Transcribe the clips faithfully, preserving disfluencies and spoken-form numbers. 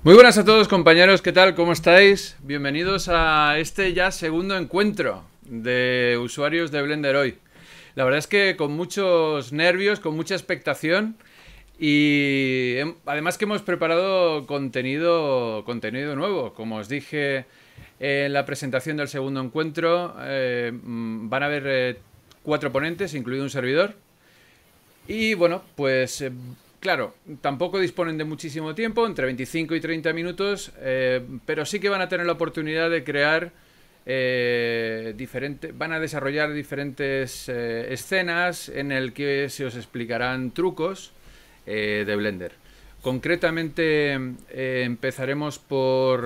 Muy buenas a todos, compañeros, ¿qué tal? ¿Cómo estáis? Bienvenidos a este ya segundo encuentro de usuarios de Blender hoy. La verdad es que con muchos nervios, con mucha expectación y además que hemos preparado contenido, contenido nuevo. Como os dije en la presentación del segundo encuentro, eh, van a haber eh, cuatro ponentes, incluido un servidor. Y bueno, pues... Eh, Claro, tampoco disponen de muchísimo tiempo, entre veinticinco y treinta minutos, eh, pero sí que van a tener la oportunidad de crear eh, diferente, van a desarrollar diferentes eh, escenas en el que se os explicarán trucos eh, de Blender. Concretamente eh, empezaremos por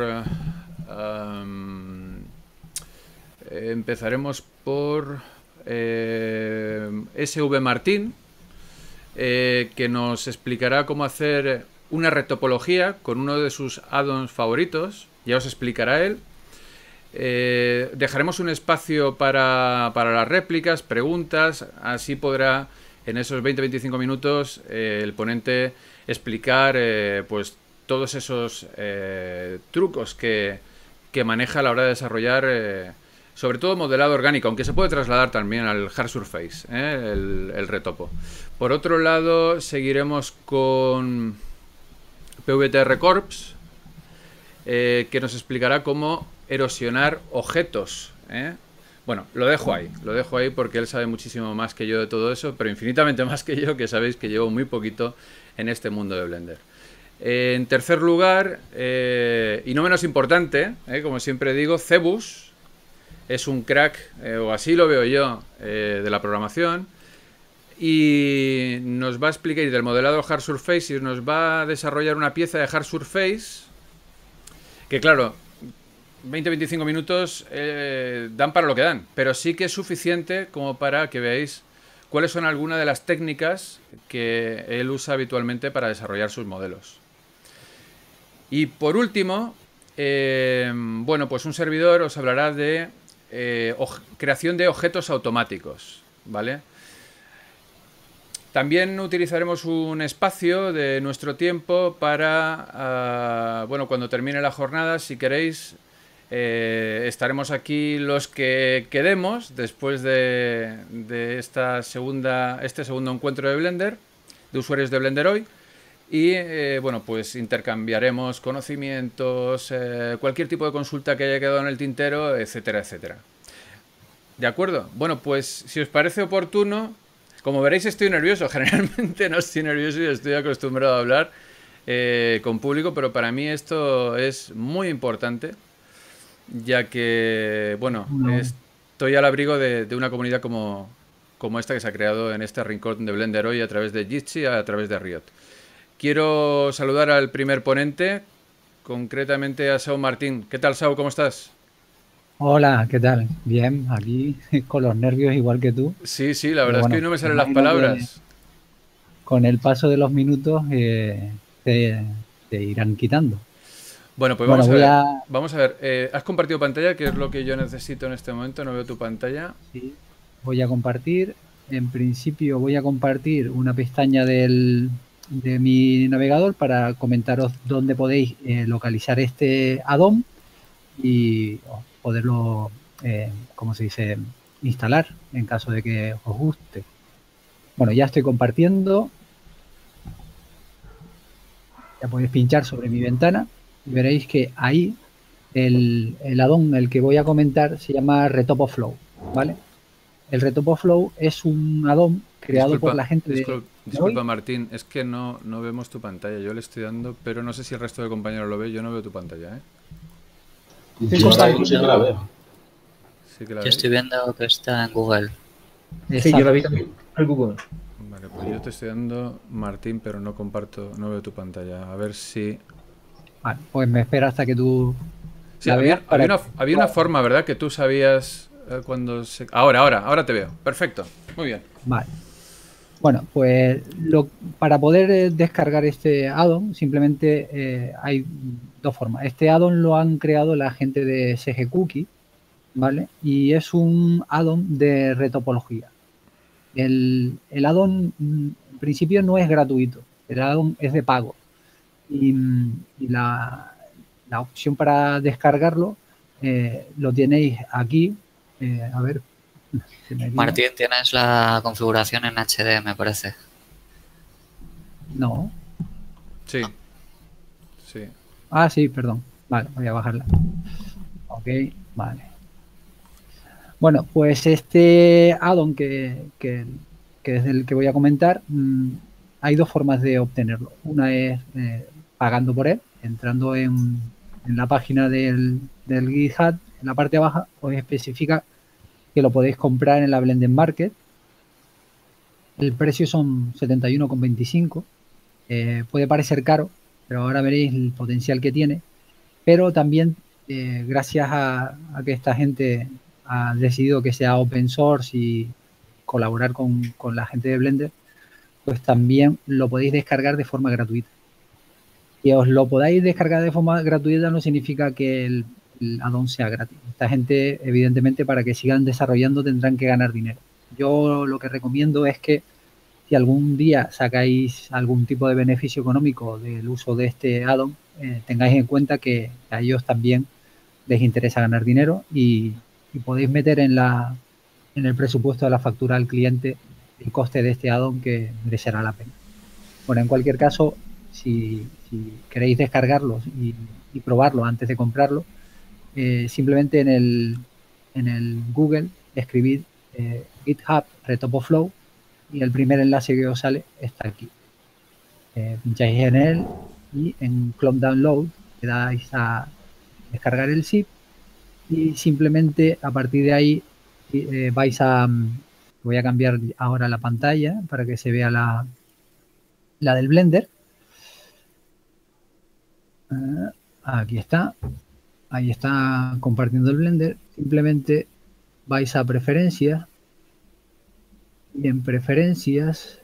um, eh, empezaremos por eh, S V Martín. Eh, que nos explicará cómo hacer una retopología con uno de sus add-ons favoritos. Ya os explicará él. Eh, dejaremos un espacio para, para las réplicas, preguntas. Así podrá en esos veinte a veinticinco minutos eh, el ponente explicar eh, pues todos esos eh, trucos que, que maneja a la hora de desarrollar eh, sobre todo modelado orgánico, aunque se puede trasladar también al hard surface, ¿eh? el, el retopo. Por otro lado, seguiremos con P V T R Corps, eh, que nos explicará cómo erosionar objetos. ¿eh? Bueno, lo dejo ahí, lo dejo ahí porque él sabe muchísimo más que yo de todo eso, pero infinitamente más que yo, que sabéis que llevo muy poquito en este mundo de Blender. Eh, en tercer lugar, eh, y no menos importante, ¿eh? como siempre digo, Cebus. Es un crack, eh, o así lo veo yo, eh, de la programación. Y nos va a explicar del modelado Hard Surface y nos va a desarrollar una pieza de Hard Surface que, claro, veinte a veinticinco minutos eh, dan para lo que dan, pero sí que es suficiente como para que veáis cuáles son algunas de las técnicas que él usa habitualmente para desarrollar sus modelos. Y por último, eh, bueno, pues un servidor os hablará de Eh, creación de objetos automáticos, ¿vale? También utilizaremos un espacio de nuestro tiempo para, uh, bueno, cuando termine la jornada, si queréis, eh, estaremos aquí los que quedemos después de, de esta segunda, este segundo encuentro de Blender, de usuarios de Blender hoy. Y, eh, bueno, pues intercambiaremos conocimientos, eh, cualquier tipo de consulta que haya quedado en el tintero, etcétera, etcétera. ¿De acuerdo? Bueno, pues si os parece oportuno, como veréis estoy nervioso. Generalmente no estoy nervioso y estoy acostumbrado a hablar eh, con público, pero para mí esto es muy importante, ya que, bueno, no. estoy al abrigo de, de una comunidad como, como esta que se ha creado en este rincón de Blender hoy a través de Jitsi, a través de Riot. Quiero saludar al primer ponente, concretamente a Sau Martín. ¿Qué tal, Sau? ¿Cómo estás? Hola, ¿qué tal? Bien, aquí con los nervios igual que tú. Sí, sí, la verdad bueno, es que hoy no me salen las palabras. Con el paso de los minutos eh, te, te irán quitando. Bueno, pues bueno, vamos, a ver, a... vamos a ver. Eh, ¿Has compartido pantalla? Que es lo que yo necesito en este momento. No veo tu pantalla. Sí, voy a compartir. En principio voy a compartir una pestaña del... de mi navegador para comentaros dónde podéis eh, localizar este add-on y oh, poderlo, eh, ¿cómo se dice?, instalar en caso de que os guste. Bueno, ya estoy compartiendo. Ya podéis pinchar sobre mi ventana y veréis que ahí el, el add-on, el que voy a comentar, se llama Retopo Flow, ¿vale? El Retopo Flow es un add-on creado disculpa, por la gente disculpa, de... Disculpa, Martín, es que no, no vemos tu pantalla. Yo le estoy dando, pero no sé si el resto de compañeros lo ve. Yo no veo tu pantalla, ¿eh? Yo la, yo la veo. Sí que la yo estoy viendo que está en Google. Exacto. Sí, yo la vi también en Google. Vale, pues yo te estoy dando, Martín, pero no comparto, no veo tu pantalla. A ver si... Vale, pues me espera hasta que tú... Sí, había, había, una, había una forma, ¿verdad? Que tú sabías eh, cuando se... Ahora, ahora, ahora te veo. Perfecto. Muy bien. Vale. Bueno, pues lo, para poder eh, descargar este add-on simplemente eh, hay dos formas. Este add-on lo han creado la gente de S G Cookie, ¿vale? Y es un add-on de retopología. El, el add-on en principio no es gratuito, el add-on es de pago. y, y la, la opción para descargarlo eh, lo tenéis aquí. Eh, a ver. Martín, tienes la configuración en H D, me parece. No. Sí. Sí. Ah, sí, perdón. Vale, voy a bajarla. Ok, vale. Bueno, pues este add-on que, que, que es el que voy a comentar, mmm, hay dos formas de obtenerlo. Una es eh, pagando por él, entrando en, en la página del, del GitHub, en la parte baja, os especifica que lo podéis comprar en la Blended Market. El precio son setenta y uno con veinticinco. Eh, puede parecer caro, pero ahora veréis el potencial que tiene. Pero también, eh, gracias a, a que esta gente ha decidido que sea open source y colaborar con, con la gente de Blender, pues también lo podéis descargar de forma gratuita. Que os lo podáis descargar de forma gratuita no significa que el, el add-on sea gratis. Esta gente, evidentemente, para que sigan desarrollando tendrán que ganar dinero. Yo lo que recomiendo es que si algún día sacáis algún tipo de beneficio económico del uso de este add-on, eh, tengáis en cuenta que a ellos también les interesa ganar dinero y, y podéis meter en, la, en el presupuesto de la factura al cliente el coste de este add-on que merecerá la pena. Bueno, en cualquier caso, si, si queréis descargarlos y, y probarlo antes de comprarlo, eh, simplemente en el, en el Google escribid eh, GitHub Retopoflow y el primer enlace que os sale está aquí. Eh, pincháis en él y en Clone Download le dais a descargar el zip y simplemente a partir de ahí eh, vais a... Voy a cambiar ahora la pantalla para que se vea la, la del Blender. Uh, aquí está. Ahí está compartiendo el Blender. Simplemente vais a preferencias y en preferencias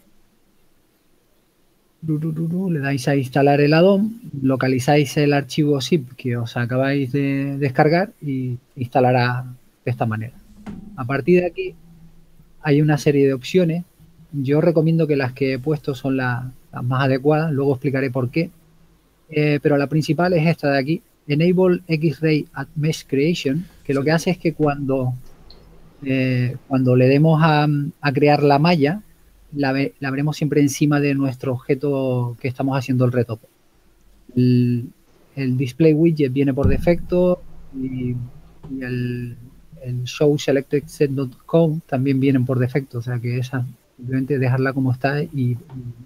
le dais a instalar el add-on, localizáis el archivo zip que os acabáis de descargar y instalará de esta manera. A partir de aquí hay una serie de opciones. Yo recomiendo que las que he puesto son la, las más adecuadas, luego explicaré por qué. Eh, pero la principal es esta de aquí, Enable X-Ray at Mesh Creation, que lo que hace es que cuando, eh, cuando le demos a, a crear la malla, la, ve, la veremos siempre encima de nuestro objeto que estamos haciendo el retopo. El, el display widget viene por defecto y, y el, el show selected set dot com también vienen por defecto, o sea que esa simplemente dejarla como está y,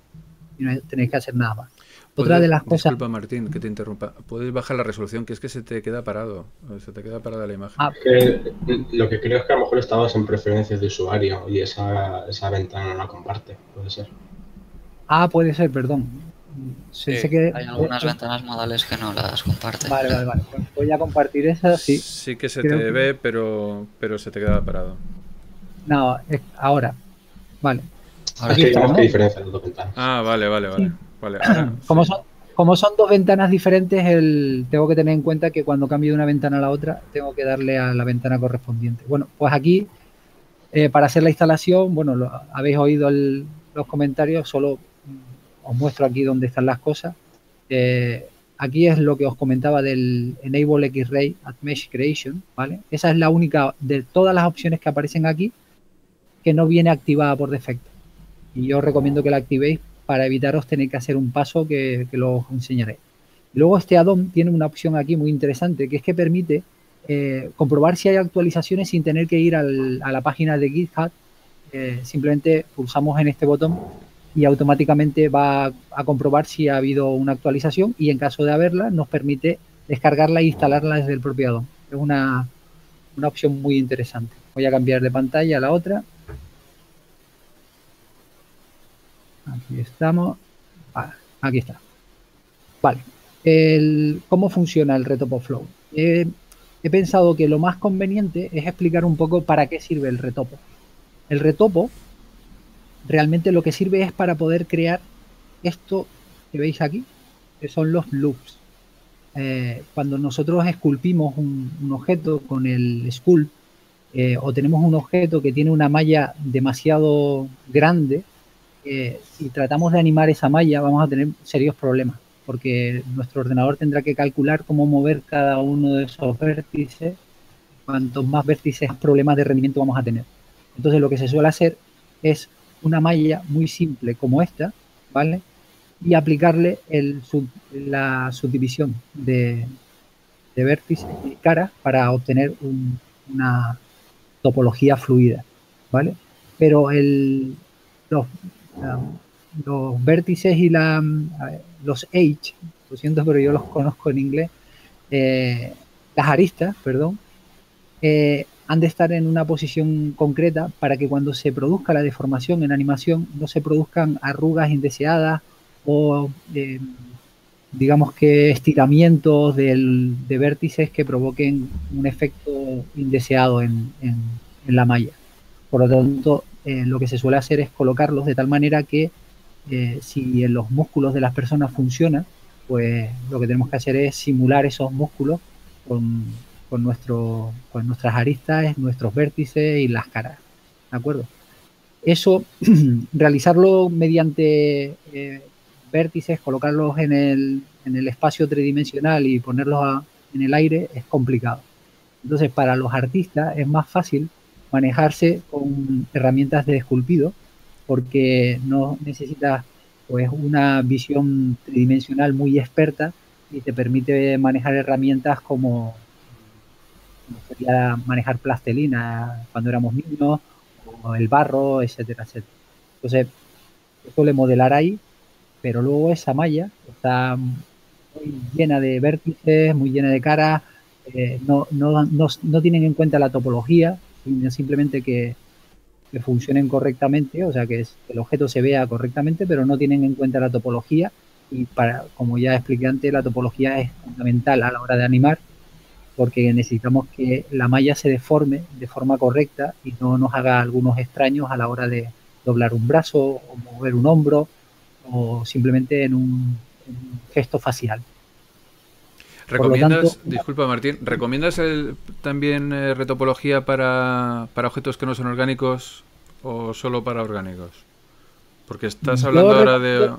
y no tenéis que hacer nada más. Otra de las cosas... Disculpa, Martín, que te interrumpa. Puedes bajar la resolución, que es que se te queda parado. Se te queda parada la imagen. Ah, que, lo que creo es que a lo mejor estabas en preferencias de usuario y esa, esa ventana no la comparte. Puede ser. Ah, puede ser, perdón. Sí, sé que... hay algunas eh, ventanas modales que no las comparten. Vale, vale, vale. Pues voy a compartir esa, sí. Sí que se creo te que... ve, pero, pero se te queda parado. No, es ahora. Vale. Ahora es que digamos, ¿no? ¿Qué diferencia las dos ventanas? Ah, vale, vale, vale. Sí. Vale, ahora, como, sí. son, como son dos ventanas diferentes, el, tengo que tener en cuenta que cuando cambio de una ventana a la otra, tengo que darle a la ventana correspondiente. Bueno, pues aquí, eh, para hacer la instalación, bueno, lo, habéis oído el, los comentarios, solo os muestro aquí dónde están las cosas. Eh, aquí es lo que os comentaba del Enable X-Ray at Mesh Creation, ¿vale? Esa es la única de todas las opciones que aparecen aquí que no viene activada por defecto. Y yo os recomiendo que la activéis para evitaros tener que hacer un paso que, que lo enseñaré. Luego este add-on tiene una opción aquí muy interesante, que es que permite eh, comprobar si hay actualizaciones sin tener que ir al, a la página de GitHub. Eh, simplemente pulsamos en este botón y automáticamente va a, a comprobar si ha habido una actualización y en caso de haberla nos permite descargarla e instalarla desde el propio add-on. Es una, una opción muy interesante. Voy a cambiar de pantalla a la otra. Aquí estamos. Vale, aquí está. Vale. El, ¿Cómo funciona el Retopoflow? Eh, he pensado que lo más conveniente es explicar un poco para qué sirve el retopo. El retopo realmente lo que sirve es para poder crear esto que veis aquí, que son los loops. Eh, cuando nosotros esculpimos un, un objeto con el sculpt eh, o tenemos un objeto que tiene una malla demasiado grande, Eh, si tratamos de animar esa malla vamos a tener serios problemas. porque nuestro ordenador tendrá que calcular cómo mover cada uno de esos vértices. Cuantos más vértices, problemas de rendimiento vamos a tener. Entonces lo que se suele hacer es una malla muy simple como esta, ¿vale? Y aplicarle el sub, la subdivisión de, de vértices y caras para obtener un, una topología fluida, ¿vale? Pero el, los, los vértices y la, los edge, lo siento, pero yo los conozco en inglés, eh, las aristas, perdón, Eh, han de estar en una posición concreta para que cuando se produzca la deformación en animación no se produzcan arrugas indeseadas o eh, digamos que estiramientos del, de vértices que provoquen un efecto indeseado en, en, en la malla. Por lo tanto, eh, lo que se suele hacer es colocarlos de tal manera que eh, si en los músculos de las personas funciona, pues lo que tenemos que hacer es simular esos músculos con Con, nuestro, con nuestras aristas, nuestros vértices y las caras, ¿de acuerdo? Eso, realizarlo mediante eh, vértices, colocarlos en el, en el espacio tridimensional y ponerlos a, en el aire es complicado. Entonces, para los artistas es más fácil manejarse con herramientas de esculpido porque no necesitas pues, una visión tridimensional muy experta y te permite manejar herramientas como sería manejar plastelina cuando éramos niños, o el barro, etcétera, etcétera. Entonces, se suele modelar ahí, pero luego esa malla está muy llena de vértices, muy llena de caras, eh, no, no, no, no tienen en cuenta la topología, sino simplemente que, que funcionen correctamente, o sea, que el objeto se vea correctamente, pero no tienen en cuenta la topología y, para, como ya expliqué antes, la topología es fundamental a la hora de animar, porque necesitamos que la malla se deforme de forma correcta y no nos haga algunos extraños a la hora de doblar un brazo o mover un hombro o simplemente en un, en un gesto facial. ¿Recomiendas, tanto, disculpa Martín, ¿recomiendas el, también eh, retopología para, para objetos que no son orgánicos o solo para orgánicos? Porque estás hablando ahora de...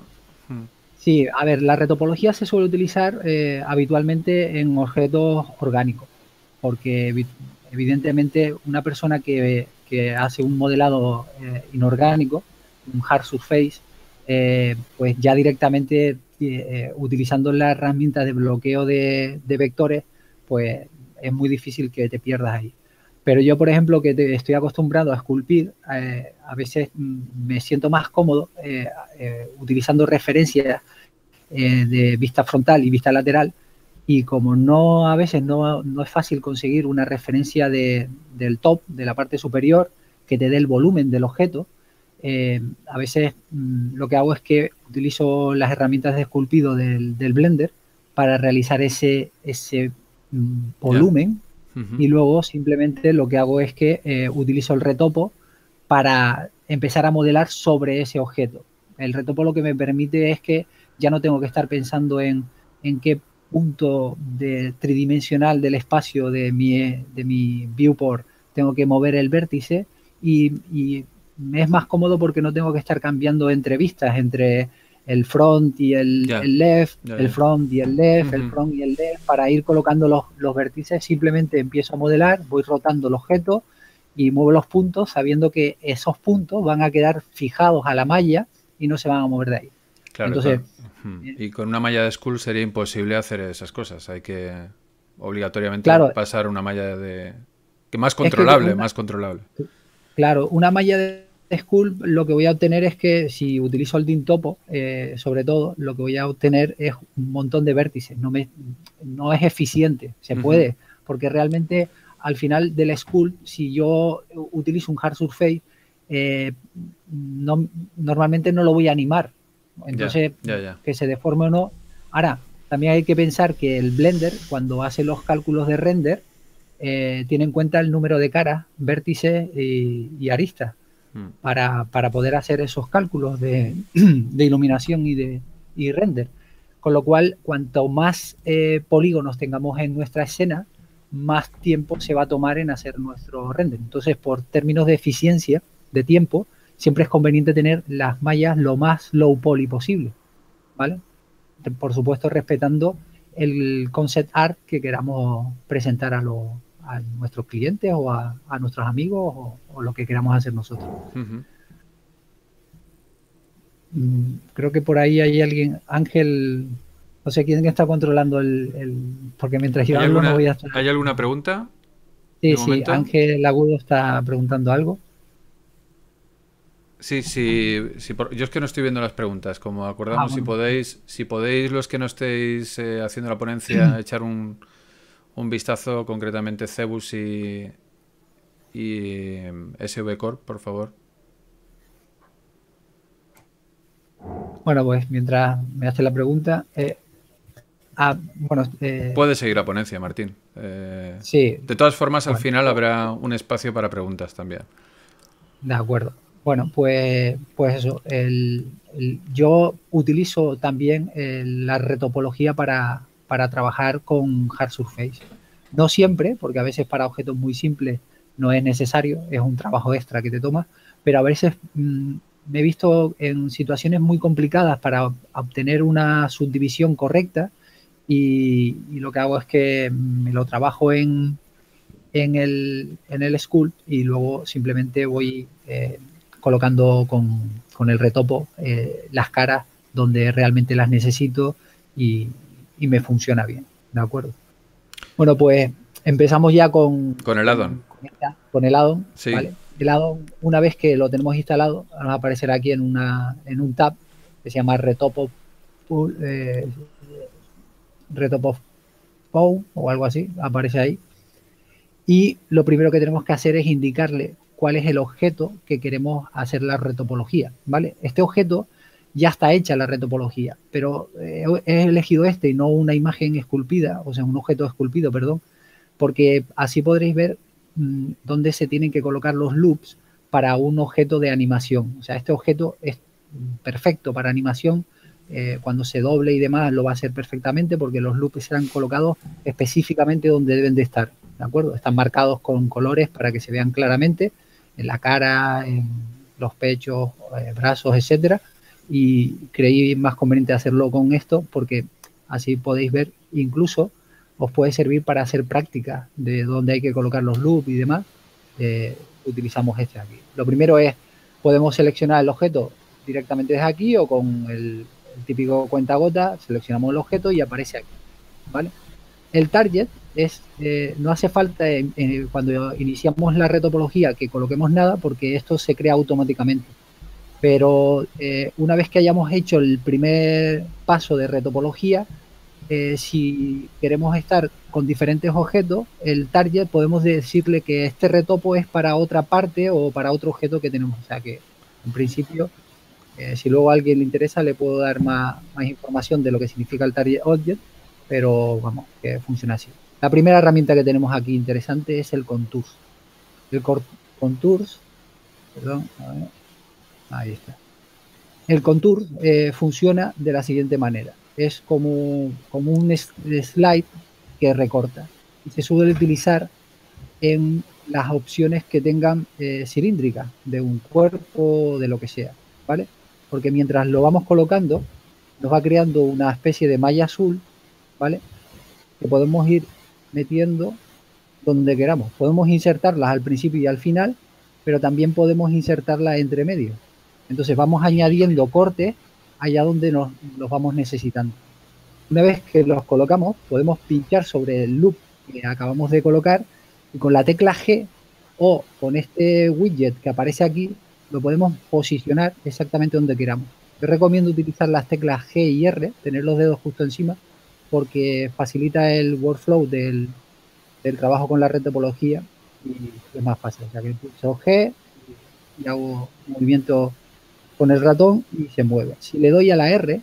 Sí, a ver, la retopología se suele utilizar eh, habitualmente en objetos orgánicos, porque evidentemente una persona que, que hace un modelado eh, inorgánico, un hard surface, eh, pues ya directamente eh, utilizando la herramienta de bloqueo de, de vectores, pues es muy difícil que te pierdas ahí. Pero yo, por ejemplo, que te, estoy acostumbrado a esculpir, eh, a veces me siento más cómodo eh, eh, utilizando referencias eh, de vista frontal y vista lateral, y como no a veces no, no es fácil conseguir una referencia de, del top, de la parte superior, que te dé el volumen del objeto, eh, a veces mmm, lo que hago es que utilizo las herramientas de esculpido del, del Blender para realizar ese, ese mmm, volumen. Yeah. Uh-huh. Y luego simplemente lo que hago es que eh, utilizo el retopo para empezar a modelar sobre ese objeto. El retopo lo que me permite es que ya no tengo que estar pensando en, en qué punto de, tridimensional del espacio de mi, de mi viewport tengo que mover el vértice y, y me es más cómodo porque no tengo que estar cambiando entre vistas, entre el front y el, yeah. el left, yeah, yeah. el front y el left, uh-huh. el front y el left, para ir colocando los, los vértices. Simplemente empiezo a modelar, voy rotando el objeto y muevo los puntos sabiendo que esos puntos van a quedar fijados a la malla y no se van a mover de ahí. Claro, Entonces, claro. Uh-huh. Y con una malla de Skull sería imposible hacer esas cosas. Hay que obligatoriamente claro, pasar una malla de... que más controlable, es que una, más controlable. Claro, una malla de Skull, lo que voy a obtener es que si utilizo el DIN-Topo, eh, sobre todo, lo que voy a obtener es un montón de vértices. No, me, no es eficiente, se uh-huh. puede, porque realmente al final del Skull, si yo utilizo un hard surface, eh, no, normalmente no lo voy a animar. Entonces, yeah, yeah, yeah. que se deforme o no. Ahora, también hay que pensar que el Blender, cuando hace los cálculos de render, eh, tiene en cuenta el número de caras, vértices y, y aristas. Para, para poder hacer esos cálculos de, de iluminación y de y render. Con lo cual, cuanto más eh, polígonos tengamos en nuestra escena, más tiempo se va a tomar en hacer nuestro render. Entonces, por términos de eficiencia, de tiempo, siempre es conveniente tener las mallas lo más low poly posible, ¿vale? por supuesto respetando el concept art que queramos presentar a, los, a nuestros clientes o a, a nuestros amigos o, o lo que queramos hacer nosotros. Uh-huh. Creo que por ahí hay alguien, Ángel, no sé quién está controlando el, el porque mientras yo ¿Hay hablo alguna, no voy a estar... ¿Hay alguna pregunta? Sí, de sí, momento? Ángel Agudo está preguntando algo. Sí, sí, sí por- yo es que no estoy viendo las preguntas. Como acordamos, Ah, si bueno. podéis, si podéis los que no estéis eh, haciendo la ponencia, echar un, un vistazo, concretamente Cebus y, y em, S V Corp, por favor. Bueno, pues mientras me hace la pregunta, eh, ah, bueno, eh, Puedes seguir la ponencia, Martín. Eh, sí, de todas formas, al bueno, final habrá un espacio para preguntas también. de acuerdo. Bueno, pues, pues eso, el, el- yo utilizo también eh, la retopología para, para trabajar con Hard Surface. No siempre, porque a veces para objetos muy simples no es necesario, es un trabajo extra que te toma, pero a veces mm, me he visto en situaciones muy complicadas para obtener una subdivisión correcta y, y lo que hago es que me lo trabajo en, en el, en el Sculpt y luego simplemente voy eh, colocando con, con el retopo eh, las caras donde realmente las necesito y, y me funciona bien, ¿de acuerdo? Bueno, pues empezamos ya con, Con el addon. con, con esta- con el addon, Sí. ¿vale? El addon, una vez que lo tenemos instalado, nos aparecerá aquí en, una, en un tab que se llama Retopo, eh, Retopo Phone o algo así, aparece ahí. Y lo primero que tenemos que hacer es indicarle cuál es el objeto que queremos hacer la retopología, ¿vale? Este objeto ya está hecha la retopología, pero eh, he elegido este y no una imagen esculpida, o sea, un objeto esculpido, perdón, porque así podréis ver mmm, dónde se tienen que colocar los loops para un objeto de animación. O sea, este objeto es perfecto para animación, eh, cuando se doble y demás lo va a hacer perfectamente porque los loops serán colocados específicamente donde deben de estar, ¿de acuerdo? Están marcados con colores para que se vean claramente en la cara, en los pechos, eh, brazos, etcétera, y creí más conveniente hacerlo con esto porque así podéis ver, incluso os puede servir para hacer prácticas de dónde hay que colocar los loops y demás. Eh, utilizamos este aquí. Lo primero es, podemos seleccionar el objeto directamente desde aquí o con el, el típico cuentagota, seleccionamos el objeto y aparece aquí, ¿vale? El target es, eh, no hace falta eh, eh, cuando iniciamos la retopología que coloquemos nada porque esto se crea automáticamente. Pero eh, una vez que hayamos hecho el primer paso de retopología, eh, si queremos estar con diferentes objetos, el target podemos decirle que este retopo es para otra parte o para otro objeto que tenemos. O sea que, en principio, eh, si luego a alguien le interesa, le puedo dar más, más información de lo que significa el target object, pero vamos, que funciona así. La primera herramienta que tenemos aquí interesante es el contours. El contours, perdón, a ver, ahí está. El contour eh, funciona de la siguiente manera. Es como, como un slide que recorta y se suele utilizar en las opciones que tengan eh, cilíndricas de un cuerpo, de lo que sea, ¿vale? Porque mientras lo vamos colocando, nos va creando una especie de malla azul, ¿vale? Que podemos ir metiendo donde queramos. Podemos insertarlas al principio y al final, pero también podemos insertarlas entre medio. Entonces vamos añadiendo cortes allá donde nos los vamos necesitando. Una vez que los colocamos, podemos pinchar sobre el loop que acabamos de colocar y con la tecla G o con este widget que aparece aquí, lo podemos posicionar exactamente donde queramos. Yo recomiendo utilizar las teclas G y R, tener los dedos justo encima, porque facilita el workflow del, del trabajo con la retopología y es más fácil. O sea que pulso G y hago movimiento con el ratón y se mueve. Si le doy a la R,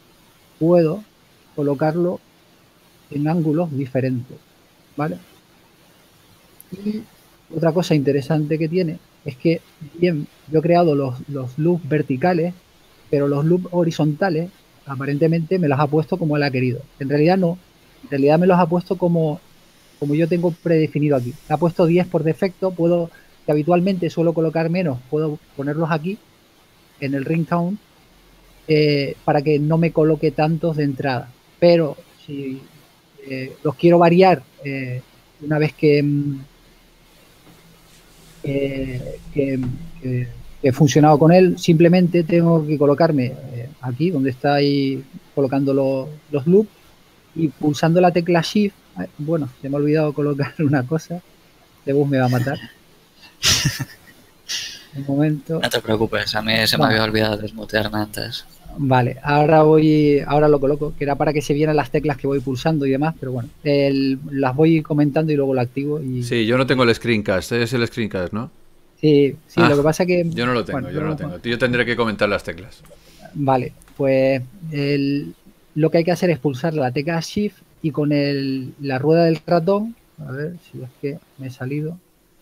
puedo colocarlo en ángulos diferentes, ¿vale? Y otra cosa interesante que tiene es que, bien, yo he creado los, los loops verticales, pero los loops horizontales, aparentemente me los ha puesto como él ha querido. En realidad no, en realidad me los ha puesto como, como yo tengo predefinido aquí. Me ha puesto diez por defecto, puedo, que habitualmente suelo colocar menos, puedo ponerlos aquí en el ring count eh, para que no me coloque tantos de entrada. Pero si eh, los quiero variar eh, una vez que, eh, que, que, que he funcionado con él, simplemente tengo que colocarme eh, aquí donde está ahí colocando lo, los loops y pulsando la tecla Shift. Bueno, se me ha olvidado colocar una cosa. Debus me va a matar. Un momento. No te preocupes, a mí se Vale. me había olvidado desmutearme antes. Vale, ahora voy, ahora lo coloco, que era para que se vieran las teclas que voy pulsando y demás, pero bueno, el, las voy comentando y luego lo activo. Y, Sí, yo no tengo el screencast, es el screencast, ¿no? sí, sí, Ah, lo que pasa que... Yo no lo tengo, bueno, yo no lo luego- tengo. Yo tendré que comentar las teclas. Vale, pues el, lo que hay que hacer es pulsar la tecla Shift y con el, la rueda del ratón, a ver si es que me he salido.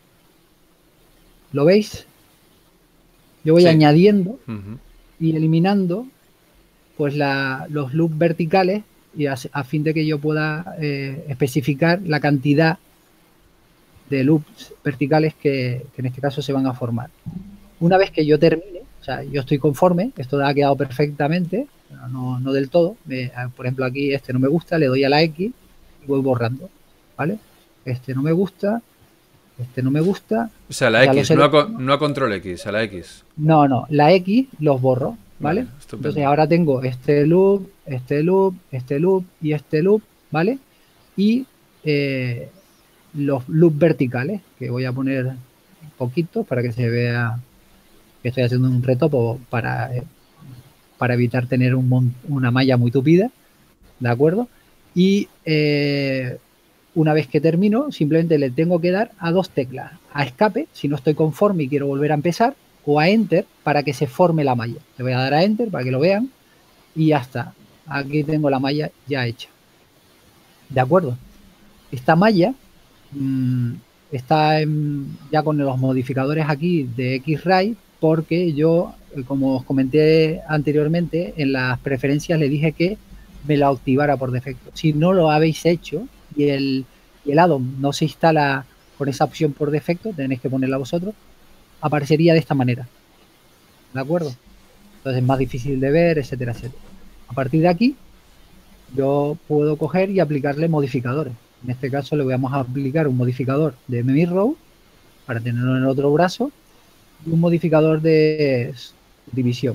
¿Lo veis? Yo voy Sí. añadiendo Ujú. y eliminando pues la, los loops verticales y a, a fin de que yo pueda eh, especificar la cantidad de loops verticales que, que en este caso se van a formar. Una vez que yo termine, o sea, yo estoy conforme, esto ha quedado perfectamente, no, no del todo. Me, por ejemplo, aquí este no me gusta, le doy a la X y voy borrando, ¿vale? Este no me gusta, este no me gusta. O sea, la ya lo X, no a, selecciono. co- no a control X, a la X. No, no, la X los borro, ¿vale? Vale, estupendo. Entonces ahora tengo este loop, este loop, este loop y este loop, ¿vale? Y eh, los loops verticales, que voy a poner poquitos para que se vea que estoy haciendo un retopo para, eh, para evitar tener un mon- una malla muy tupida, ¿de acuerdo? Y eh, una vez que termino, simplemente le tengo que dar a dos teclas, a escape, si no estoy conforme y quiero volver a empezar, o a enter para que se forme la malla. Le voy a dar a enter para que lo vean y ya está. Aquí tengo la malla ya hecha. ¿De acuerdo? Esta malla mmm, está en, ya con los modificadores aquí de X-Ray porque yo, como os comenté anteriormente, en las preferencias le dije que me la activara por defecto. Si no lo habéis hecho y el, y el addon no se instala con esa opción por defecto, tenéis que ponerla vosotros, aparecería de esta manera. ¿De acuerdo? Entonces es más difícil de ver, etcétera, etcétera. A partir de aquí, yo puedo coger y aplicarle modificadores. En este caso le vamos a aplicar un modificador de mirror para tenerlo en el otro brazo y un modificador de división.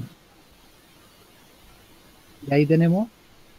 Y ahí tenemos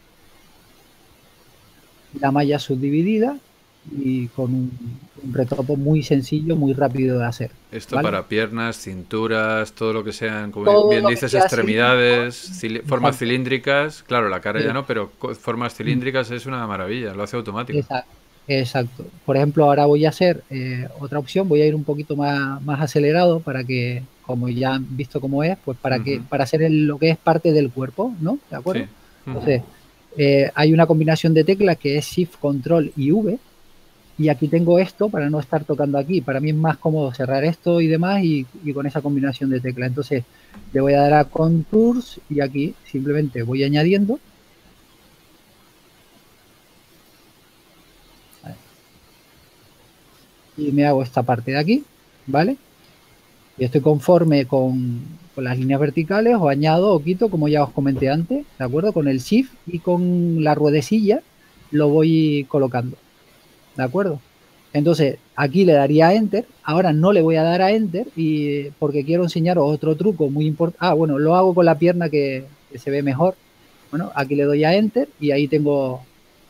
la malla subdividida y con un, un retopo muy sencillo, muy rápido de hacer. Esto ¿vale? para piernas, cinturas, todo lo que sean, como Todo bien lo que dices, sea extremidades, cili- formas Exacto. cilíndricas. Claro, la cara Sí. ya no, pero co- formas cilíndricas es una maravilla, lo hace automático. Exacto. Exacto. Por ejemplo, ahora voy a hacer eh, otra opción, voy a ir un poquito más, más acelerado para que, como ya han visto cómo es, pues para que Ujú. para hacer el- lo que es parte del cuerpo, ¿no? ¿De acuerdo? Sí. Ujú. Entonces, eh, hay una combinación de teclas que es Shift, Control y V, y aquí tengo esto para no estar tocando aquí. Para mí es más cómodo cerrar esto y demás y, y con esa combinación de teclas. Entonces, le voy a dar a Contours y aquí simplemente voy añadiendo. Y me hago esta parte de aquí, ¿vale? Y estoy conforme con, con las líneas verticales, o añado o quito, como ya os comenté antes, ¿de acuerdo? Con el Shift y con la ruedecilla lo voy colocando, ¿de acuerdo? Entonces, aquí le daría a Enter, ahora no le voy a dar a Enter y porque quiero enseñaros otro truco muy importante. Ah, bueno, lo hago con la pierna que, que se ve mejor. Bueno, aquí le doy a Enter y ahí tengo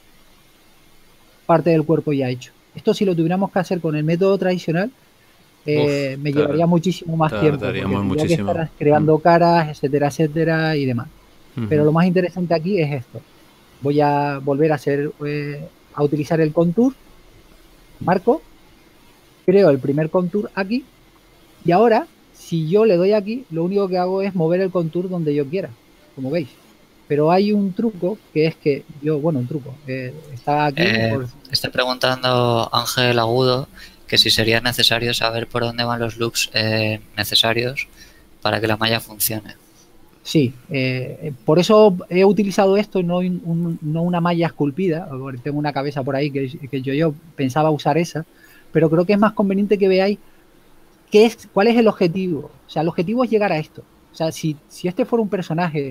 parte del cuerpo ya hecho. Esto si lo tuviéramos que hacer con el método tradicional, eh, Uf, me tar- llevaría muchísimo más tiempo. Porque tardaríamos tendría que muchísimo. estar creando caras, etcétera, etcétera y demás. Ujú. Pero lo más interesante aquí es esto. Voy a volver a hacer, eh, a utilizar el contour, marco, creo el primer contour aquí y ahora, si yo le doy aquí, lo único que hago es mover el contour donde yo quiera, como veis. Pero hay un truco que es que yo, bueno, un truco, eh, está aquí. Eh, por, está preguntando Ángel Agudo que si sería necesario saber por dónde van los loops eh, necesarios para que la malla funcione. Sí, eh, por eso he utilizado esto, no, un, no una malla esculpida, porque tengo una cabeza por ahí que, que yo, yo pensaba usar esa, pero creo que es más conveniente que veáis qué es, cuál es el objetivo. O sea, el objetivo es llegar a esto. O sea, si, si este fuera un personaje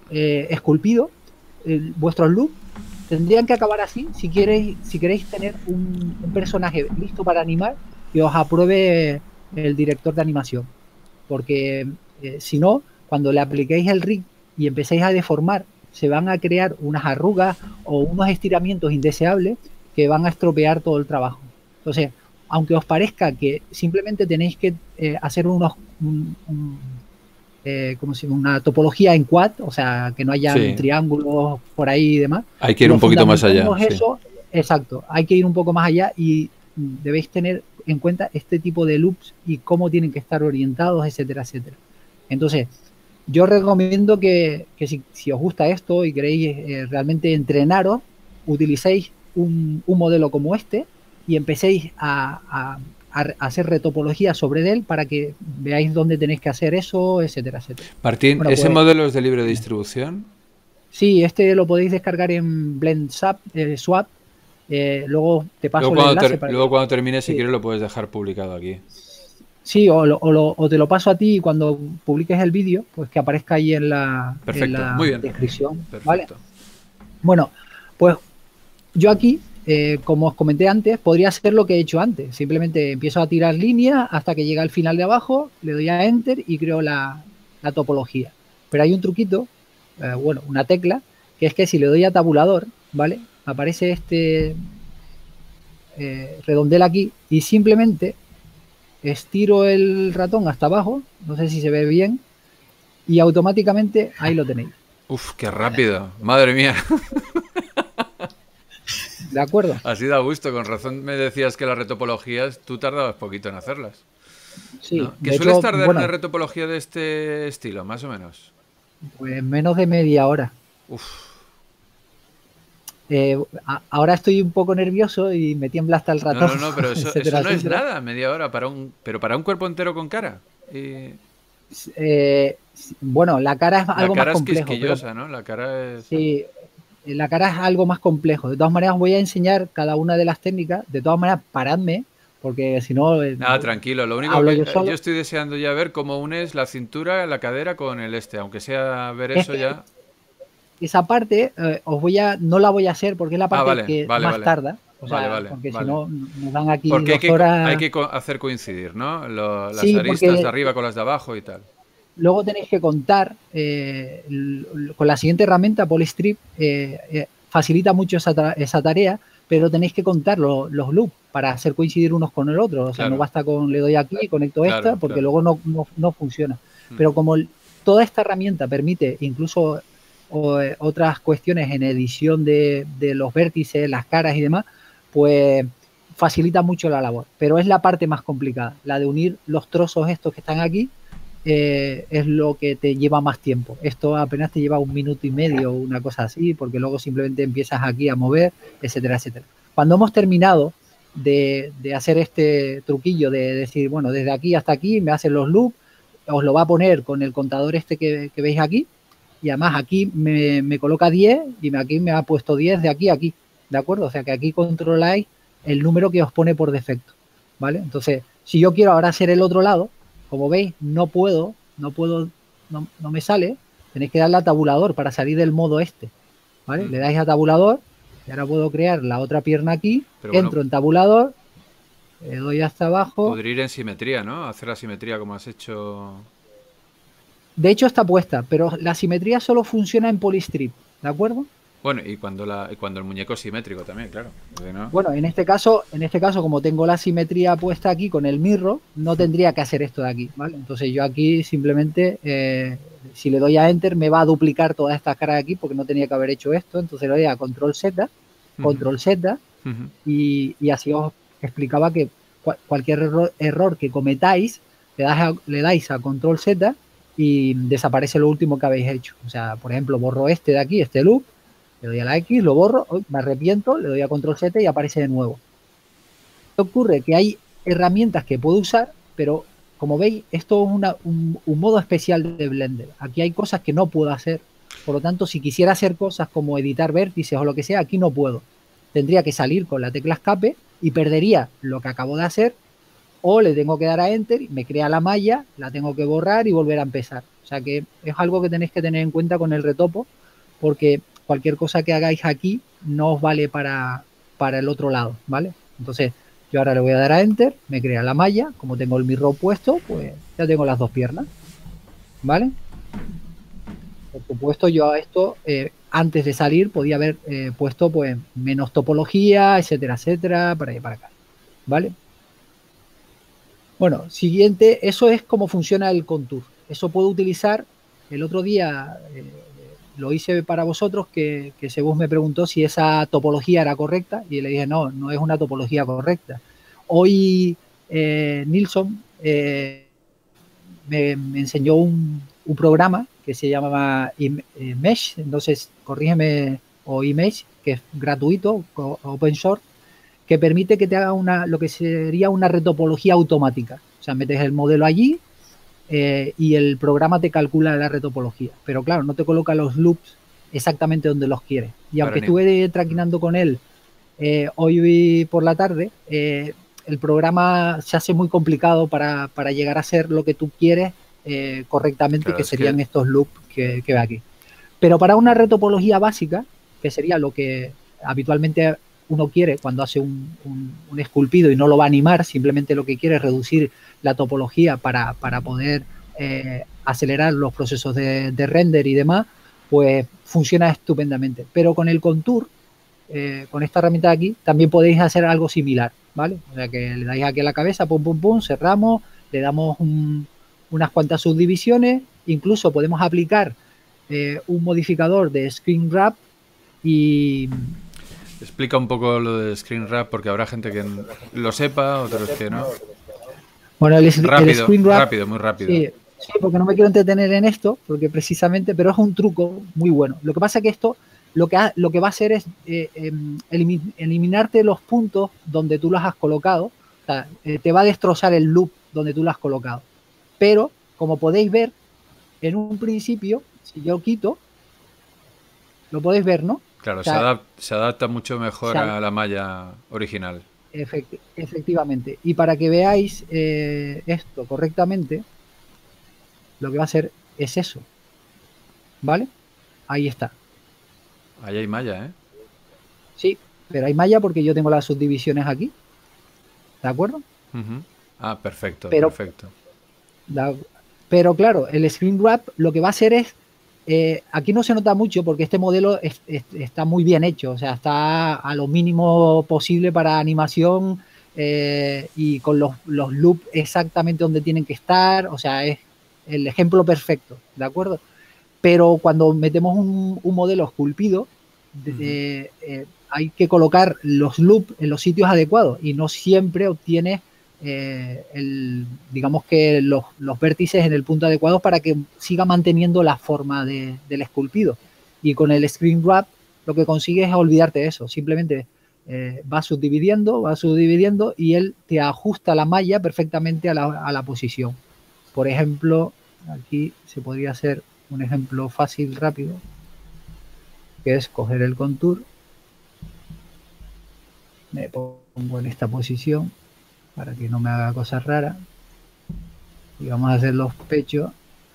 eh, esculpido, eh, vuestros loops tendrían que acabar así si queréis, si queréis tener un, un personaje listo para animar y os apruebe el director de animación. Porque eh, si no, cuando le apliquéis el rig y empecéis a deformar, se van a crear unas arrugas o unos estiramientos indeseables que van a estropear todo el trabajo. Entonces, aunque os parezca que simplemente tenéis que eh, hacer unos un, un, eh, como si una topología en quad, o sea, que no haya Sí. triángulos por ahí y demás. Hay que ir Lo un poquito más allá. fundamental no es Sí. eso, exacto, hay que ir un poco más allá y debéis tener en cuenta este tipo de loops y cómo tienen que estar orientados, etcétera, etcétera. Entonces, yo recomiendo que, que si, si os gusta esto y queréis eh, realmente entrenaros, utilicéis un, un modelo como este y empecéis a, a, a hacer retopología sobre él para que veáis dónde tenéis que hacer eso, etcétera, etcétera. Martín, Bueno, ¿ese pues- modelo es de libre distribución? Sí, este lo podéis descargar en Blend Swap. Eh, Swap. Eh, luego te paso Luego el cuando, enlace ter- para luego que- cuando termines, si Sí. quieres, lo puedes dejar publicado aquí. Sí, o, lo- o lo- o te lo paso a ti y cuando publiques el vídeo, pues que aparezca ahí en la, en Perfecto, la muy bien. descripción. Perfecto. ¿Vale? Bueno, pues yo aquí, eh, como os comenté antes, podría hacer lo que he hecho antes. Simplemente empiezo a tirar líneas hasta que llega al final de abajo, le doy a Enter y creo la, la topología. Pero hay un truquito, eh, bueno, una tecla, que es que si le doy a tabulador, ¿vale? Aparece este eh, redondel aquí y simplemente estiro el ratón hasta abajo, no sé si se ve bien, y automáticamente ahí lo tenéis. Uf, qué rápido. Madre mía. ¿De acuerdo? Así da gusto. Con razón me decías que las retopologías tú tardabas poquito en hacerlas. Sí. ¿No? de ¿Qué sueles hecho, tardar bueno, una retopología de este estilo, más o menos? pues menos de media hora. Uf, Eh, a- ahora estoy un poco nervioso y me tiembla hasta el no, ratón. no, no, pero eso, etcétera, eso no es etcétera. nada, media hora para un, pero para un cuerpo entero con cara. Y Eh, bueno, la cara es la algo cara más es complejo. pero- quisquillosa, ¿no? La cara es... sí, la cara es algo más complejo. De todas maneras, voy a enseñar cada una de las técnicas. De todas maneras, paradme, porque si no. eh, Nada, tranquilo. Lo único hablo que yo yo, solo. estoy deseando ya ver cómo unes la cintura, la cadera con el este, aunque sea ver Es eso que- ya. Esa parte eh, os voy a, no la voy a hacer porque es la parte vale, que vale, más vale. tarda. O sea, Vale, vale, porque vale. si no, nos dan aquí Porque hay dos que, horas. hay que co- hacer coincidir, ¿no? Lo- las Sí, aristas porque- de arriba con las de abajo y tal. Luego tenéis que contar eh, l- l- con la siguiente herramienta, Polystrip, eh, eh, facilita mucho esa, ta- esa tarea, pero tenéis que contar lo- los loops para hacer coincidir unos con el otro. O sea, Claro. no basta con le doy aquí y conecto Claro, esta, porque claro. luego no, no, no funciona. Mm. Pero como el- toda esta herramienta permite incluso o, eh, otras cuestiones en edición de, de los vértices, las caras y demás, pues facilita mucho la labor. Pero es la parte más complicada, la de unir los trozos estos que están aquí. Eh, es lo que te lleva más tiempo. Esto apenas te lleva un minuto y medio o una cosa así, porque luego simplemente empiezas aquí a mover, etcétera, etcétera. Cuando hemos terminado de, de hacer este truquillo de decir, bueno, desde aquí hasta aquí me hacen los loops, os lo va a poner con el contador este que, que veis aquí, y además aquí me, me coloca diez y me, aquí me ha puesto diez de aquí a aquí, ¿de acuerdo? O sea que aquí controláis el número que os pone por defecto, ¿vale? Entonces, si yo quiero ahora hacer el otro lado, como veis, no puedo, no puedo, no, no me sale. Tenéis que darle a tabulador para salir del modo este, ¿vale? Mm. Le dais a tabulador y ahora puedo crear la otra pierna aquí, Pero entro bueno. en tabulador, le doy hasta abajo. Podría ir en simetría, ¿no? Hacer la simetría como has hecho. De hecho está puesta, pero la simetría solo funciona en Polystrip, ¿de acuerdo? Bueno, y cuando la y cuando el muñeco es simétrico también, claro. Si no- Bueno, en este caso, en este caso, como tengo la simetría puesta aquí con el mirror, no tendría que hacer esto de aquí, ¿vale? Entonces yo aquí simplemente, eh, si le doy a Enter, me va a duplicar todas estas caras aquí porque no tenía que haber hecho esto. Entonces le doy a Control Z, Control Z, Ujú. y, y así os explicaba que cua- cualquier error, error que cometáis, le, das a- le dais a Control Z y desaparece lo último que habéis hecho. O sea, por ejemplo, borro este de aquí, este loop, le doy a la X, lo borro, uy, me arrepiento, le doy a Control Z y aparece de nuevo. ¿Qué ocurre? Que hay herramientas que puedo usar, pero como veis, esto es una- un, un modo especial de Blender. Aquí hay cosas que no puedo hacer. Por lo tanto, si quisiera hacer cosas como editar vértices o lo que sea, aquí no puedo. Tendría que salir con la tecla escape y perdería lo que acabo de hacer o le tengo que dar a Enter y me crea la malla, la tengo que borrar y volver a empezar. O sea que es algo que tenéis que tener en cuenta con el retopo, porque cualquier cosa que hagáis aquí no os vale para, para el otro lado, ¿vale? Entonces, yo ahora le voy a dar a Enter, me crea la malla, como tengo el mirror puesto, pues ya tengo las dos piernas, ¿vale? Por supuesto, yo a esto, eh, antes de salir, podía haber eh, puesto pues menos topología, etcétera, etcétera, para allá para acá, ¿vale? Bueno, siguiente, eso es cómo funciona el contour. Eso puedo utilizar, el otro día eh, lo hice para vosotros, que, que Sebus me preguntó si esa topología era correcta y le dije, no, no es una topología correcta. Hoy eh, Nilsson eh, me, me enseñó un, un programa que se llama Mesh, entonces corrígeme, o Image, que es gratuito, open source, que permite que te haga una, lo que sería una retopología automática. O sea, metes el modelo allí eh, y el programa te calcula la retopología. Pero claro, no te coloca los loops exactamente donde los quieres. Y aunque estuve traquinando con él eh, hoy por la tarde, eh, el programa se hace muy complicado para, para llegar a hacer lo que tú quieres eh, correctamente, claro, que serían que... estos loops que, que ve aquí. Pero para una retopología básica, que sería lo que habitualmente uno quiere cuando hace un, un, un esculpido y no lo va a animar, simplemente lo que quiere es reducir la topología para, para poder eh, acelerar los procesos de, de render y demás, pues funciona estupendamente. Pero con el contour, eh, con esta herramienta de aquí, también podéis hacer algo similar, ¿vale? O sea que le dais aquí a la cabeza, pum, pum, pum, cerramos, le damos un, unas cuantas subdivisiones, incluso podemos aplicar eh, un modificador de Screen Wrap y... Explica un poco lo de Screen Wrap, porque habrá gente que lo sepa, otros que no. Bueno, el, rápido, el Screen Wrap, rápido, muy rápido. Sí, sí, porque no me quiero entretener en esto, porque precisamente, pero es un truco muy bueno. Lo que pasa es que esto lo que, ha, lo que va a hacer es eh, eh, elimin, eliminarte los puntos donde tú los has colocado. O sea, eh, te va a destrozar el loop donde tú lo has colocado. Pero, como podéis ver, en un principio, si yo quito, lo podéis ver, ¿no? Claro, o sea, se, adapta, se adapta mucho mejor a la malla original. Efecti efectivamente. Y para que veáis eh, esto correctamente, lo que va a hacer es eso. ¿Vale? Ahí está. Ahí hay malla, ¿eh? Sí, pero hay malla porque yo tengo las subdivisiones aquí. ¿De acuerdo? Uh-huh. Ah, perfecto, pero, perfecto. La, pero claro, el Screen Wrap lo que va a hacer es Eh, aquí no se nota mucho porque este modelo es, es, está muy bien hecho, o sea, está a lo mínimo posible para animación eh, y con los, los loops exactamente donde tienen que estar, o sea, es el ejemplo perfecto, ¿de acuerdo? Pero cuando metemos un, un modelo esculpido, de, uh-huh. eh, eh, hay que colocar los loops en los sitios adecuados y no siempre obtienes Eh, el, digamos que los, los vértices en el punto adecuado para que siga manteniendo la forma de, del esculpido. Y con el Screen Wrap lo que consigues es olvidarte de eso. Simplemente eh, va subdividiendo, va subdividiendo y él te ajusta la malla perfectamente a la, a la posición. Por ejemplo, aquí se podría hacer un ejemplo fácil, rápido, que es coger el contour, me pongo en esta posición para que no me haga cosas raras y vamos a hacer los pechos,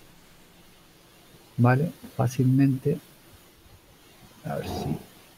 vale, fácilmente, a ver si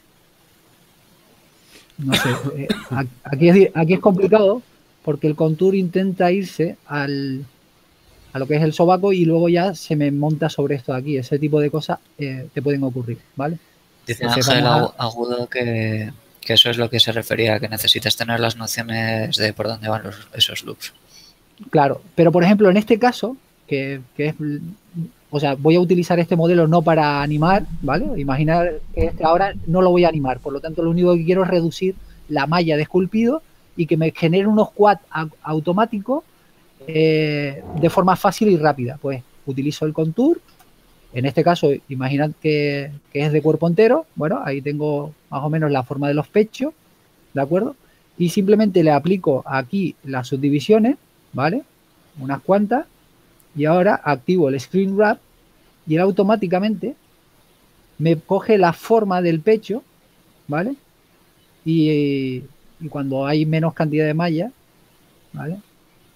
no sé, eh, aquí, es, aquí es complicado porque el contour intenta irse al a lo que es el sobaco y luego ya se me monta sobre esto de aquí. Ese tipo de cosas eh, te pueden ocurrir, ¿vale? Dice Ángel a... Agudo que que eso es lo que se refería, que necesitas tener las nociones de por dónde van los, esos loops. Claro, pero por ejemplo en este caso, que, que es, o sea, voy a utilizar este modelo no para animar, ¿vale? Imaginar que este ahora no lo voy a animar, por lo tanto lo único que quiero es reducir la malla de esculpido y que me genere unos quads automáticos eh, de forma fácil y rápida. Pues utilizo el contour. En este caso, imaginad que, que es de cuerpo entero. Bueno, ahí tengo más o menos la forma de los pechos, ¿de acuerdo? Y simplemente le aplico aquí las subdivisiones, ¿vale? Unas cuantas. Y ahora activo el Screen Wrap y él automáticamente me coge la forma del pecho, ¿vale? Y, y cuando hay menos cantidad de malla, ¿vale?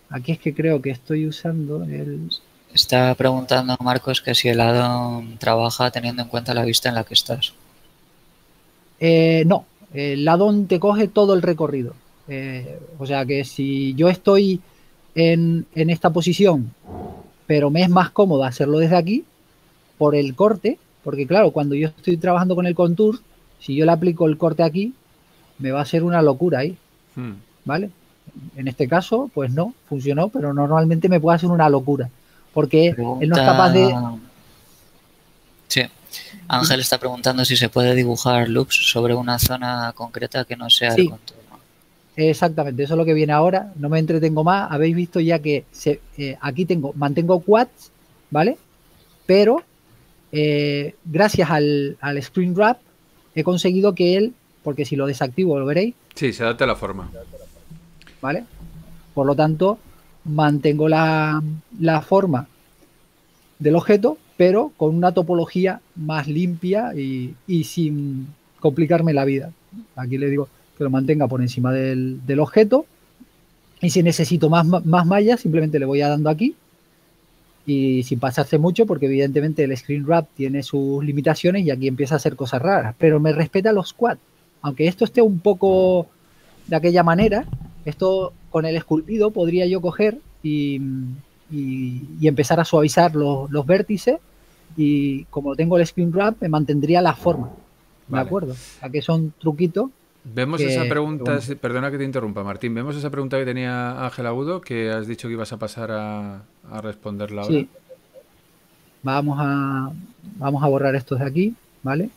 aquí es que creo que estoy usando el... Está preguntando Marcos que si el addon trabaja teniendo en cuenta la vista en la que estás. Eh, no, el addon te coge todo el recorrido. Eh, o sea que si yo estoy en, en esta posición, pero me es más cómodo hacerlo desde aquí, por el corte, porque claro, cuando yo estoy trabajando con el contour, si yo le aplico el corte aquí, me va a ser una locura ahí, Hmm. ¿vale? En este caso, pues no, funcionó, pero normalmente me puede hacer una locura, porque Pregunta... él no es capaz de... Sí, Ángel está preguntando si se puede dibujar loops sobre una zona concreta que no sea Sí. el contorno. Exactamente, eso es lo que viene ahora, no me entretengo más, habéis visto ya que se, eh, aquí tengo, mantengo quads, ¿vale? Pero eh, gracias al, al screen wrap he conseguido que él, porque si lo desactivo lo veréis, Sí, se adapta a la forma. ¿vale? Por lo tanto, mantengo la, la forma del objeto, pero con una topología más limpia y, y sin complicarme la vida. Aquí le digo que lo mantenga por encima del, del objeto, y si necesito más, más mallas, simplemente le voy a dando aquí, y sin pasarse mucho, porque evidentemente el screen wrap tiene sus limitaciones y aquí empieza a hacer cosas raras, pero me respeta los quads. Aunque esto esté un poco de aquella manera, esto con el esculpido podría yo coger y, y, y empezar a suavizar los, los vértices, y como tengo el screen wrap me mantendría la forma. ¿De Vale. acuerdo? O sea que son truquitos. Vemos que, esa pregunta, que bueno. sí, perdona que te interrumpa, Martín. Vemos esa pregunta que tenía Ángel Agudo, que has dicho que ibas a pasar a, a responderla ahora. Sí. Vamos a, vamos a borrar estos de aquí, ¿vale?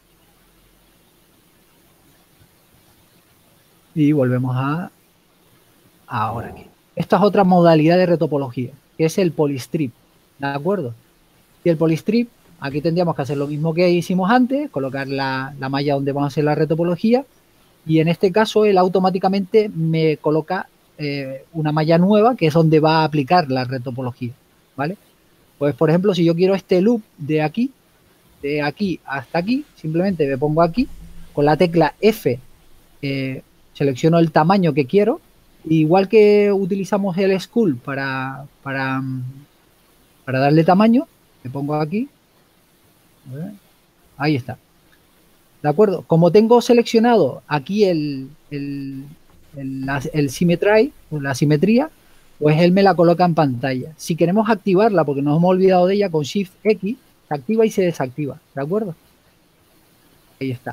Y volvemos a ahora aquí. Esta es otra modalidad de retopología, que es el polystrip, ¿de acuerdo? Y el polystrip, aquí tendríamos que hacer lo mismo que hicimos antes, colocar la, la malla donde vamos a hacer la retopología, y en este caso él automáticamente me coloca eh, una malla nueva, que es donde va a aplicar la retopología, ¿vale? Pues por ejemplo, si yo quiero este loop de aquí, de aquí hasta aquí, simplemente me pongo aquí, con la tecla F eh, selecciono el tamaño que quiero, igual que utilizamos el Skull para, para, para darle tamaño, me pongo aquí, ahí está, ¿de acuerdo? Como tengo seleccionado aquí el, el, el, la, el symmetry, la simetría, pues él me la coloca en pantalla. Si queremos activarla, porque nos hemos olvidado de ella, con Shift X, se activa y se desactiva, ¿de acuerdo? Ahí está.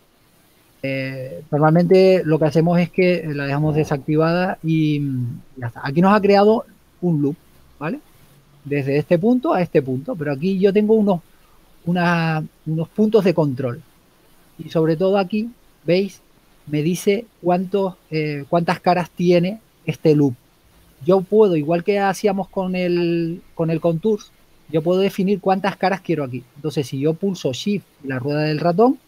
Eh, normalmente lo que hacemos es que la dejamos desactivada y ya está. Aquí nos ha creado un loop, ¿vale? Desde este punto a este punto, pero aquí yo tengo unos, una, unos puntos de control, y sobre todo aquí, ¿veis? Me dice cuántos, eh, cuántas caras tiene este loop. Yo puedo, igual que hacíamos con el, con el contour, yo puedo definir cuántas caras quiero aquí. Entonces, si yo pulso Shift y la rueda del ratón,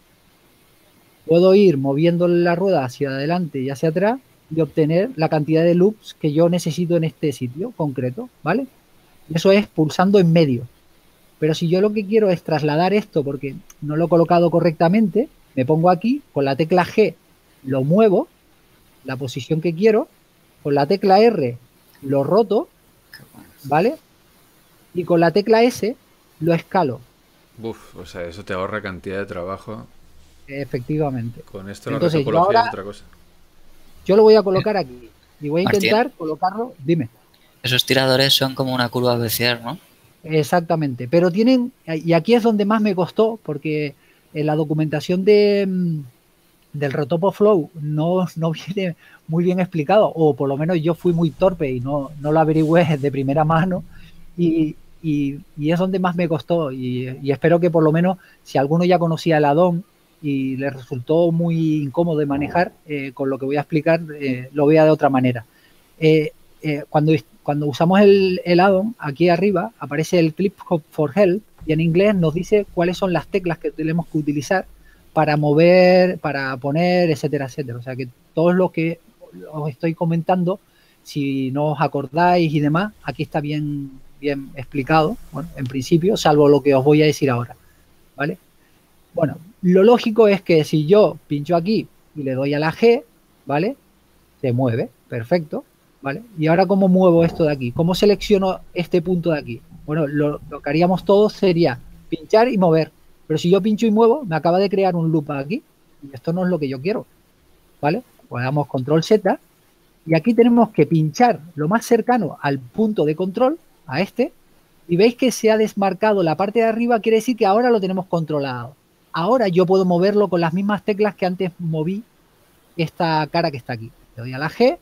puedo ir moviendo la rueda hacia adelante y hacia atrás y obtener la cantidad de loops que yo necesito en este sitio concreto, ¿vale? Eso es pulsando en medio. Pero si yo lo que quiero es trasladar esto porque no lo he colocado correctamente, me pongo aquí, con la tecla G lo muevo, la posición que quiero, con la tecla R lo roto, ¿vale? Y con la tecla S lo escalo. Uf, o sea, eso te ahorra cantidad de trabajo. Efectivamente. Con esto la Entonces, retopología ahora, es otra cosa. Yo lo voy a colocar aquí y voy a Martín, intentar colocarlo. Dime. Esos tiradores son como una curva Bézier, ¿no? Exactamente. Pero tienen, y aquí es donde más me costó, porque en la documentación de, del Retopo Flow no, no viene muy bien explicado, o por lo menos yo fui muy torpe y no, no lo averigüé de primera mano, y, y, y es donde más me costó, y, y espero que por lo menos si alguno ya conocía el addon y le resultó muy incómodo de manejar, eh, con lo que voy a explicar eh, lo vea de otra manera. Eh, eh, cuando, cuando usamos el, el addon, aquí arriba aparece el Clip for Help, y en inglés nos dice cuáles son las teclas que tenemos que utilizar para mover, para poner, etcétera, etcétera. O sea que todo lo que os estoy comentando, si no os acordáis y demás, aquí está bien, bien explicado, bueno, en principio, salvo lo que os voy a decir ahora, ¿vale? Bueno, lo lógico es que si yo pincho aquí y le doy a la G, ¿vale? Se mueve, perfecto. ¿vale? Y ahora, ¿cómo muevo esto de aquí? ¿Cómo selecciono este punto de aquí? Bueno, lo, lo que haríamos todos sería pinchar y mover. Pero si yo pincho y muevo, me acaba de crear un loop aquí. Y esto no es lo que yo quiero, ¿vale? Pues damos control Z. Y aquí tenemos que pinchar lo más cercano al punto de control, a este. Y veis que se ha desmarcado la parte de arriba, quiere decir que ahora lo tenemos controlado. Ahora yo puedo moverlo con las mismas teclas que antes moví esta cara que está aquí. Le doy a la G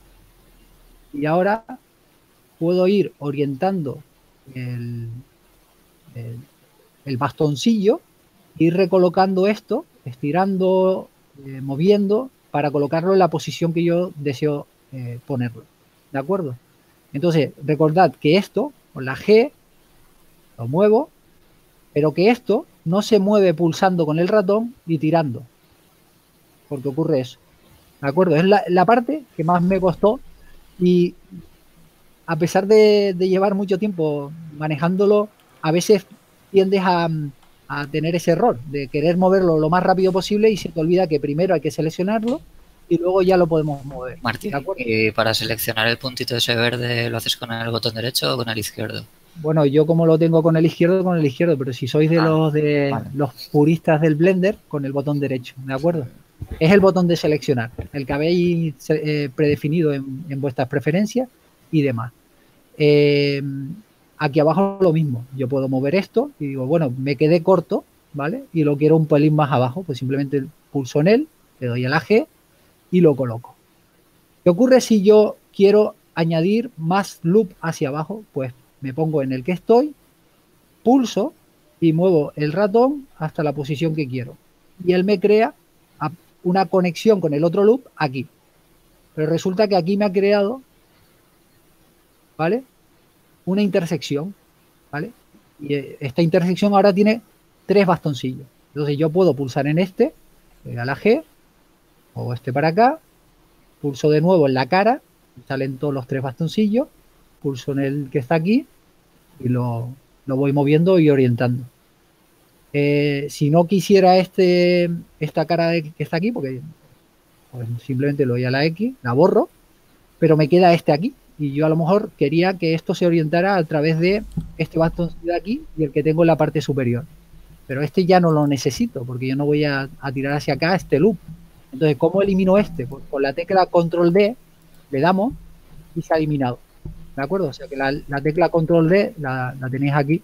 y ahora puedo ir orientando el, el, el bastoncillo, ir recolocando esto, estirando, eh, moviendo, para colocarlo en la posición que yo deseo eh, ponerlo. ¿De acuerdo? Entonces, recordad que esto, con la G, lo muevo, pero que esto no se mueve pulsando con el ratón y tirando. Porque ocurre eso. ¿De acuerdo? Es la, la parte que más me costó y a pesar de, de llevar mucho tiempo manejándolo, a veces tiendes a, a tener ese error de querer moverlo lo más rápido posible y se te olvida que primero hay que seleccionarlo y luego ya lo podemos mover. Martín, ¿y para seleccionar el puntito ese verde lo haces con el botón derecho o con el izquierdo? Bueno, yo como lo tengo con el izquierdo, con el izquierdo, pero si sois de ah, los de vale. los puristas del Blender, con el botón derecho, ¿de acuerdo? Es el botón de seleccionar, el que habéis eh, predefinido en, en vuestras preferencias y demás. Eh, aquí abajo lo mismo, yo puedo mover esto y digo, bueno, me quedé corto, ¿vale? Y lo quiero un pelín más abajo, pues simplemente pulso en él, le doy a la G y lo coloco. ¿Qué ocurre si yo quiero añadir más loop hacia abajo? Pues me pongo en el que estoy, pulso y muevo el ratón hasta la posición que quiero. Y él me crea una conexión con el otro loop aquí. Pero resulta que aquí me ha creado, ¿vale? Una intersección, ¿vale? Y esta intersección ahora tiene tres bastoncillos. Entonces yo puedo pulsar en este, le doy a la G, o este para acá, pulso de nuevo en la cara, salen todos los tres bastoncillos, pulso en el que está aquí y lo, lo voy moviendo y orientando. Eh, si no quisiera este esta cara de, que está aquí, porque pues simplemente le doy a la X, la borro, pero me queda este aquí. Y yo a lo mejor quería que esto se orientara a través de este bastoncillo de aquí y el que tengo en la parte superior. Pero este ya no lo necesito, porque yo no voy a, a tirar hacia acá este loop. Entonces, ¿cómo elimino este? Pues con la tecla control D le damos y se ha eliminado. ¿De acuerdo? O sea que la, la tecla control D la, la tenéis aquí.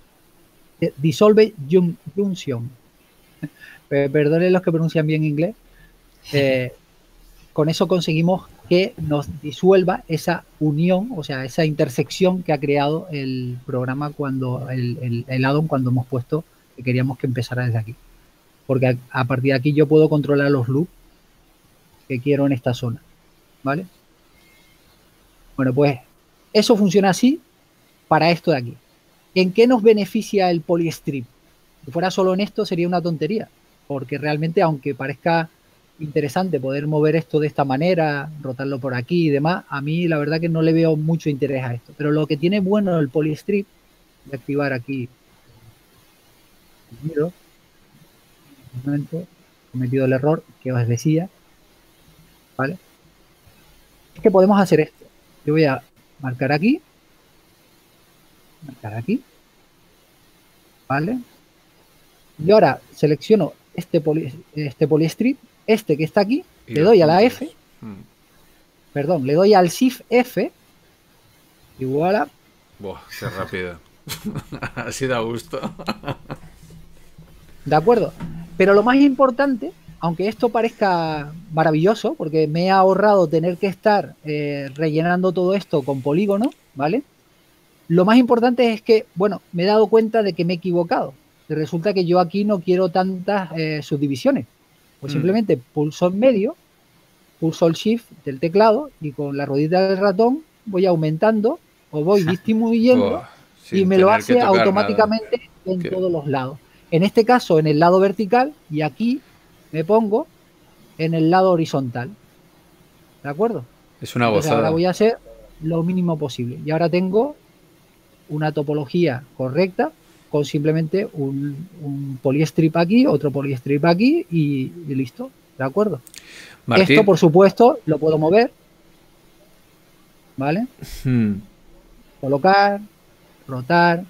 Dissolve Junction. Perdonen los que pronuncian bien inglés. Eh, con eso conseguimos que nos disuelva esa unión, o sea, esa intersección que ha creado el programa cuando el, el, el add-on cuando hemos puesto que queríamos que empezara desde aquí. Porque a, a partir de aquí yo puedo controlar los loops que quiero en esta zona. ¿Vale? Bueno, pues eso funciona así para esto de aquí. ¿En qué nos beneficia el polystrip? Si fuera solo en esto sería una tontería, porque realmente aunque parezca interesante poder mover esto de esta manera, rotarlo por aquí y demás, a mí la verdad que no le veo mucho interés a esto. Pero lo que tiene bueno el polystrip, voy a activar aquí, miro, un momento, he cometido el error que os decía, ¿vale? Es que podemos hacer esto. Yo voy a marcar aquí, marcar aquí, ¿vale? Y ahora selecciono este, poly, este polystrip, este que está aquí, y le doy a la F, hmm. perdón, le doy al Shift F, igual a... Buah, qué rápido. Así da gusto. ¿De acuerdo? Pero lo más importante, aunque esto parezca maravilloso, porque me he ahorrado tener que estar eh, rellenando todo esto con polígonos, ¿vale? Lo más importante es que, bueno, me he dado cuenta de que me he equivocado. Y resulta que yo aquí no quiero tantas eh, subdivisiones. Pues mm. simplemente pulso en medio, pulso el Shift del teclado y con la ruedita del ratón voy aumentando o voy disminuyendo oh, y me lo hace automáticamente nada. En ¿Qué? Todos los lados. En este caso en el lado vertical y aquí me pongo en el lado horizontal. ¿De acuerdo? Es una Entonces, gozada. Ahora voy a hacer lo mínimo posible. Y ahora tengo una topología correcta con simplemente un, un polystrip aquí, otro polystrip aquí y, y listo. ¿De acuerdo? Martín. Esto, por supuesto, lo puedo mover. ¿vale? Hmm. Colocar, rotar.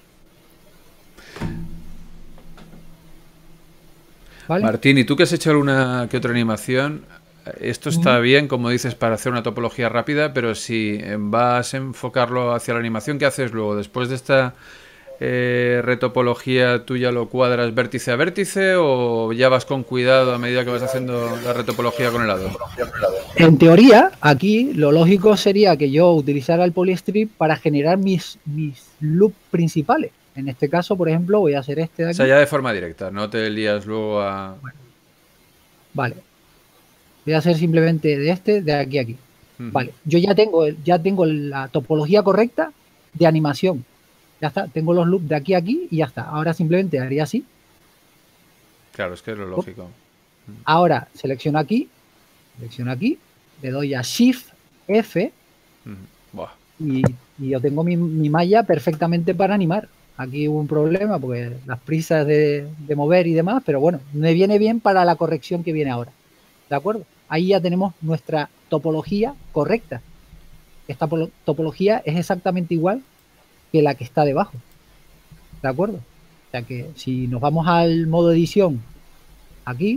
¿Vale? Martín, ¿y tú que has hecho alguna que otra animación? Esto está Mm. bien, como dices, para hacer una topología rápida, pero si vas a enfocarlo hacia la animación, ¿qué haces luego? Después de esta eh, retopología, ¿tú ya lo cuadras vértice a vértice o ya vas con cuidado a medida que vas haciendo la retopología con el hado? En teoría, aquí lo lógico sería que yo utilizara el polystrip para generar mis, mis loops principales. En este caso, por ejemplo, voy a hacer este de O aquí. sea, ya de forma directa, no te lías luego a... Vale. Voy a hacer simplemente de este, de aquí a aquí. Ujú. Vale. Yo ya tengo, ya tengo la topología correcta de animación. Ya está. Tengo los loops de aquí a aquí y ya está. Ahora simplemente haría así. Claro, es que es lo lógico. Ahora selecciono aquí, selecciono aquí, le doy a Shift F Ujú. Buah. y, y yo tengo mi, mi malla perfectamente para animar. Aquí hubo un problema porque las prisas de, de mover y demás, pero bueno, me viene bien para la corrección que viene ahora. ¿De acuerdo? Ahí ya tenemos nuestra topología correcta. Esta topología es exactamente igual que la que está debajo. ¿De acuerdo? O sea que si nos vamos al modo edición aquí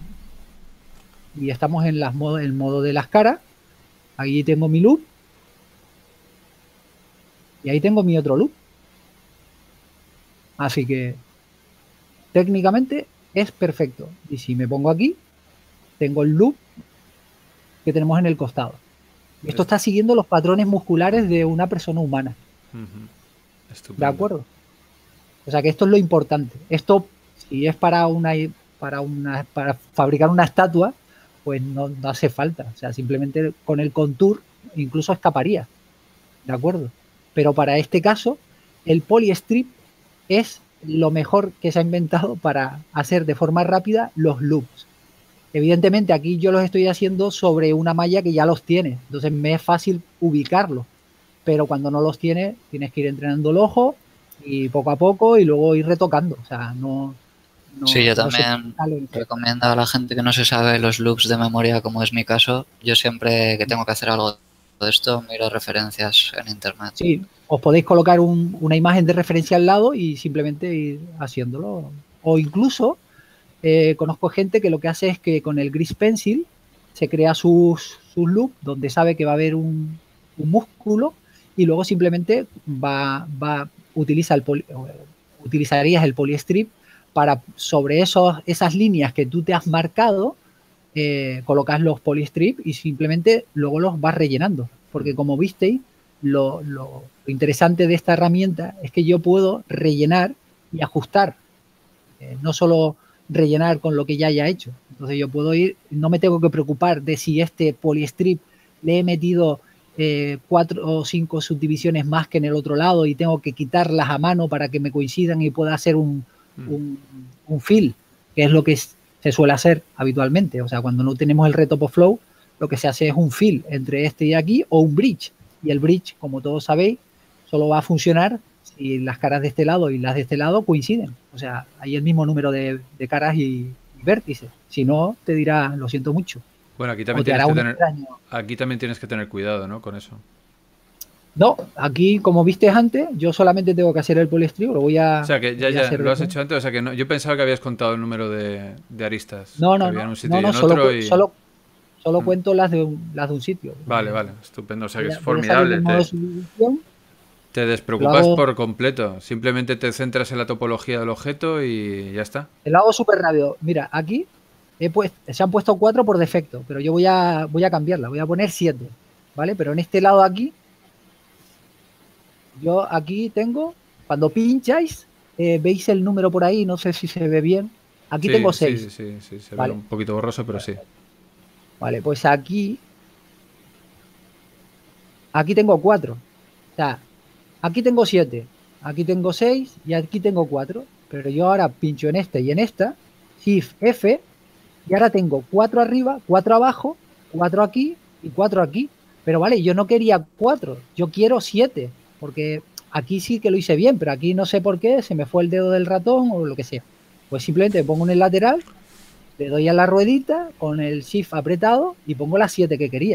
y estamos en las modo, el modo de las caras, ahí tengo mi loop y ahí tengo mi otro loop. Así que técnicamente es perfecto. Y si me pongo aquí, tengo el loop que tenemos en el costado. Esto está siguiendo los patrones musculares de una persona humana. Ujú. ¿De Estupendo. acuerdo? O sea que esto es lo importante. Esto, si es para una para una para fabricar una estatua, pues no, no hace falta. O sea, simplemente con el contour incluso escaparía. ¿De acuerdo? Pero para este caso, el polystrip es lo mejor que se ha inventado para hacer de forma rápida los loops. Evidentemente aquí yo los estoy haciendo sobre una malla que ya los tiene, entonces me es fácil ubicarlos, pero cuando no los tienes tienes que ir entrenando el ojo y poco a poco y luego ir retocando, o sea, no... no sí, yo no se también sale. recomiendo a la gente que no se sabe los loops de memoria, como es mi caso, yo siempre que tengo que hacer algo de esto miro referencias en internet. Sí, os podéis colocar un, una imagen de referencia al lado y simplemente ir haciéndolo, o incluso... Eh, conozco gente que lo que hace es que con el Grease Pencil se crea sus, sus loops donde sabe que va a haber un, un músculo y luego simplemente va, va utiliza el poli, utilizarías el polystrip para sobre esos, esas líneas que tú te has marcado, eh, colocas los polystrip y simplemente luego los vas rellenando. Porque como visteis, lo, lo, lo interesante de esta herramienta es que yo puedo rellenar y ajustar. Eh, no solo rellenar con lo que ya haya hecho. Entonces yo puedo ir, no me tengo que preocupar de si este polystrip le he metido eh, cuatro o cinco subdivisiones más que en el otro lado y tengo que quitarlas a mano para que me coincidan y pueda hacer un, un, un fill, que es lo que se suele hacer habitualmente. O sea, cuando no tenemos el retopo flow, lo que se hace es un fill entre este y aquí o un bridge. Y el bridge, como todos sabéis, solo va a funcionar si las caras de este lado y las de este lado coinciden. O sea, hay el mismo número de, de caras y, y vértices. Si no, te dirá, lo siento mucho. Bueno, aquí también, O te tienes hará que un tener, extraño. aquí también tienes que tener cuidado, ¿no? Con eso. No, aquí, como viste antes, yo solamente tengo que hacer el polystrip, lo voy a... O sea, que ya, voy a ya hacer lo has después. hecho antes, o sea, que no, yo pensaba que habías contado el número de, de aristas. No, que no, había en no, un sitio no, y no, en solo, otro cu- y... solo, solo Mm. cuento las de un, las de un sitio. Vale, vale, estupendo. O sea, que Voy a- es voy a salir formidable. del modo Te, subdivisión, te lo despreocupas hago, por completo. Simplemente te centras en la topología del objeto y ya está. lo hago súper rápido. Mira, aquí he puesto, se han puesto cuatro por defecto, pero yo voy a, voy a cambiarla, voy a poner siete, ¿vale? Pero en este lado aquí, yo aquí tengo, cuando pincháis, eh, veis el número por ahí, no sé si se ve bien. Aquí Sí, tengo sí, seis, sí, sí, se ve ¿vale? un poquito borroso, pero sí. Vale, pues aquí, aquí tengo cuatro. O sea, aquí tengo siete, aquí tengo seis y aquí tengo cuatro. Pero yo ahora pincho en este y en esta, Shift F, y ahora tengo cuatro arriba, cuatro abajo, cuatro aquí y cuatro aquí. Pero vale, yo no quería cuatro, yo quiero siete, porque aquí sí que lo hice bien, pero aquí no sé por qué, se me fue el dedo del ratón o lo que sea. Pues simplemente pongo en el lateral, le doy a la ruedita con el Shift apretado y pongo las siete que quería.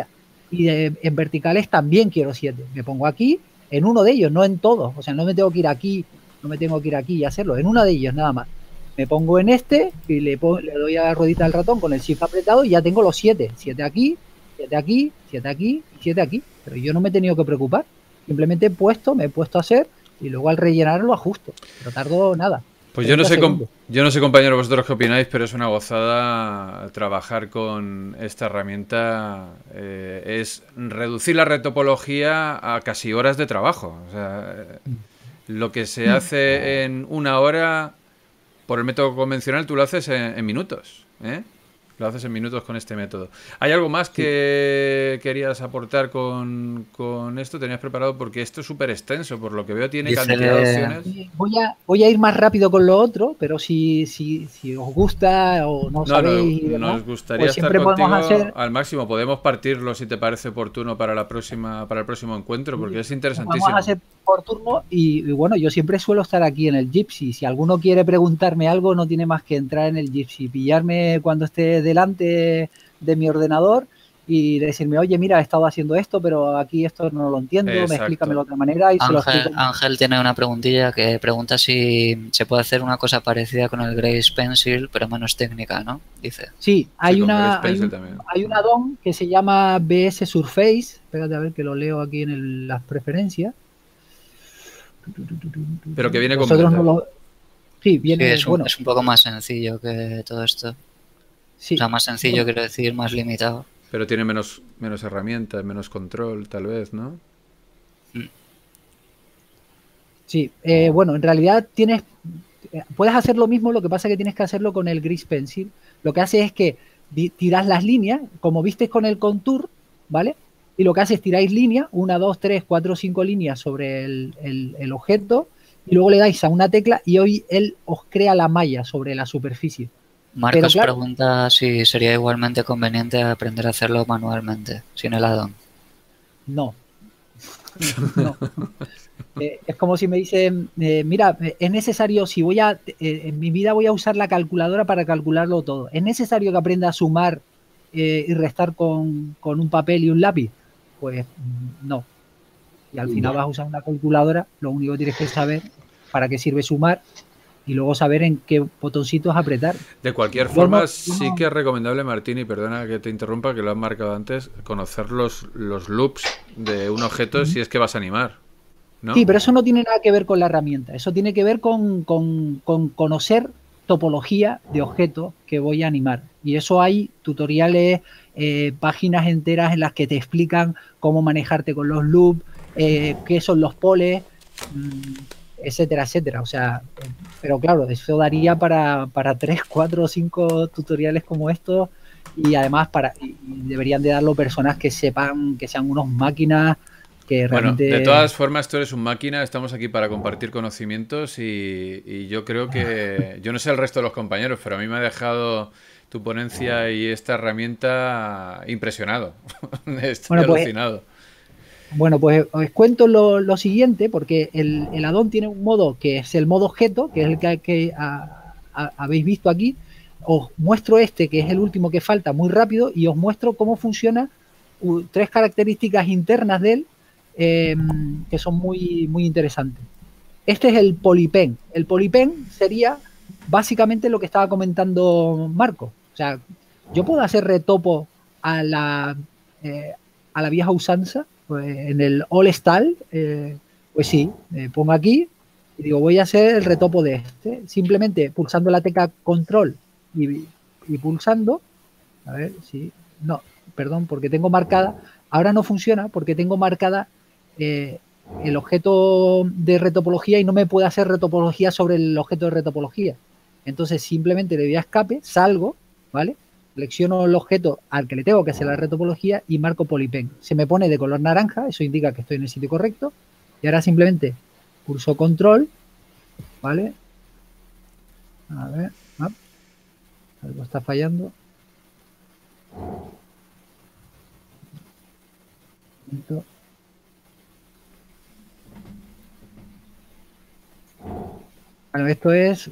y de, en verticales también quiero siete. Me pongo aquí, en uno de ellos, no en todos. O sea, no me tengo que ir aquí, no me tengo que ir aquí y hacerlo. En uno de ellos nada más. Me pongo en este y le, pongo, le doy a la ruedita del ratón con el shift apretado y ya tengo los siete. siete aquí, siete aquí, siete aquí y siete aquí. Pero yo no me he tenido que preocupar. Simplemente he puesto, me he puesto a hacer y luego al rellenar lo ajusto. No tardo nada. Pues yo no sé, yo no sé, compañeros, vosotros qué opináis, pero es una gozada trabajar con esta herramienta. Eh, es reducir la retopología a casi horas de trabajo. O sea, lo que se hace en una hora, por el método convencional, tú lo haces en, en minutos, ¿eh? Lo haces en minutos con este método. ¿Hay algo más que sí. querías aportar con, con esto? ¿Tenías preparado? Porque esto es súper extenso, por lo que veo tiene Dice... cantidad de opciones. Voy a, voy a ir más rápido con lo otro, pero si, si, si os gusta o no, no sabéis... No, demás, nos gustaría pues estar contigo hacer... al máximo. Podemos partirlo, si te parece oportuno, para la próxima para el próximo encuentro, porque es interesantísimo. Vamos a hacer por turno y, y bueno, yo siempre suelo estar aquí en el Jitsi. Si alguno quiere preguntarme algo, no tiene más que entrar en el Jitsi, pillarme cuando esté delante de mi ordenador y decirme, oye, mira, he estado haciendo esto, pero aquí esto no lo entiendo, Exacto. me explícame de otra manera y Ángel, se lo explico. Ángel tiene una preguntilla que pregunta si se puede hacer una cosa parecida con el Grace Pencil, pero menos técnica, ¿no? Dice. Sí, hay sí, una hay un, hay un add-on que se llama B S Surface. Espérate a ver que lo leo aquí en el, las preferencias. Pero que viene con Nosotros no lo... Sí, viene, sí, es, un, bueno. es un poco más sencillo que todo esto. Sí. O sea, más sencillo, bueno. Quiero decir, más limitado. Pero tiene menos, menos herramientas, menos control, tal vez, ¿no? Sí, eh, bueno, en realidad tienes... Puedes hacer lo mismo, lo que pasa es que tienes que hacerlo con el Grease Pencil. Lo que hace es que tiras las líneas, como viste con el Contour, ¿vale? Y lo que hace es tiráis líneas, una, dos, tres, cuatro, cinco líneas sobre el, el, el objeto, y luego le dais a una tecla y hoy él os crea la malla sobre la superficie. Marcos claro, pregunta si sería igualmente conveniente aprender a hacerlo manualmente, sin el add-on. No. no. Eh, es como si me dicen, eh, mira, es necesario, si voy a, eh, en mi vida voy a usar la calculadora para calcularlo todo. ¿Es necesario que aprenda a sumar eh, y restar con, con un papel y un lápiz? Pues no. Y al final vas a usar una calculadora, lo único que tienes que saber para qué sirve sumar y luego saber en qué botoncitos apretar. De cualquier forma, no, sí no... que es recomendable, Martín, y perdona que te interrumpa, que lo has marcado antes, conocer los, los loops de un objeto mm-hmm. si es que vas a animar, ¿no? Sí, pero eso no tiene nada que ver con la herramienta, eso tiene que ver con, con, con conocer topología de objetos que voy a animar. Y eso hay tutoriales, eh, páginas enteras en las que te explican cómo manejarte con los loops, eh, qué son los poles, mmm, etcétera, etcétera. O sea, pero claro, eso daría para, para tres, cuatro o cinco tutoriales como estos y además para y deberían de darlo personas que sepan, que sean unos máquinas que realmente... Bueno, de todas formas, tú eres un máquina, estamos aquí para compartir conocimientos y, y yo creo que, yo no sé el resto de los compañeros, pero a mí me ha dejado tu ponencia y esta herramienta impresionado. Estoy bueno, pues, alucinado. Bueno, pues os cuento lo, lo siguiente, porque el, el add-on tiene un modo que es el modo objeto, que es el que, que a, a, habéis visto aquí. Os muestro este, que es el último que falta, muy rápido, y os muestro cómo funciona uh, tres características internas de él, eh, que son muy, muy interesantes. Este es el polypen. El polypen sería básicamente lo que estaba comentando Marco. O sea, yo puedo hacer retopo a la, eh, a la vieja usanza. Pues en el All Style, eh, pues sí, me pongo aquí y digo, voy a hacer el retopo de este. Simplemente pulsando la tecla Control y, y pulsando, a ver si, no, perdón, porque tengo marcada, ahora no funciona porque tengo marcada eh, el objeto de retopología y no me puede hacer retopología sobre el objeto de retopología. Entonces simplemente le doy a escape, salgo, ¿vale? Selecciono el objeto al que le tengo que hacer la retopología y marco polypen. Se me pone de color naranja, eso indica que estoy en el sitio correcto. Y ahora simplemente pulso control, ¿vale? A ver, ah, algo está fallando. Bueno, esto es...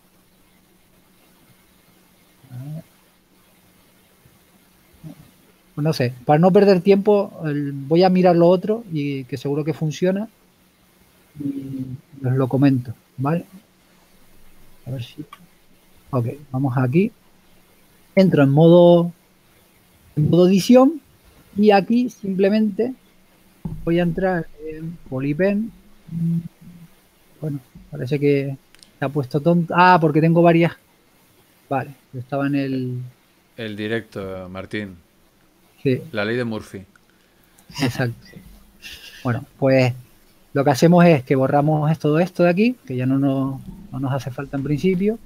A ver. Pues no sé, para no perder tiempo, el, voy a mirar lo otro y que seguro que funciona y os lo comento, ¿vale? A ver si... Ok, vamos aquí. Entro en modo, en modo edición y aquí simplemente voy a entrar en Polypen. Bueno, parece que se ha puesto tonto. Ah, porque tengo varias. Vale, estaba en el... El directo, Martín. Sí. La ley de Murphy. Exacto. Bueno, pues lo que hacemos es que borramos todo esto de aquí, que ya no nos, no nos hace falta en principio.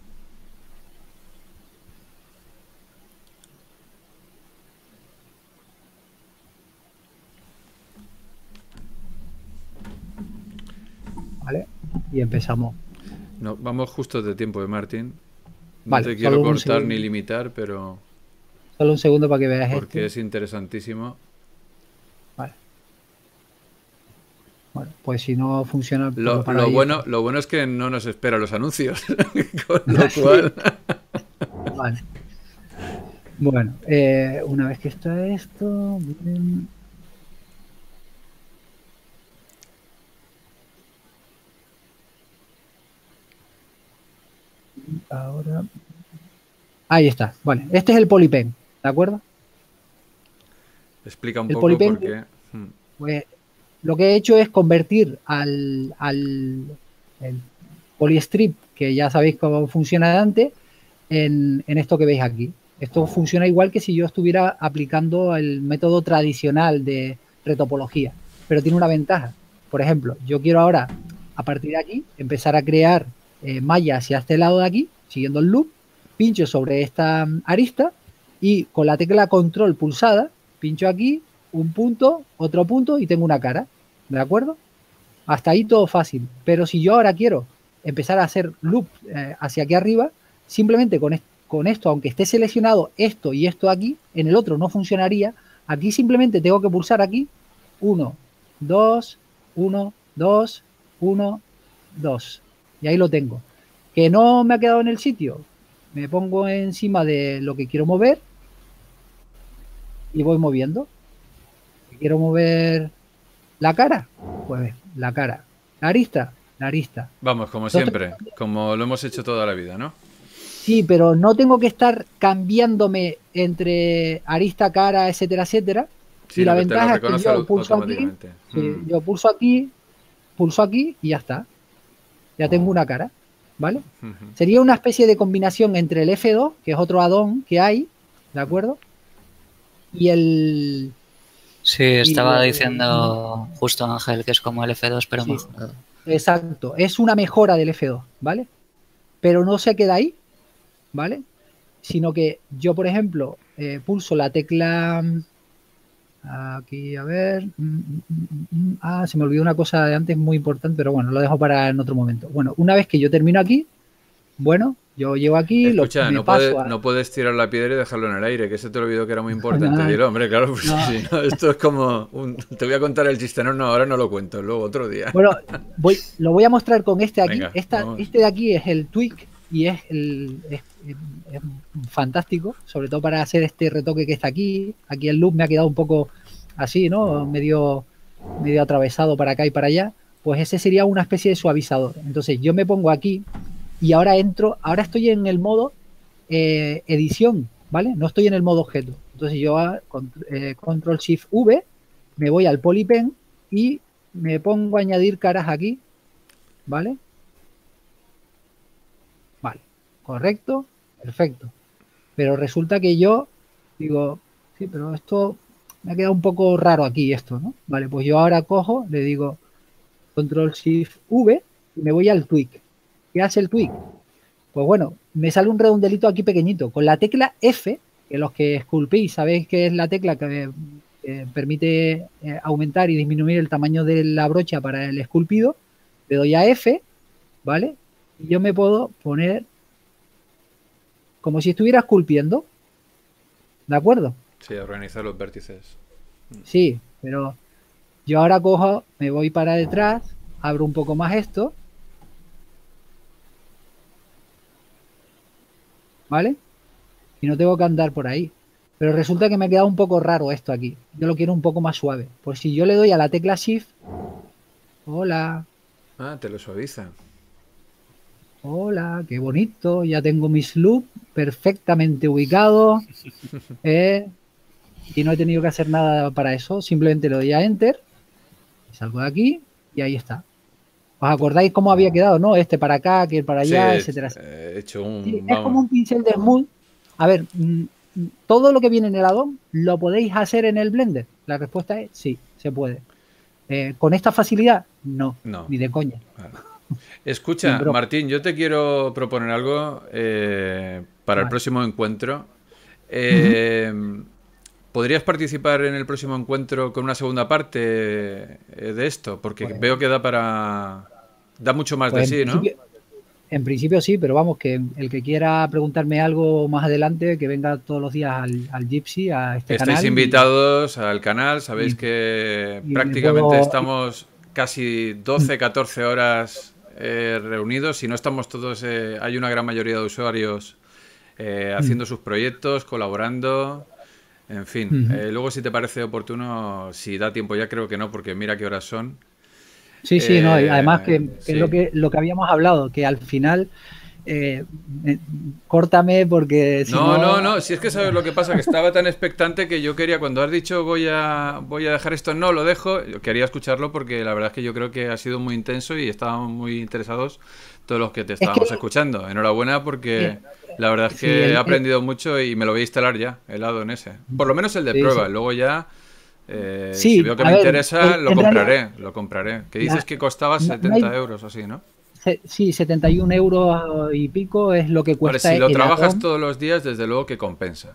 Vale, y empezamos. No, vamos justo de tiempo de Martín. No vale, te quiero cortar ni limitar, pero... Solo un segundo para que veas porque esto. es interesantísimo. Vale. Bueno, pues si no funciona... Lo, lo, bueno, lo bueno es que no nos espera los anuncios. Con lo cual... Vale. Bueno, eh, una vez que está esto... Bien. Ahora... Ahí está. Vale, este es el Polypen, ¿de acuerdo? Explica un el poco Polypen, por qué. Pues lo que he hecho es convertir al, al el Polystrip, que ya sabéis cómo funciona de antes, en, en esto que veis aquí. Esto funciona igual que si yo estuviera aplicando el método tradicional de retopología, pero tiene una ventaja. Por ejemplo, yo quiero ahora, a partir de aquí, empezar a crear eh, malla hacia este lado de aquí, siguiendo el loop, pincho sobre esta arista y con la tecla control pulsada, pincho aquí, un punto, otro punto y tengo una cara, ¿de acuerdo? Hasta ahí todo fácil, pero si yo ahora quiero empezar a hacer loop eh, hacia aquí arriba, simplemente con, est con esto, aunque esté seleccionado esto y esto aquí, en el otro no funcionaría, aquí simplemente tengo que pulsar aquí, uno, dos, uno, dos, uno, dos, y ahí lo tengo. Que no me ha quedado en el sitio, me pongo encima de lo que quiero mover y voy moviendo. Quiero mover la cara, pues la cara. La arista, la arista. Vamos, como siempre, como lo hemos hecho toda la vida, ¿no? Sí, pero no tengo que estar cambiándome entre arista, cara, etcétera, etcétera. Sí, y la que ventaja es que yo pulso aquí, mm. sí, yo pulso aquí, pulso aquí y ya está. Ya tengo una cara, ¿vale? Uh-huh. Sería una especie de combinación entre el F dos, que es otro add-on que hay, ¿de acuerdo? Y el... Sí, estaba y, diciendo eh, justo Ángel que es como el F dos, pero sí, mejorado. Exacto, es una mejora del F dos, ¿vale? Pero no se queda ahí, ¿vale? Sino que yo, por ejemplo, eh, pulso la tecla... Aquí, a ver... Ah, se me olvidó una cosa de antes muy importante, pero bueno, lo dejo para en otro momento. Bueno, una vez que yo termino aquí, bueno... Yo llego aquí, Escucha, lo, no, puede, a... no puedes tirar la piedra y dejarlo en el aire, que se te olvidó que era muy importante. Dilo, hombre, claro, pues, no. Sí, no, esto es como... Un, te voy a contar el chiste, no, no, ahora no lo cuento, luego otro día. Bueno, voy, lo voy a mostrar con este aquí. Venga, Esta, este de aquí es el tweak y es, el, es, es fantástico, sobre todo para hacer este retoque que está aquí. Aquí el loop me ha quedado un poco así, ¿no? Medio, medio atravesado para acá y para allá. Pues ese sería una especie de suavizador. Entonces yo me pongo aquí... Y ahora entro, ahora estoy en el modo eh, edición, ¿vale? No estoy en el modo objeto. Entonces yo con, eh, control shift V me voy al Polypen y me pongo a añadir caras aquí, ¿vale? Vale, correcto, perfecto. Pero resulta que yo digo, sí, pero esto me ha quedado un poco raro aquí esto, ¿no? Vale, pues yo ahora cojo, le digo control shift V y me voy al tweak. ¿Qué hace el tweak? Pues bueno, me sale un redondelito aquí pequeñito. Con la tecla F, que los que esculpís sabéis que es la tecla que eh, permite eh, aumentar y disminuir el tamaño de la brocha para el esculpido, le doy a F, ¿vale? Y yo me puedo poner como si estuviera esculpiendo. ¿De acuerdo? Sí, organizar los vértices. Sí, pero yo ahora cojo, me voy para detrás, abro un poco más esto. ¿Vale? Y no tengo que andar por ahí. Pero resulta que me ha quedado un poco raro esto aquí. Yo lo quiero un poco más suave. Pues si yo le doy a la tecla Shift... Hola. Ah, te lo suaviza. Hola, qué bonito. Ya tengo mis loops perfectamente ubicados. Eh, y no he tenido que hacer nada para eso. Simplemente le doy a Enter. Salgo de aquí y ahí está. ¿Os acordáis cómo había quedado, no? Este para acá, que para allá, sí, etcétera. He hecho un... Sí, es como un pincel de smooth. A ver, todo lo que viene en el addon lo podéis hacer en el Blender. La respuesta es sí, se puede. Eh, ¿Con esta facilidad? No, no, ni de coña. Vale. Escucha, Martín, yo te quiero proponer algo eh, para vale. el próximo encuentro. Eh, uh-huh. ¿Podrías participar en el próximo encuentro con una segunda parte de esto? Porque pues, veo que da para... da mucho más pues de sí, ¿no? En principio sí, pero vamos, que el que quiera preguntarme algo más adelante, que venga todos los días al, al Gypsy, a este Estáis canal. Estáis invitados y, al canal, sabéis y, que y prácticamente puedo... estamos casi doce, catorce horas eh, reunidos. Si no estamos todos, eh, hay una gran mayoría de usuarios eh, haciendo mm. sus proyectos, colaborando, en fin. Mm-hmm. eh, luego, si te parece oportuno, si da tiempo, ya creo que no, porque mira qué horas son. Sí, sí, eh, no, y además que, que sí. es lo que, lo que habíamos hablado, que al final... Eh, eh, córtame porque si no, no, no, no, si es que sabes lo que pasa, que estaba tan expectante que yo quería, cuando has dicho voy a voy a dejar esto, no, lo dejo, yo quería escucharlo porque la verdad es que yo creo que ha sido muy intenso y estábamos muy interesados todos los que te estábamos es que, escuchando. Enhorabuena porque eh, la verdad es que sí, el, he aprendido el, mucho y me lo voy a instalar ya, el addon ese. Por lo menos el de sí, prueba, sí. luego ya... Eh, sí, si veo que me ver, interesa, el, lo compraré, realidad, lo compraré. Que dices la, que costaba setenta no hay, euros así, ¿no? Sí, setenta y un euros y pico es lo que cuesta. Ahora, si lo el trabajas addon. todos los días, desde luego que compensa.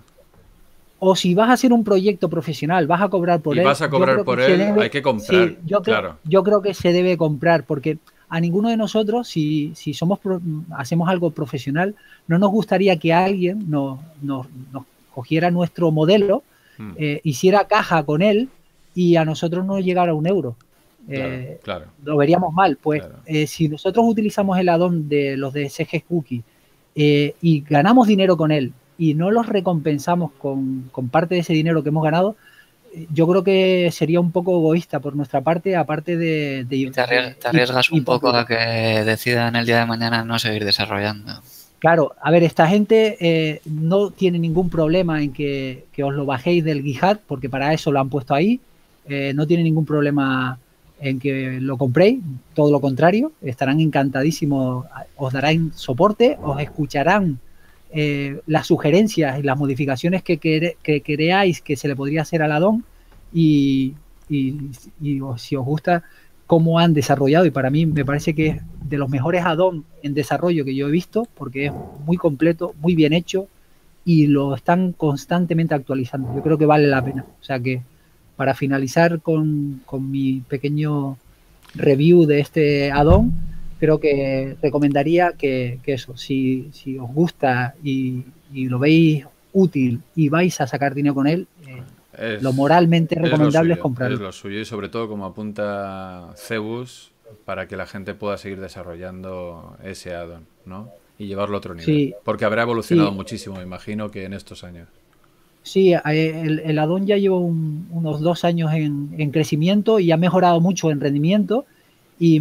O si vas a hacer un proyecto profesional, vas a cobrar por y él. vas a cobrar por él, debe, hay que comprar. Sí, yo, creo, claro. yo creo que se debe comprar, porque a ninguno de nosotros, si, si somos pro, hacemos algo profesional, no nos gustaría que alguien nos, nos, nos cogiera nuestro modelo, hmm. eh, hiciera caja con él y a nosotros no llegara un euro. Claro, eh, claro. Lo veríamos mal. Pues claro. eh, si nosotros utilizamos el addon de los de C G Cookie eh, y ganamos dinero con él y no los recompensamos con, con parte de ese dinero que hemos ganado, eh, yo creo que sería un poco egoísta por nuestra parte, aparte de... de te, arries te arriesgas y, un y poco a que decidan el día de mañana no seguir desarrollando. Claro, a ver, esta gente eh, no tiene ningún problema en que, que os lo bajéis del GitHub, porque para eso lo han puesto ahí. Eh, no tiene ningún problema en que lo compréis, todo lo contrario, estarán encantadísimos, os darán soporte, os escucharán eh, las sugerencias y las modificaciones que, que, que creáis que se le podría hacer al addon y, y, y si os gusta cómo han desarrollado, y para mí me parece que es de los mejores addon en desarrollo que yo he visto, porque es muy completo, muy bien hecho y lo están constantemente actualizando. Yo creo que vale la pena. O sea que para finalizar con, con mi pequeño review de este addon, creo que recomendaría que, que eso, si, si os gusta y, y lo veis útil y vais a sacar dinero con él, eh, es, lo moralmente recomendable es, es comprarlo. Es lo suyo y sobre todo, como apunta Cebus, para que la gente pueda seguir desarrollando ese addon, ¿no? Y llevarlo a otro nivel. Sí, porque habrá evolucionado sí. muchísimo, me imagino, que en estos años. Sí, el, el addon ya lleva un, unos dos años en, en crecimiento y ha mejorado mucho en rendimiento y,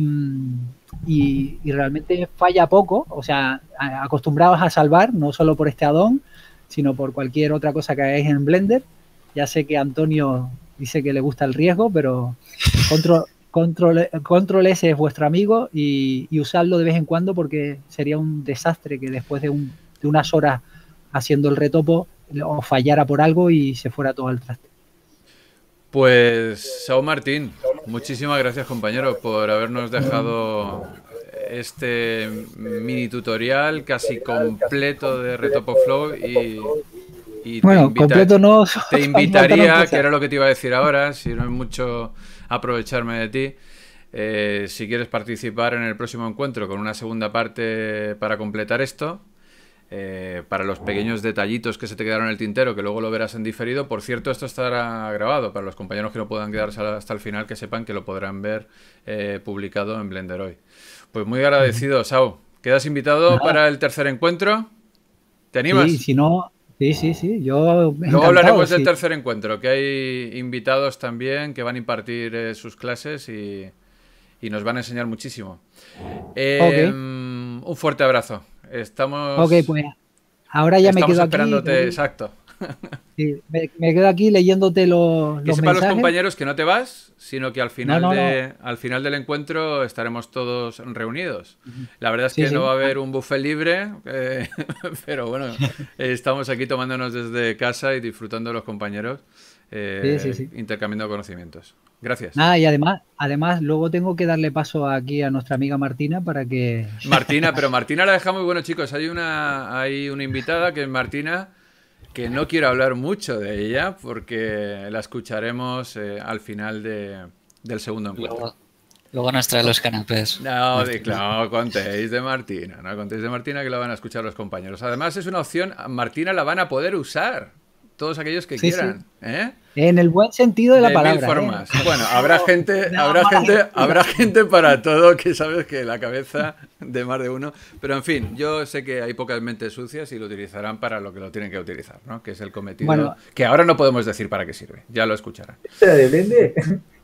y, y realmente falla poco, o sea, acostumbrados a salvar, no solo por este addon, sino por cualquier otra cosa que hagáis en Blender. Ya sé que Antonio dice que le gusta el riesgo, pero control, control, control S es vuestro amigo y, y usadlo de vez en cuando porque sería un desastre que después de, un, de unas horas haciendo el retopo o fallara por algo y se fuera todo al traste. Pues, Saúl Martín, muchísimas gracias, compañero, por habernos dejado este mini tutorial casi completo de Retopo Flow y, y bueno, te completo no. Te invitaría, que era lo que te iba a decir ahora, si no es mucho aprovecharme de ti, eh, si quieres participar en el próximo encuentro con una segunda parte para completar esto. Eh, para los pequeños detallitos que se te quedaron en el tintero, que luego lo verás en diferido. Por cierto, esto estará grabado para los compañeros que no puedan quedarse hasta el final, que sepan que lo podrán ver eh, publicado en Blender hoy. Pues muy agradecido, Sau. ¿Quedas invitado no. para el tercer encuentro? ¿Te animas? Sí, si no, Sí, sí, sí. Yo Luego hablaremos del sí. tercer encuentro, que hay invitados también que van a impartir eh, sus clases y, y nos van a enseñar muchísimo. Eh, Okay. Un fuerte abrazo. Estamos, Ok, pues ahora ya me estamos quedo esperándote, aquí. exacto. Sí, me, me quedo aquí leyéndote los, Que los sepan los mensajes. compañeros que no te vas, sino que al final, No, no, de, al final del encuentro estaremos todos reunidos. La verdad es Sí, que sí. no va a haber un buffet libre, eh, pero bueno, eh, estamos aquí tomándonos desde casa y disfrutando de los compañeros, eh, Sí, sí, sí. intercambiando conocimientos. Gracias. Nada, y además, además, luego tengo que darle paso aquí a nuestra amiga Martina para que. Martina, pero Martina la dejamos, bueno chicos, hay una, hay una invitada que es Martina, que no quiero hablar mucho de ella porque la escucharemos eh, al final de, del segundo encuentro. Luego, luego nos trae los canapés. No, de, no contéis de Martina, no contéis de Martina que la van a escuchar los compañeros. Además es una opción, Martina la van a poder usar, todos aquellos que Sí, quieran, sí. ¿eh? En el buen sentido de la De palabra. mil formas. ¿eh? Bueno, habrá gente, No, habrá mala gente, gente. habrá gente para todo, que sabes que la cabeza de más de uno. Pero en fin, yo sé que hay pocas mentes sucias y lo utilizarán para lo que lo tienen que utilizar, ¿no? Que es el cometido. Bueno. Que ahora no podemos decir para qué sirve. Ya lo escucharán. Depende.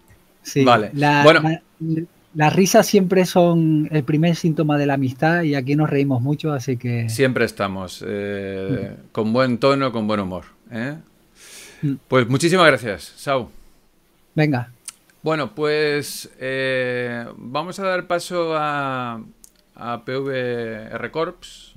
Sí. Vale. La, Bueno. la- las risas siempre son el primer síntoma de la amistad y aquí nos reímos mucho, así que. Siempre estamos eh, con buen tono, con buen humor, ¿eh? Mm. Pues muchísimas gracias, Sau. Venga. Bueno, pues eh, vamos a dar paso a, a P V R Corps,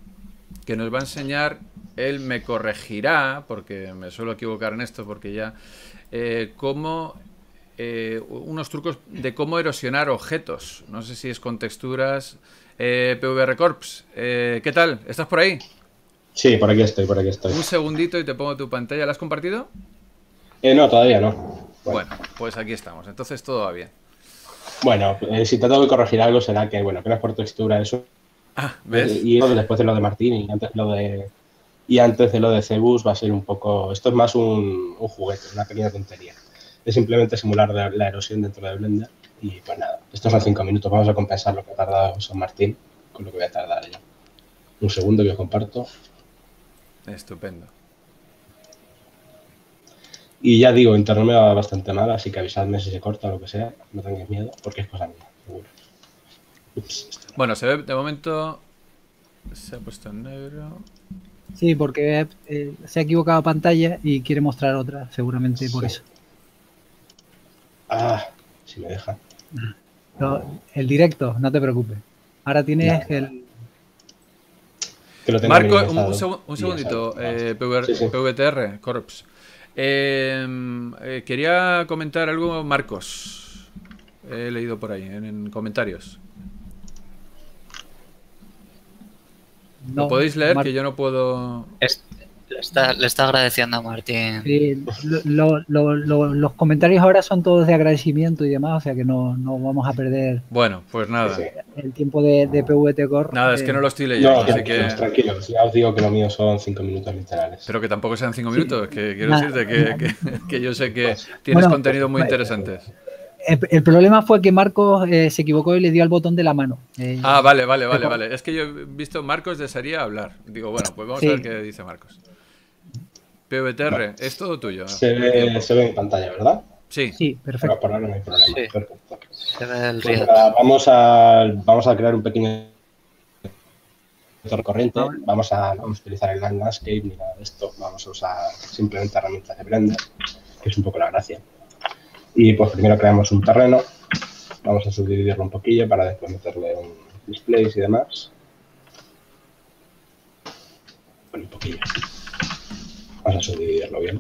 que nos va a enseñar, él me corregirá, porque me suelo equivocar en esto, porque ya, eh, cómo, eh, unos trucos de cómo erosionar objetos. No sé si es con texturas. Eh, P V R Corps, eh, ¿qué tal? ¿Estás por ahí? Sí, por aquí estoy, por aquí estoy. Un segundito y te pongo tu pantalla. ¿La has compartido? Eh, no, todavía no. Bueno, pues aquí estamos. Entonces todo va bien. Bueno, eh, si te tengo que corregir algo será que, bueno, que no es por textura eso. Ah, ¿ves? Y después de lo de Martín y antes de lo de y antes de lo de Cebus va a ser un poco... Esto es más un, un juguete, una pequeña tontería. Es simplemente simular la, la erosión dentro de Blender y pues nada, estos son cinco minutos. Vamos a compensar lo que ha tardado San Martín con lo que voy a tardar yo. Un segundo que os comparto. Estupendo. Y ya digo, internet me va bastante mal, así que avisadme si se corta o lo que sea. No tengáis miedo, porque es cosa mía, seguro. Ups. Bueno, se ve de momento. Se ha puesto en negro. Sí, porque eh, se ha equivocado pantalla y quiere mostrar otra, seguramente por Sí. eso. Ah, si me deja. Lo- el directo, no te preocupes. Ahora tienes Ya. el. Que lo tengo Marco, un, minimizado. un segu- un Y ya segundito, sabes. eh, P V R, Sí, sí. P V T R, Corps. Eh, eh, quería comentar algo, Marcos. He leído por ahí, en, en comentarios. No, ¿Lo podéis leer? Mar- Que yo no puedo. Es- le, está, le está agradeciendo a Martín. Sí, lo- lo- lo- los comentarios ahora son todos de agradecimiento y demás, o sea que no, no vamos a perder Bueno, pues nada. Sí, el tiempo de, de P V T Core. Nada, es eh, que no lo estoy leyendo, No, así tranquilos, que. tranquilos. Ya os digo que lo mío son cinco minutos literales. Pero que tampoco sean cinco Sí. minutos, que quiero Nada, decirte que, nada. que, que yo sé que tienes Bueno, contenido muy pues, interesantes. El, el problema fue que Marcos eh, se equivocó y le dio al botón de la mano. Eh, Ah, vale, vale, vale, Pero- vale. Es que yo he visto Marcos desearía hablar. Digo, bueno, pues vamos Sí. a ver qué dice Marcos. P V T R, es todo tuyo. Se ve, se ve en pantalla, ¿verdad? Sí. Sí, Pero perfecto. por ahora no hay problema. Sí. Perfecto. Se ve el Pues río. nada, vamos, a, vamos a crear un pequeño corriente. Vale. Vamos a, no vamos a utilizar el Line Landscape ni nada de esto. Vamos a usar simplemente herramientas de Blender, que es un poco la gracia. Y pues primero creamos un terreno. Vamos a subdividirlo un poquillo para después meterle un displays y demás. Bueno, un poquillo. Vamos a subdividirlo bien.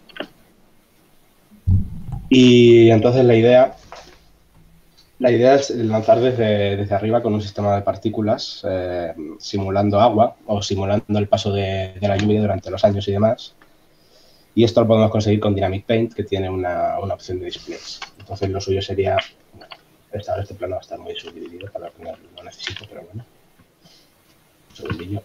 Y entonces la idea, la idea es lanzar desde, desde arriba con un sistema de partículas, eh, simulando agua o simulando el paso de, de la lluvia durante los años y demás. Y esto lo podemos conseguir con Dynamic Paint, que tiene una, una opción de displays. Entonces lo suyo sería, bueno, esta, este plano va a estar muy subdividido para lo que no lo necesito, pero bueno. Un segundillo.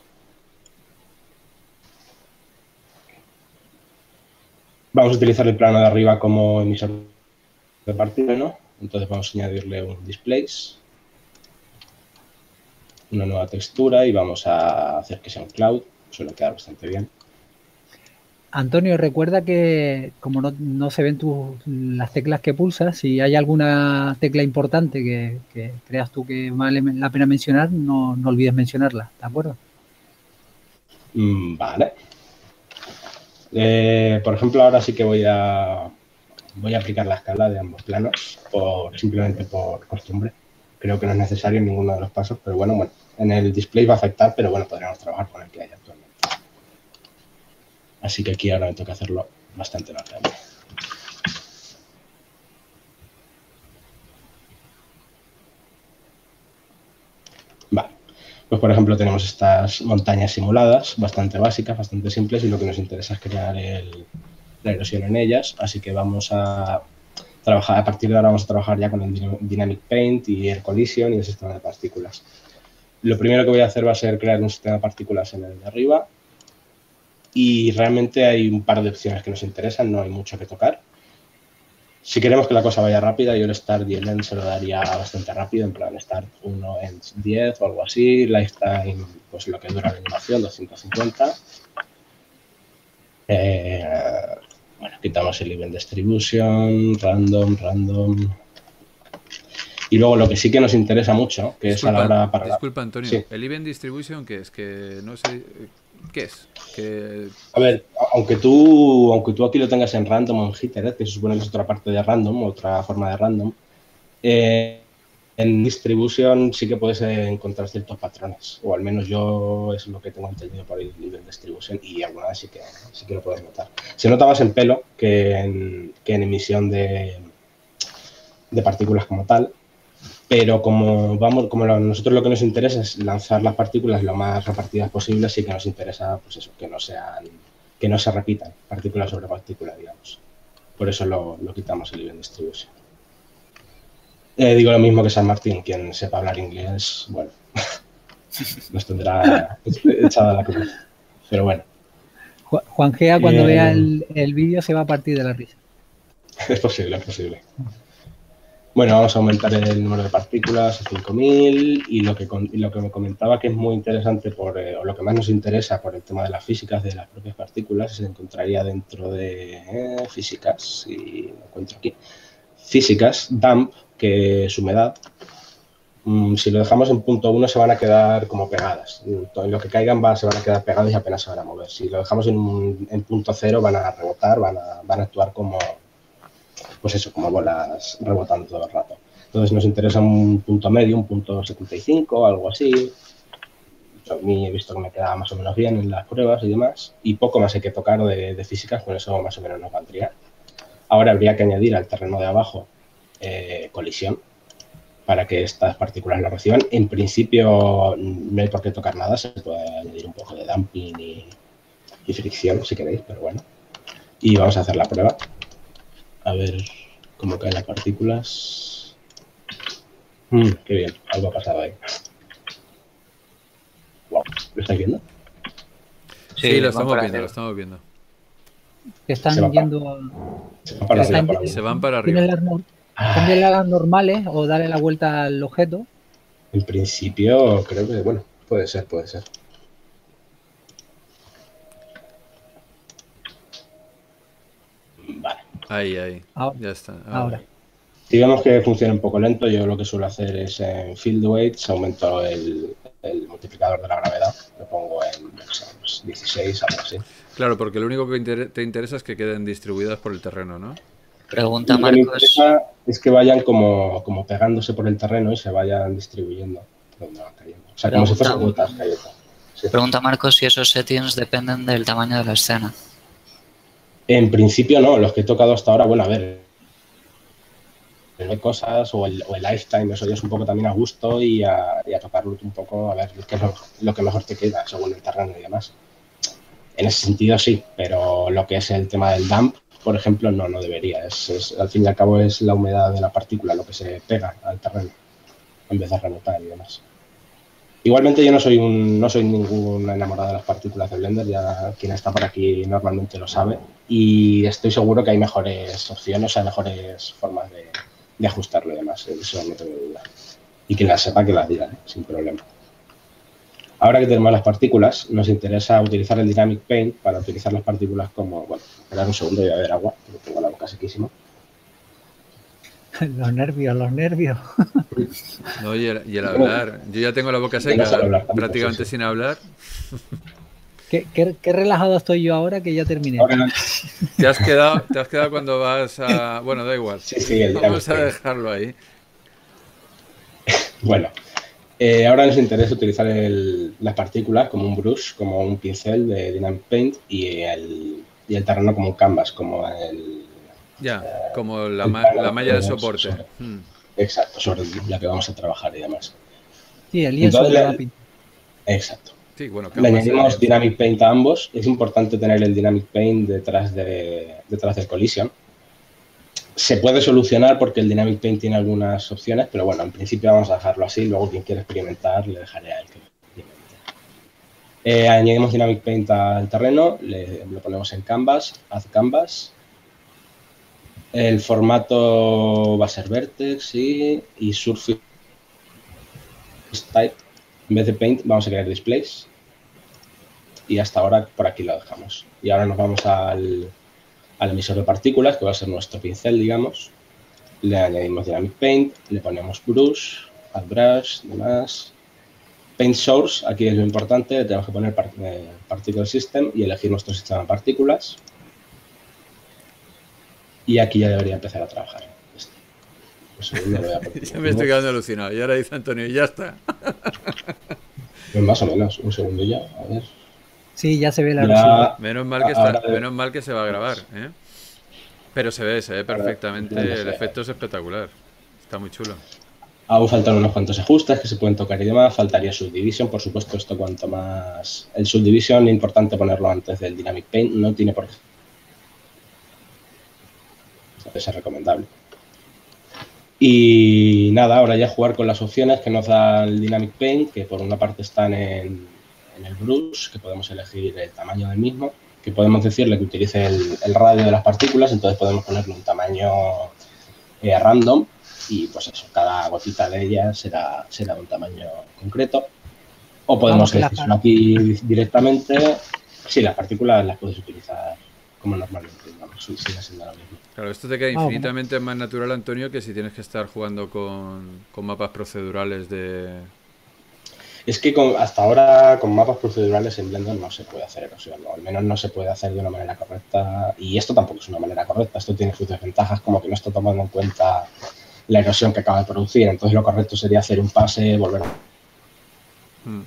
Vamos a utilizar el plano de arriba como emisor de partículas, ¿no? Entonces vamos a añadirle un displays, una nueva textura y vamos a hacer que sea un cloud. Suele quedar bastante bien. Antonio, recuerda que como no, no se ven tus, las teclas que pulsas, si hay alguna tecla importante que, que creas tú que vale la pena mencionar, no, no olvides mencionarla, ¿de acuerdo? Mm, vale. Eh, por ejemplo, ahora sí que voy a voy a aplicar la escala de ambos planos, por, simplemente por costumbre. Creo que no es necesario en ninguno de los pasos, pero bueno, bueno, en el display va a afectar, pero bueno, podríamos trabajar con el que hay actualmente. Así que aquí ahora me toca hacerlo bastante más grande. Vale, pues por ejemplo tenemos estas montañas simuladas, bastante básicas, bastante simples, y lo que nos interesa es crear el, la erosión en ellas, así que vamos a trabajar, a partir de ahora vamos a trabajar ya con el Dynamic Paint y el Collision y el sistema de partículas. Lo primero que voy a hacer va a ser crear un sistema de partículas en el de arriba, y realmente hay un par de opciones que nos interesan, no hay mucho que tocar. Si queremos que la cosa vaya rápida, yo el Start y el End se lo daría bastante rápido, en plan Start uno, End diez o algo así, Lifetime, pues lo que dura la animación, doscientos cincuenta. Eh, bueno, quitamos el Event Distribution, Random, Random. Y luego lo que sí que nos interesa mucho, que disculpa, es a la hora para... Disculpa, Antonio, sí. ¿el Event Distribution qué es? Que no sé... ¿Qué es? Que... A ver, aunque tú, aunque tú aquí lo tengas en random o en jitter, que se supone que es otra parte de random, otra forma de random, eh, en distribution sí que puedes encontrar ciertos patrones, o al menos yo es lo que tengo entendido por el nivel de distribution, y alguna vez sí que, sí que lo puedes notar. Se nota más en pelo que en, que en emisión de, de partículas como tal. Pero como vamos, como lo, nosotros lo que nos interesa es lanzar las partículas lo más repartidas posible, sí que nos interesa, pues eso, que no sean, que no se repitan partícula sobre partícula, digamos. Por eso lo, lo quitamos el Event Distribution. Eh, digo lo mismo que San Martín, quien sepa hablar inglés, bueno, nos tendrá echada la cruz. Pero bueno. Juan Gea, cuando eh, vea el, el vídeo, se va a partir de la risa. Es posible, es posible. Bueno, vamos a aumentar el número de partículas a cinco mil, y lo que, y lo que me comentaba que es muy interesante, por, eh, o lo que más nos interesa por el tema de las físicas de las propias partículas, se encontraría dentro de eh, físicas, si lo encuentro aquí, físicas, damp, que es humedad. Mm, si lo dejamos en punto uno se van a quedar como pegadas. En lo que caigan va, se van a quedar pegadas y apenas se van a mover. Si lo dejamos en, en punto cero van a rebotar, van a, van a actuar como... pues eso, como bolas rebotando todo el rato. Entonces nos interesa un punto medio, un punto setenta y cinco, algo así. Yo a mí he visto que me quedaba más o menos bien en las pruebas y demás, y poco más hay que tocar de, de físicas, con eso más o menos nos valdría. Ahora habría que añadir al terreno de abajo eh, colisión, para que estas partículas lo reciban. En principio no hay por qué tocar nada, se puede añadir un poco de damping y, y fricción si queréis, pero bueno. Y vamos a hacer la prueba. A ver cómo caen las partículas. Mm, qué bien, algo ha pasado ahí. Wow, ¿lo estáis viendo? Sí, sí, lo estamos viendo, lo estamos viendo. Que están yendo... Se van para arriba, para se van para arriba. ¿Cambian las normales o darle la vuelta al objeto? En principio, creo que, bueno, puede ser, puede ser. Vale. Ahí, ahí. Ahora. Ya está. Ahora. ahora. Si vemos que funciona un poco lento, yo lo que suelo hacer es en field weights, aumento el, el multiplicador de la gravedad, lo pongo en dieciséis, algo así. Claro, porque lo único que inter te interesa es que queden distribuidas por el terreno, ¿no? Pregunta lo que Marcos. me interesa es que vayan como, como pegándose por el terreno y se vayan distribuyendo donde van cayendo. O sea, como si fuesen gotas cayendo. Sí. Pregunta Marcos si esos settings dependen del tamaño de la escena. En principio no, los que he tocado hasta ahora, bueno, a ver, hay cosas, o el, o el lifetime, eso ya es un poco también a gusto y a, y a tocarlo un poco, a ver qué es lo, lo que mejor te queda según el terreno y demás. En ese sentido sí, pero lo que es el tema del damp, por ejemplo, no, no debería. Es, es, al fin y al cabo es la humedad de la partícula lo que se pega al terreno en vez de rebotar y demás. Igualmente yo no soy un, no soy ningún enamorado de las partículas de Blender, ya quien está por aquí normalmente lo sabe, y estoy seguro que hay mejores opciones, hay mejores formas de, de ajustarlo y demás, eso no tengo duda. Y quien las sepa que las diga, ¿eh? Sin problema. Ahora que tenemos las partículas, nos interesa utilizar el Dynamic Paint para utilizar las partículas como, bueno, esperar un segundo y voy a beber agua, porque tengo la boca sequísima. Los nervios, los nervios. No, y el, y el hablar. Yo ya tengo la boca seca, no hablar tanto, prácticamente sí, sí. sin hablar. ¿Qué, qué, qué relajado estoy yo ahora que ya terminé. Ahora no- Te has quedado, te has quedado cuando vas a... Bueno, da igual. Sí, sí, el Vamos Dynamic a Paint. dejarlo ahí. Bueno, eh, ahora nos interesa utilizar el- las partículas como un brush, como un pincel de Dynamic Paint y el, y el terreno como un canvas, como el... Ya, como la, el ma- plano la malla de que vamos soporte. sobre- Mm. Exacto, sobre la que vamos a trabajar y demás. Sí, el lienzo Entonces, de le- la pintura. Exacto. Sí, bueno, Le Canvas añadimos es- Dynamic Paint a ambos. Es importante tener el Dynamic Paint detrás, de, detrás del Collision. Se puede solucionar porque el Dynamic Paint tiene algunas opciones, pero bueno, en principio vamos a dejarlo así. Luego, quien quiera experimentar, le dejaré a él que experimente. Eh, añadimos Dynamic Paint al terreno, le, lo ponemos en Canvas, Add Canvas. El formato va a ser Vertex, sí, y Surface Type. En vez de Paint, vamos a crear Displays. Y hasta ahora por aquí lo dejamos. Y ahora nos vamos al, al emisor de partículas, que va a ser nuestro pincel, digamos. Le añadimos Dynamic Paint, le ponemos Brush, Add Brush, demás. Paint Source, aquí es lo importante, tenemos que poner part eh, Particle System y elegir nuestro sistema de partículas. Y aquí ya debería empezar a trabajar. Un segundo, voy a poner- Ya me estoy quedando alucinado. Y ahora dice Antonio, y ya está. Pues más o menos, un segundo ya, a ver. Sí, ya se ve la Ya- resolución. Menos mal que, está, Ahora de- menos mal que se va a grabar, ¿eh? Pero se ve, se ve perfectamente. ya no El sé. efecto es espectacular. Está muy chulo. Aún faltan unos cuantos ajustes que se pueden tocar y demás. Faltaría Subdivision, por supuesto, esto cuanto más... El Subdivision, importante ponerlo antes del Dynamic Paint, no tiene por qué ser recomendable. Y nada, ahora ya jugar con las opciones que nos da el Dynamic Paint, que por una parte están en, en el brush, que podemos elegir el tamaño del mismo, que podemos decirle que utilice el, el radio de las partículas, entonces podemos ponerle un tamaño eh, random y pues eso, cada gotita de ella será, será de un tamaño concreto. O podemos Vamos, que elegirlo las- aquí directamente. Sí, las partículas las puedes utilizar como normalmente, digamos, sigue siendo lo mismo. Claro, esto te queda Ah, infinitamente más natural, Antonio, que si tienes que estar jugando con, con mapas procedurales de... Es que con- hasta ahora con mapas procedurales en Blender no se puede hacer erosión, ¿no? Al menos no se puede hacer de una manera correcta y esto tampoco es una manera correcta, esto tiene sus desventajas como que no está tomando en cuenta la erosión que acaba de producir, entonces lo correcto sería hacer un pase, volver a Mm.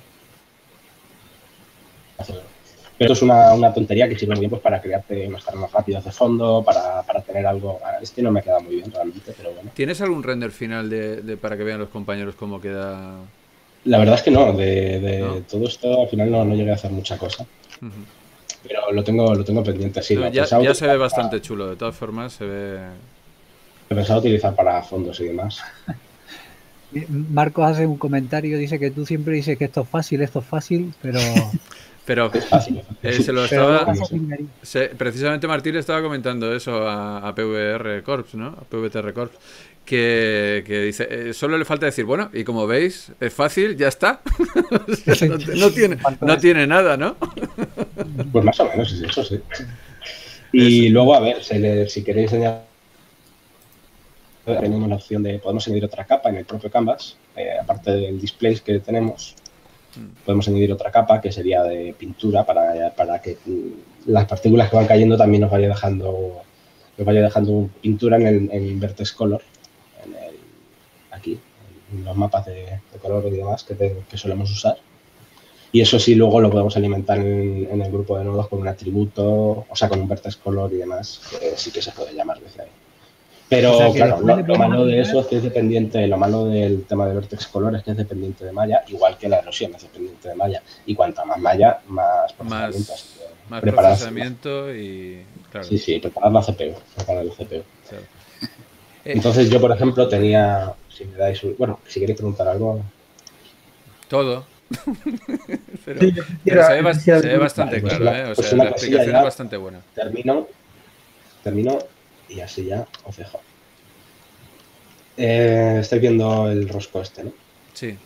hacerlo. Pero esto es una, una tontería que sirve muy bien pues, para crearte unos terrenos rápidos de fondo, para, para tener algo... Este no me queda muy bien realmente, pero bueno. ¿Tienes algún render final de, de para que vean los compañeros cómo queda? La verdad es que no, de, de ¿No? todo esto al final no, no llegué a hacer mucha cosa. Ujú. Pero lo tengo, lo tengo pendiente, sí. No, lo ya pensaba ya se ve utilizar bastante chulo, de todas formas se ve... para- Lo pensaba utilizar para fondos y demás. Marcos hace un comentario, dice que tú siempre dices que esto es fácil, esto es fácil, pero... Pero Es fácil. eh, se lo pero estaba... luego hace pringarín. se- precisamente Martín le estaba comentando eso a, a P V R Corps, ¿no? A P V T R Corps. Que, que dice, eh, solo le falta decir, bueno, y como veis, es fácil, ya está. O sea, no, no tiene, no tiene nada, ¿no? Pues más o menos es eso, sí. Y luego, a ver, si, le- si queréis añadir, tenemos la opción de, podemos añadir otra capa en el propio Canvas, eh, aparte del display que tenemos, podemos añadir otra capa que sería de pintura para, para que mm, las partículas que van cayendo también nos vaya dejando, nos vaya dejando pintura en el en Vertex Color, en el, aquí, en los mapas de, de color y demás que, te- que solemos usar. Y eso sí, luego lo podemos alimentar en, en el grupo de nodos con un atributo, o sea, con un vertex color y demás, que sí que se puede llamar desde ahí. Pero, O sea, que claro, después lo, le lo podemos malo de aplicar- eso es que es dependiente, lo malo del tema de vertex color es que es dependiente de malla, igual que la erosión es dependiente de malla. Y cuanta más malla, más procesamiento. así que Más, más preparad- procesamiento y... Claro, Sí, sí, preparar la C P U, preparar la C P U. claro. Eh, Entonces yo, por ejemplo, tenía, si me dais, un- bueno, si queréis preguntar algo, todo. pero Sí, yo pero quisiera- se ve, bas- quisiera- se ve bastante Vale, pues claro, una- ¿eh? O pues sea, una la cosilla explicación ya. es bastante buena. termino, termino y así ya os dejo. Eh, estáis viendo el rosco este, ¿no? Sí.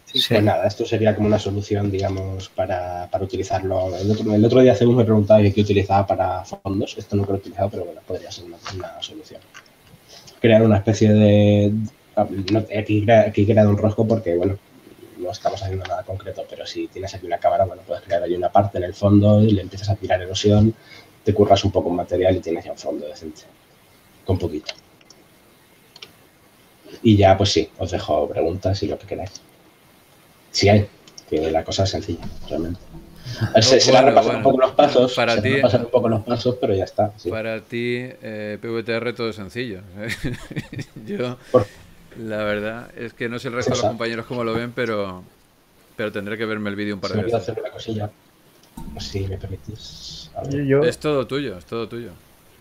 Sí. Pues nada, esto sería como una solución, digamos, para, para utilizarlo. El otro, el otro día hacemos me preguntaba qué utilizaba para fondos. Esto nunca lo he utilizado, pero bueno, podría ser una, una solución. Crear una especie de... No, aquí, aquí he creado un rosco porque, bueno, no estamos haciendo nada concreto, pero si tienes aquí una cámara, bueno, puedes crear ahí una parte en el fondo y le empiezas a tirar erosión, te curras un poco en material y tienes ya un fondo decente, con poquito. Y ya, pues sí, os dejo preguntas y lo que queráis. Si hay, que la cosa es sencilla, realmente. Se, se Bueno, va a repasar bueno. un poco los pasos, Para se ti- va a repasar un poco los pasos, pero ya está. Sí. Para ti, eh, P V T R todo es sencillo. Yo, Por- la verdad, es que no sé el resto de los Cosa. compañeros cómo lo ven, pero, pero tendré que verme el vídeo un par Se me de olvidó veces. hacer una cosilla. Si me permitís. A ver. Yo, yo- Es todo tuyo, es todo tuyo.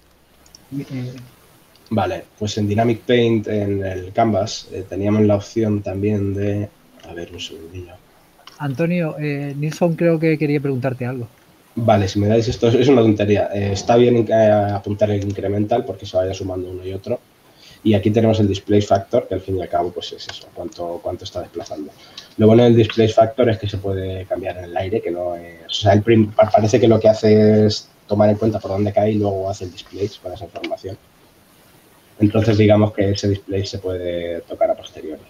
Eh, Vale, pues en Dynamic Paint, en el Canvas, eh, teníamos la opción también de... A ver, un segundillo. Antonio, eh, Nilsson creo que quería preguntarte algo. Vale, si me dais esto, es una tontería. Eh, está bien eh, apuntar el incremental porque se vaya sumando uno y otro. Y aquí tenemos el display factor, que al fin y al cabo pues es eso, cuánto, cuánto está desplazando. Lo bueno del display factor es que se puede cambiar en el aire, que no es... O sea, el prim- parece que lo que hace es tomar en cuenta por dónde cae y luego hace el display con esa información. Entonces digamos que ese display se puede tocar a posteriori.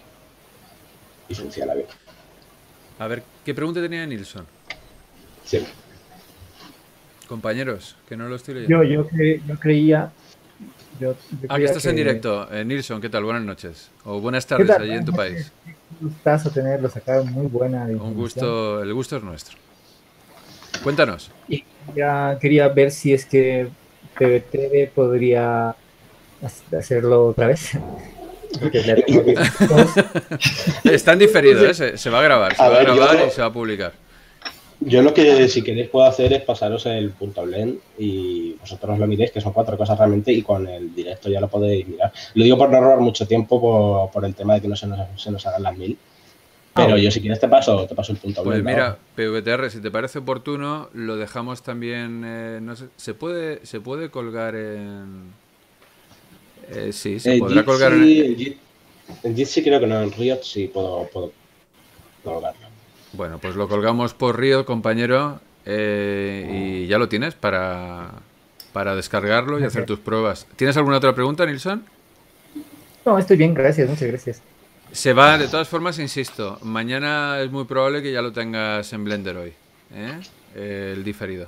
Y funciona bien. A ver, ¿qué pregunta tenía Nilsson? Sí. Compañeros, que no lo estoy leyendo. yo, yo, cre- yo creía... Yo, yo Ah, que creía estás en directo. Eh, Nilsson, ¿qué tal? Buenas noches. O buenas ¿Qué tardes tal? allí en tu país. Un gustazo tenerlos acá, muy buena. Un información. gusto, el gusto es nuestro. Cuéntanos. Y ya quería ver si es que P V T V podría ha- hacerlo otra vez. Porque ya tengo dos. Está en diferido, ¿eh? se, se va a grabar. Se A va a ver, grabar yo- y se va a publicar. Yo lo que si queréis puedo hacer es pasaros el punto blend y vosotros lo miréis, que son cuatro cosas realmente, y con el directo ya lo podéis mirar. Lo digo por no ahorrar mucho tiempo por, por el tema de que no se nos, se nos hagan las mil. Pero Ah, yo si quieres te paso, te paso el punto Pues blend. mira, ahora. P V T R, si te parece oportuno, lo dejamos también. Eh, no sé, ¿se puede, se puede colgar en. Eh, sí, se Eh, podrá Jitsi- colgar en. en Jit- En Jitsi creo que no, en Riot sí puedo, puedo colgarlo. Bueno, pues lo colgamos por Río, compañero, eh, y ya lo tienes para, para descargarlo y hacer tus pruebas. ¿Tienes alguna otra pregunta, Nilsson? no, estoy bien, gracias, muchas gracias. Se va, de todas formas, insisto, mañana es muy probable que ya lo tengas en Blender hoy, ¿eh? Eh, el diferido.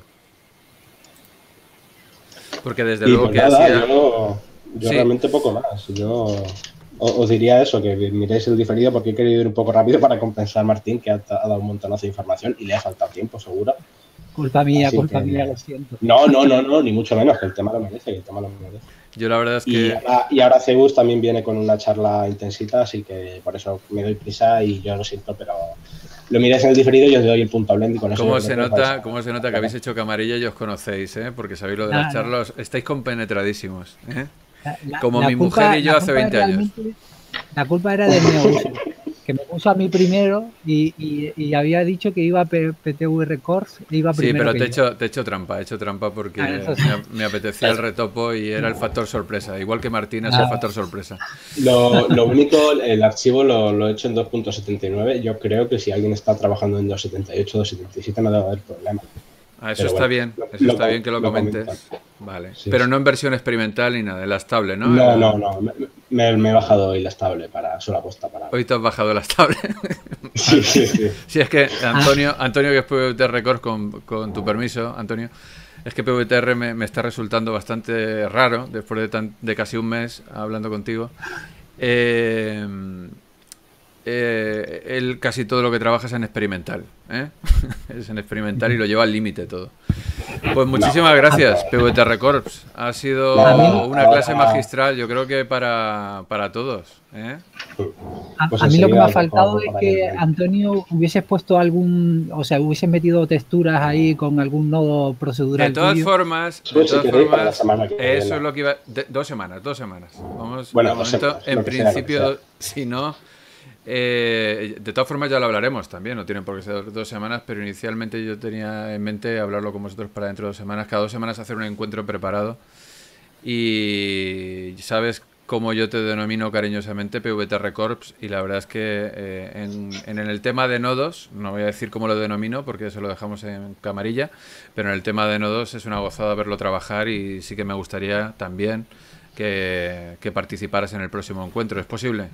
Porque desde Y luego pues que nada, hacía... yo, yo Sí. realmente poco más. Yo os, os diría eso, que miréis el diferido porque he querido ir un poco rápido para compensar a Martín, que ha, ha dado un montonazo de información y le ha faltado tiempo, seguro. Culpa mía, Así culpa que- mía, lo siento. No, no, no, no, ni mucho menos, que el tema lo merece, que el tema lo merece. Yo la verdad es Y que... ahora, y ahora Zeus también viene con una charla intensita, así que por eso me doy prisa y yo lo siento, pero lo miráis en el diferido y os doy el punto blend y con eso... ¿Cómo yo se, creo que os vais nota, a- ¿Cómo se nota que habéis hecho camarilla y os conocéis, ¿eh? Porque sabéis lo de Nah, las charlas, estáis compenetradísimos, ¿eh? La- la- Como la mi culpa- mujer y yo la hace culpa veinte años. realmente- La culpa era del Neouso, que me puso a mí primero y, y- y había dicho que iba a P- PTV Records e iba Sí, primero pero que te he, yo. hecho, te he hecho trampa, he hecho trampa porque Ah, eso sí. me, me apetecía el retopo y era el factor sorpresa. Igual que Martín es Ah. el factor sorpresa. Lo, lo único, el archivo lo, lo he hecho en dos punto setenta y nueve. Yo creo que si alguien está trabajando en dos punto setenta y ocho, dos punto setenta y siete no debe haber problema. Ah, eso Pero está bueno, bien, lo- eso lo está com- bien que lo, lo comentes. comentan. Vale. Sí, Pero sí. no en versión experimental ni nada, en la estable, ¿no? No, Era- no, no. Me, me- me he bajado hoy la estable para solo apuesta para. Hoy te has bajado la estable. Sí, sí, sí. Sí, es que Antonio, Antonio que es P V T R Records, con, con tu permiso, Antonio, es que P V T R me, me está resultando bastante raro después de, tan- de casi un mes hablando contigo. Eh, eh, él casi todo lo que trabaja es en experimental, ¿eh? Es en experimental y lo lleva al límite todo. Pues muchísimas gracias, P V T R Corps. Ha sido No, una ahora- clase magistral, yo creo que para, para todos, ¿eh? A, Pues a mí lo que me enseguida ha os faltado pongo es para que, que vean. Antonio, hubieses puesto algún, o sea, hubieses metido texturas ahí con algún nodo procedural. De todas tuyo. formas, de Pues si todas queréis, para la formas, semana que viene. eso es lo que iba. de- dos semanas, dos semanas. Vamos, Bueno, de dos momento, semanas, en lo que sea, lo que principio, si no. eh, de todas formas, ya lo hablaremos también. No tienen por qué ser dos semanas, pero inicialmente yo tenía en mente hablarlo con vosotros para dentro de dos semanas. Cada dos semanas hacer un encuentro preparado. Y sabes como yo te denomino cariñosamente, P V T R Corps, y la verdad es que eh, en, en el tema de nodos, no voy a decir cómo lo denomino porque eso lo dejamos en camarilla, pero en el tema de nodos es una gozada verlo trabajar y sí que me gustaría también que, que participaras en el próximo encuentro. ¿Es posible?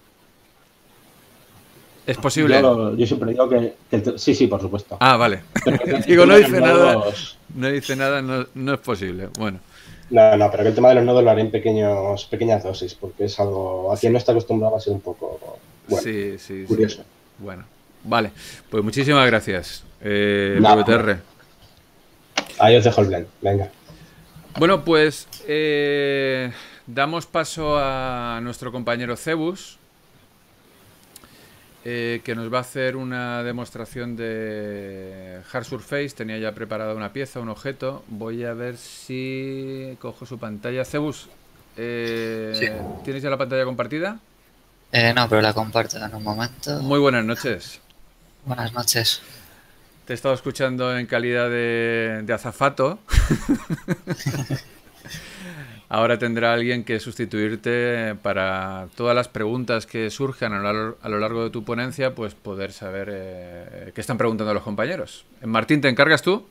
¿Es posible? Yo, yo siempre digo que, que el, sí, sí, por supuesto. Ah, vale. Digo, no dice nada, no dice nada, no, no es posible. Bueno. No, no, pero que el tema de los nodos lo haré en pequeños, pequeñas dosis, porque es algo a quien no está acostumbrado a ser un poco bueno, sí, sí, curioso. Sí. Bueno, vale. Pues muchísimas gracias, eh, Nada, P V T R. Ahí os dejo el blend, venga. Bueno, pues eh, damos paso a nuestro compañero Cebus, eh, que nos va a hacer una demostración de Hard Surface. Tenía ya preparada una pieza, un objeto. Voy a ver si cojo su pantalla. Cebus, eh, Sí. ¿tienes ya la pantalla compartida? Eh, no, pero la comparto en un momento. Muy buenas noches. Buenas noches. Te he estado escuchando en calidad de, de azafato. Ahora tendrá alguien que sustituirte para todas las preguntas que surjan a lo largo, a lo largo de tu ponencia, pues poder saber eh, qué están preguntando los compañeros. Martín, ¿te encargas tú?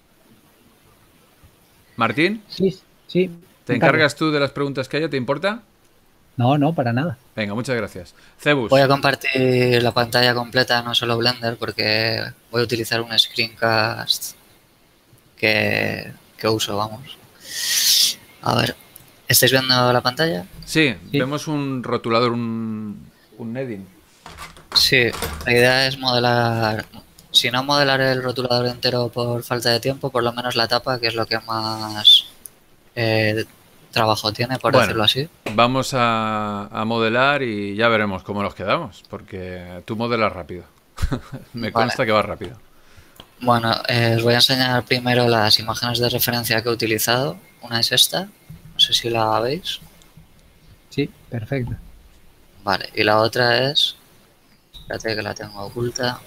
¿Martín? Sí, sí. ¿Te encargas tú de las preguntas que haya? ¿Te importa? No, no, para nada. Venga, muchas gracias. Cebus. Voy a compartir la pantalla completa, no solo Blender, porque voy a utilizar un screencast que, que uso, vamos. A ver, ¿estáis viendo la pantalla? Sí, Sí. vemos un rotulador, un, un Nedding. Sí, la idea es modelar, si no modelar el rotulador entero por falta de tiempo, por lo menos la tapa, que es lo que más eh, trabajo tiene, por Bueno. decirlo así. Vamos a, a modelar y ya veremos cómo nos quedamos, porque tú modelas rápido. Me Vale. consta que vas rápido. Bueno, eh, os voy a enseñar primero las imágenes de referencia que he utilizado. Una es esta, no sé si la veis. Sí, perfecto. Vale, y la otra es, espérate que la tengo oculta.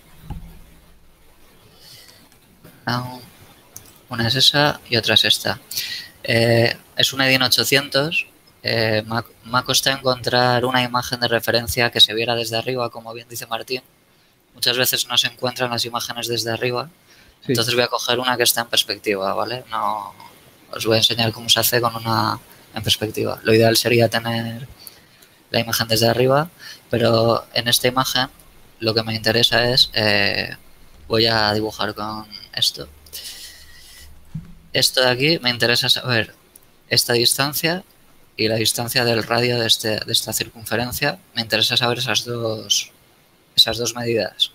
No, una es esa y otra es esta. Eh, es un Edding ochocientos. Eh, me, ha, me ha costado encontrar una imagen de referencia que se viera desde arriba, como bien dice Martín. Muchas veces no se encuentran las imágenes desde arriba. Sí. Entonces voy a coger una que está en perspectiva, ¿vale? No, os voy a enseñar cómo se hace con una en perspectiva. Lo ideal sería tener la imagen desde arriba, pero en esta imagen lo que me interesa es, eh, voy a dibujar con esto. Esto de aquí me interesa saber esta distancia y la distancia del radio de, este, de esta circunferencia. Me interesa saber esas dos, esas dos medidas.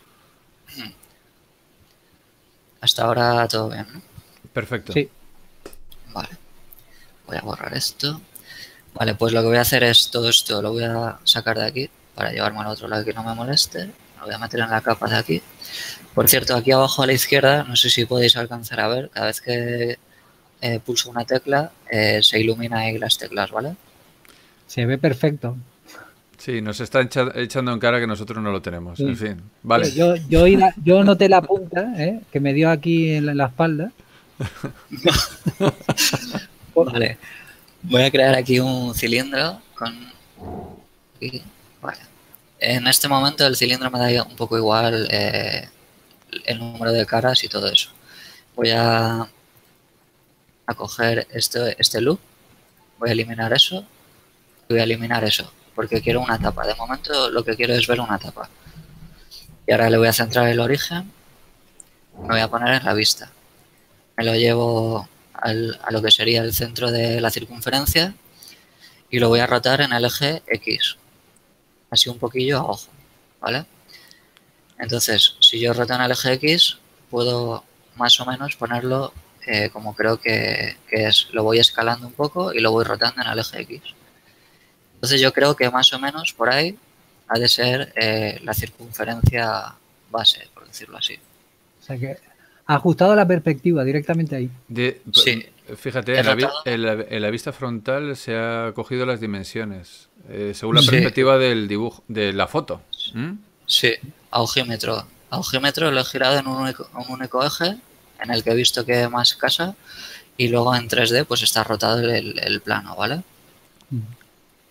Hasta ahora todo bien, ¿no? Perfecto. Sí. Vale. Voy a borrar esto. Vale, pues lo que voy a hacer es todo esto lo voy a sacar de aquí para llevarme al otro lado que no me moleste. Lo voy a meter en la capa de aquí. Por cierto, aquí abajo a la izquierda, no sé si podéis alcanzar a ver, cada vez que eh, pulso una tecla, eh, se ilumina ahí las teclas, ¿vale? Se ve perfecto. Sí, nos está echa- echando en cara que nosotros no lo tenemos. Sí. En fin, vale. Yo, yo, yo, yo noté la punta, ¿eh? Que me dio aquí en la, en la espalda. Vale. Voy a crear aquí un cilindro con... Aquí. Vale. En este momento el cilindro me da un poco igual eh, el número de caras y todo eso. Voy a, a coger este, este loop, voy a eliminar eso y voy a eliminar eso, porque quiero una tapa. De momento lo que quiero es ver una tapa. Y ahora le voy a centrar el origen, me voy a poner en la vista. Me lo llevo al, a lo que sería el centro de la circunferencia y lo voy a rotar en el eje X. Así un poquillo a ojo, ¿vale? Entonces, si yo roto en el eje X, puedo más o menos ponerlo eh, como creo que, que es. Lo voy escalando un poco y lo voy rotando en el eje X. Entonces yo creo que más o menos por ahí ha de ser eh, la circunferencia base, por decirlo así. O sea que ha ajustado la perspectiva directamente ahí. De- Sí. Fíjate, He en la, vi- rotado. en, la, en la vista frontal se ha cogido las dimensiones, eh, según la Sí. perspectiva del dibujo, de la foto. ¿Mm? Sí, a ojímetro. A ojímetro lo he girado en un único, un único eje en el que he visto que más casa y luego en tres D pues está rotado el, el plano, ¿vale?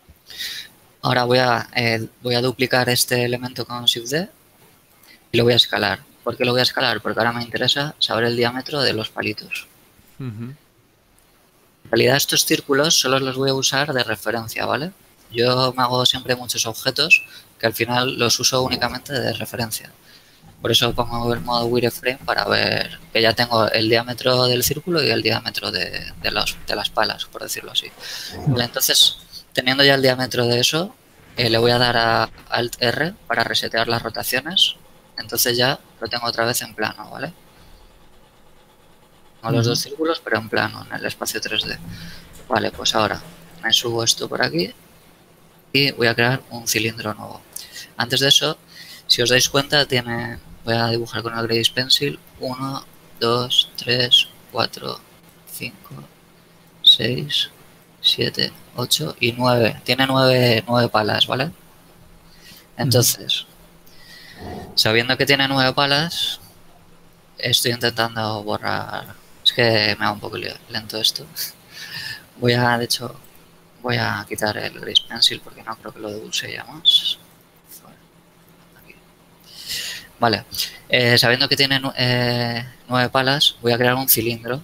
Ahora voy a, eh, voy a duplicar este elemento con Shift D y lo voy a escalar. ¿Por qué lo voy a escalar? Porque ahora me interesa saber el diámetro de los palitos. Ujú. En realidad estos círculos solo los voy a usar de referencia, ¿vale? Yo me hago siempre muchos objetos que al final los uso únicamente de referencia. Por eso pongo el modo wireframe para ver que ya tengo el diámetro del círculo y el diámetro de, de, los, de las palas, por decirlo así. Vale, entonces, teniendo ya el diámetro de eso, eh, le voy a dar a Alt R para resetear las rotaciones. Entonces ya lo tengo otra vez en plano, ¿vale? Tengo los dos círculos, pero en plano, en el espacio tres D. Vale, pues ahora me subo esto por aquí y voy a crear un cilindro nuevo. Antes de eso, si os dais cuenta, tiene, voy a dibujar con el Grace Pencil uno, dos, tres, cuatro, cinco, seis, siete, ocho y nueve. Tiene nueve, nueve palas, ¿vale? Entonces, sabiendo que tiene nueve palas, estoy intentando borrar. Es que me va un poco lento esto. Voy a, de hecho, voy a quitar el Grace Pencil porque no creo que lo use ya más. Aquí. Vale, eh, sabiendo que tiene eh, nueve palas, voy a crear un cilindro.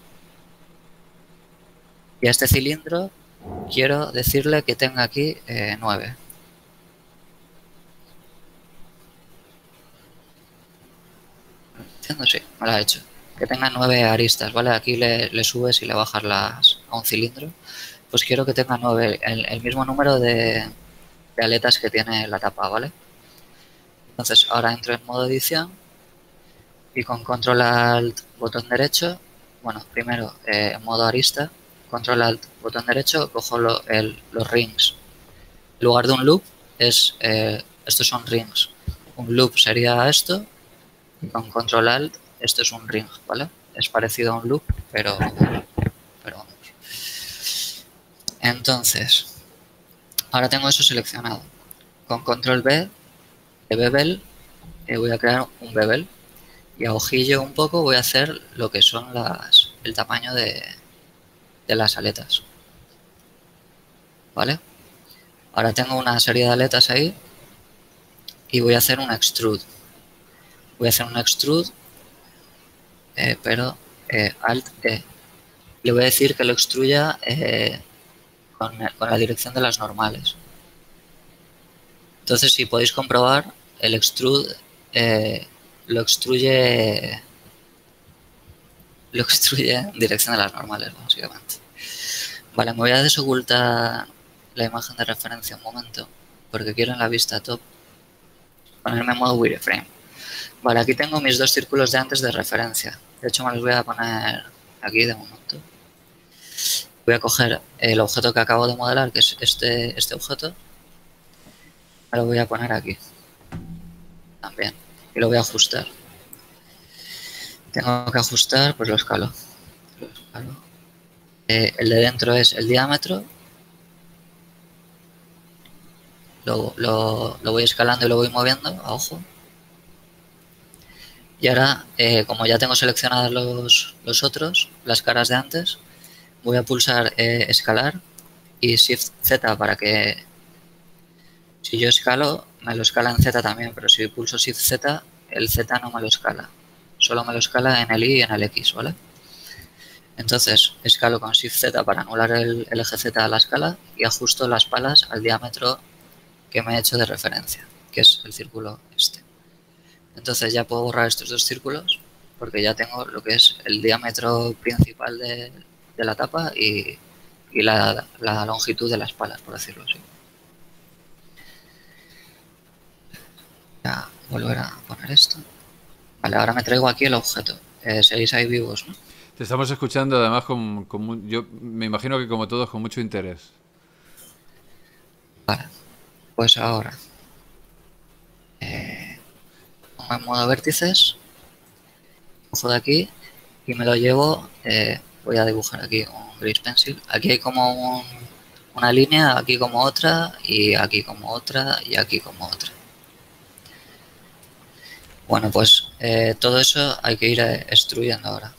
Y a este cilindro quiero decirle que tenga aquí eh, nueve. ¿Entiendo? Sí, me lo ha hecho. Que tenga nueve aristas, ¿vale? Aquí le, le subes y le bajas las a un cilindro. Pues quiero que tenga nueve, el, el mismo número de, de aletas que tiene la tapa, ¿vale? Entonces ahora entro en modo edición y con control alt botón derecho, bueno, primero eh, en modo arista, control alt botón derecho, cojo lo, el, los rings. En lugar de un loop, es eh, estos son rings. Un loop sería esto, y con control alt, esto es un ring, ¿vale? Es parecido a un loop, pero, pero vamos. Entonces, ahora tengo eso seleccionado. Con control B de bevel eh, voy a crear un bevel y a ojillo un poco voy a hacer lo que son las el tamaño de, de las aletas, ¿vale? Ahora tengo una serie de aletas ahí y voy a hacer un extrude. Voy a hacer un extrude, eh, pero eh, alt E. Le voy a decir que lo extruya eh, con, con la dirección de las normales. Entonces, si podéis comprobar, el extrude eh, lo extruye lo extruye en dirección de las normales, básicamente. Vale, me voy a desocultar la imagen de referencia un momento, porque quiero en la vista top ponerme en modo wireframe. Vale, aquí tengo mis dos círculos de antes de referencia. De hecho, me los voy a poner aquí de momento. Voy a coger el objeto que acabo de modelar, que es este, este objeto. Me lo voy a poner aquí. También. Y lo voy a ajustar. Tengo que ajustar, pues lo escalo. Lo escalo. Eh, el de dentro es el diámetro. Lo, lo, lo voy escalando y lo voy moviendo a ojo. Y ahora, eh, como ya tengo seleccionados los, los otros, las caras de antes, voy a pulsar eh, escalar y Shift Z para que, si yo escalo, me lo escala en Z también, pero si pulso Shift Z, el Z no me lo escala. Solo me lo escala en el Y y en el X, ¿vale? Entonces, escalo con Shift Z para anular el, el eje Z a la escala y ajusto las palas al diámetro que me he hecho de referencia, que es el círculo este. Entonces ya puedo borrar estos dos círculos porque ya tengo lo que es el diámetro principal de, de la tapa y, y la, la longitud de las palas, por decirlo así. Ya volver a poner esto. Vale, ahora me traigo aquí el objeto. Eh, seguís ahí vivos, ¿no? Te estamos escuchando además con, con, yo me imagino que como todos con mucho interés. Vale, pues ahora eh, pongo en modo vértices, cojo de aquí y me lo llevo, eh, voy a dibujar aquí un Grace Pencil. Aquí hay como un, una línea, aquí como otra y aquí como otra y aquí como otra. Bueno, pues eh, todo eso hay que ir eh, extruyendo ahora.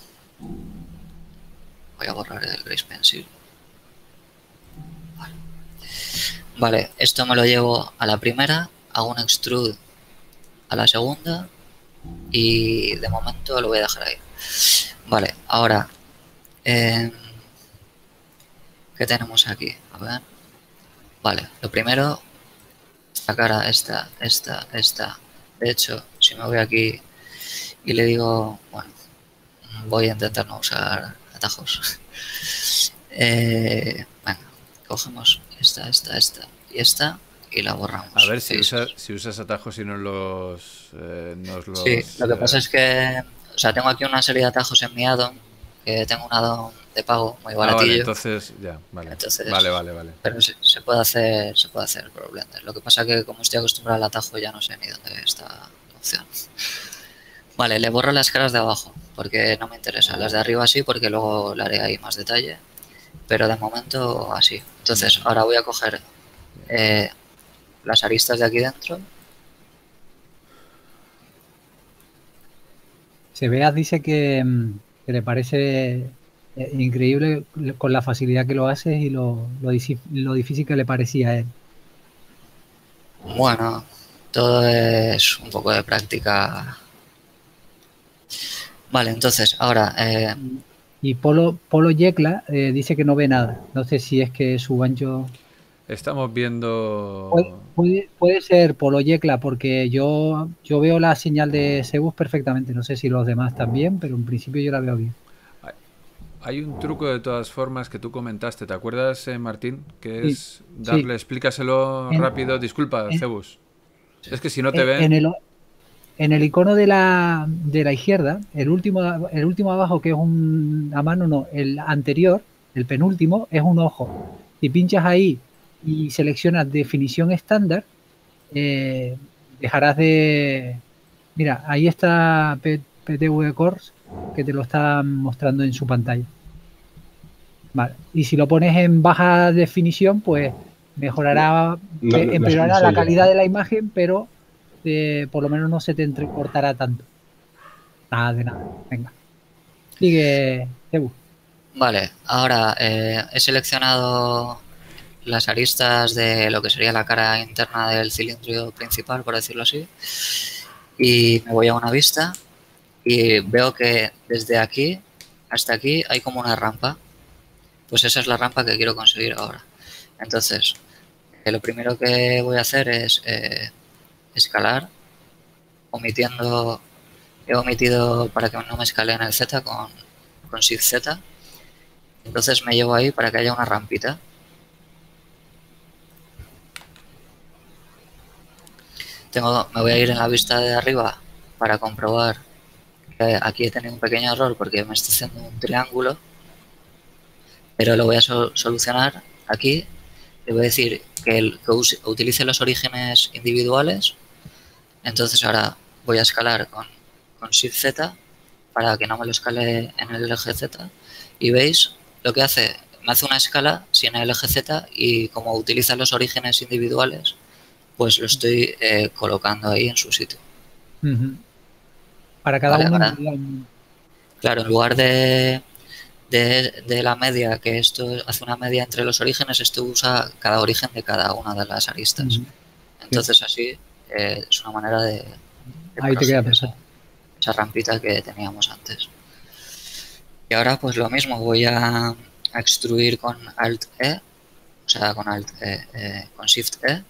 Voy a borrar el Grace Pencil. Vale. Vale, esto me lo llevo a la primera, hago un extrude a la segunda y de momento lo voy a dejar ahí. Vale, ahora, eh, ¿qué tenemos aquí? A ver. Vale, lo primero, esta cara, esta, esta, esta. De hecho, si me voy aquí y le digo, bueno, voy a intentar no usar atajos. eh, venga, cogemos esta, esta, esta y esta y la borramos. A ver si, ¿Veis? usa, si usas atajos y no los... Eh, nos los Sí, lo que eh, pasa es que, o sea, tengo aquí una serie de atajos en mi addon, que tengo un addon de pago muy ah, baratillo. vale, entonces, ya, vale. Entonces, vale, vale, vale. Pero se, se puede hacer, se puede hacer por Blender. Lo que pasa que como estoy acostumbrado al atajo ya no sé ni dónde está la opción. Vale, le borro las caras de abajo porque no me interesa. Las de arriba sí porque luego le haré ahí más detalle. Pero de momento así. Entonces ahora voy a coger eh, las aristas de aquí dentro. Sebeas dice que, que le parece eh, increíble con la facilidad que lo haces y lo, lo, lo difícil que le parecía a él. Bueno, todo es un poco de práctica. Vale, entonces ahora... Eh, y Polo, Polo Yecla eh, dice que no ve nada. No sé si es que su ancho... Estamos viendo... Puede, puede, puede ser Polo Yecla porque yo, yo veo la señal de Sebus perfectamente. No sé si los demás también, pero en principio yo la veo bien. Hay un truco de todas formas que tú comentaste. ¿Te acuerdas, eh, Martín? Que sí, es darle, sí. explícaselo en, rápido. Disculpa, en, Cebus. Es que si no te en, ven... En el, en el icono de la, de la izquierda, el último, el último abajo, que es un, a mano, no, el anterior, el penúltimo, es un ojo. Si pinchas ahí y seleccionas definición estándar, eh, dejarás de... Mira, ahí está P T V Course, que te lo está mostrando en su pantalla. Vale. Y si lo pones en baja definición, pues mejorará, no, no, empeorará no, no la calidad yo. de la imagen, pero eh, por lo menos no se te entrecortará tanto. Nada de nada. Venga. Sigue, Ebu. Vale, ahora eh, he seleccionado las aristas de lo que sería la cara interna del cilindro principal, por decirlo así, y me voy a una vista y veo que desde aquí hasta aquí hay como una rampa. Pues esa es la rampa que quiero conseguir ahora. Entonces, eh, lo primero que voy a hacer es eh, escalar, omitiendo, he omitido para que no me escale en el Z con, con Shift Z. Entonces me llevo ahí para que haya una rampita. Tengo, me voy a ir en la vista de arriba para comprobar que aquí he tenido un pequeño error porque me está haciendo un triángulo. Pero lo voy a so solucionar aquí. Le voy a decir que, el, que use, utilice los orígenes individuales. Entonces ahora voy a escalar con, con Shift Z para que no me lo escale en el eje Z. Y veis lo que hace. Me hace una escala sin el eje Z y como utiliza los orígenes individuales, pues lo estoy eh, colocando ahí en su sitio. Uh-huh. Para cada vale, uno. Ahora, claro, en lugar de... De, de la media, que esto hace una media entre los orígenes, esto usa cada origen de cada una de las aristas. Mm-hmm. Entonces así eh, es una manera de, de ahí te queda esa, esa rampita que teníamos antes. Y ahora pues lo mismo, voy a, a extruir con Alt E, o sea con Alt E, eh, con Shift E.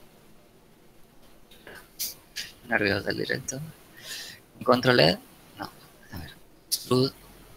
Nervios del directo. Control E, no, a ver, extrude.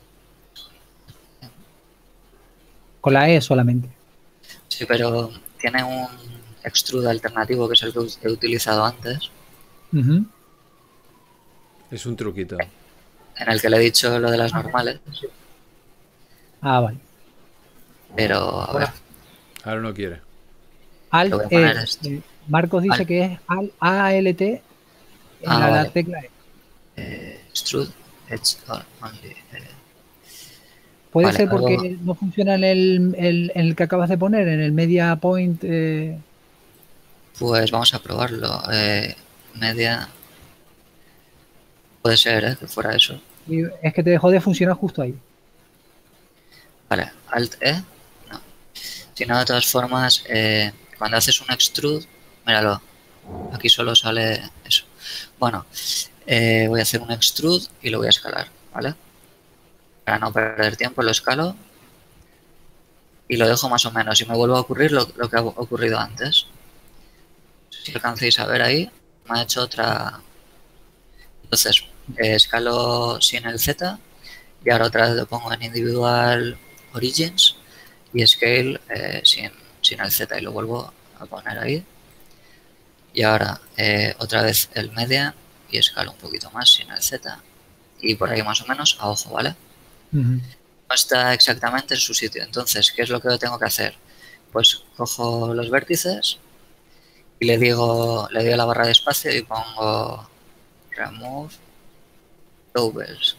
Con la E solamente. Sí, pero tiene un extrude alternativo que es el que he utilizado antes. Uh-huh. Es un truquito. En el que le he dicho lo de las normales. Ah, vale. Pero, a ver. Ahora no quiere. Alt E. Eh, Marcos dice vale. que es A L T en ah, la, vale. la tecla E. Eh, extrude Edge only. Eh. Puede Vale, ser porque algo... no funciona en el, el, en el que acabas de poner, en el media point. Eh... Pues vamos a probarlo. Eh, media. Puede ser, ¿eh? Que fuera eso. Y es que te dejó de funcionar justo ahí. Vale, Alt E. No. Si no, de todas formas, eh, Cuando haces un extrude, míralo, aquí solo sale eso. Bueno, eh, voy a hacer un extrude y lo voy a escalar, ¿vale? Para no perder tiempo lo escalo y lo dejo más o menos. Y me vuelve a ocurrir lo, lo que ha ocurrido antes. Si alcancéis a ver ahí, me ha hecho otra... Entonces, eh, escalo sin el Z y ahora otra vez lo pongo en individual origins y scale eh, sin, sin el Z y lo vuelvo a poner ahí. Y ahora eh, otra vez el median y escalo un poquito más sin el Z y por ahí más o menos a ojo, ¿vale? Ujú. No está exactamente en su sitio. Entonces, ¿qué es lo que tengo que hacer? Pues cojo los vértices y le digo, le doy a la barra de espacio y pongo remove doubles.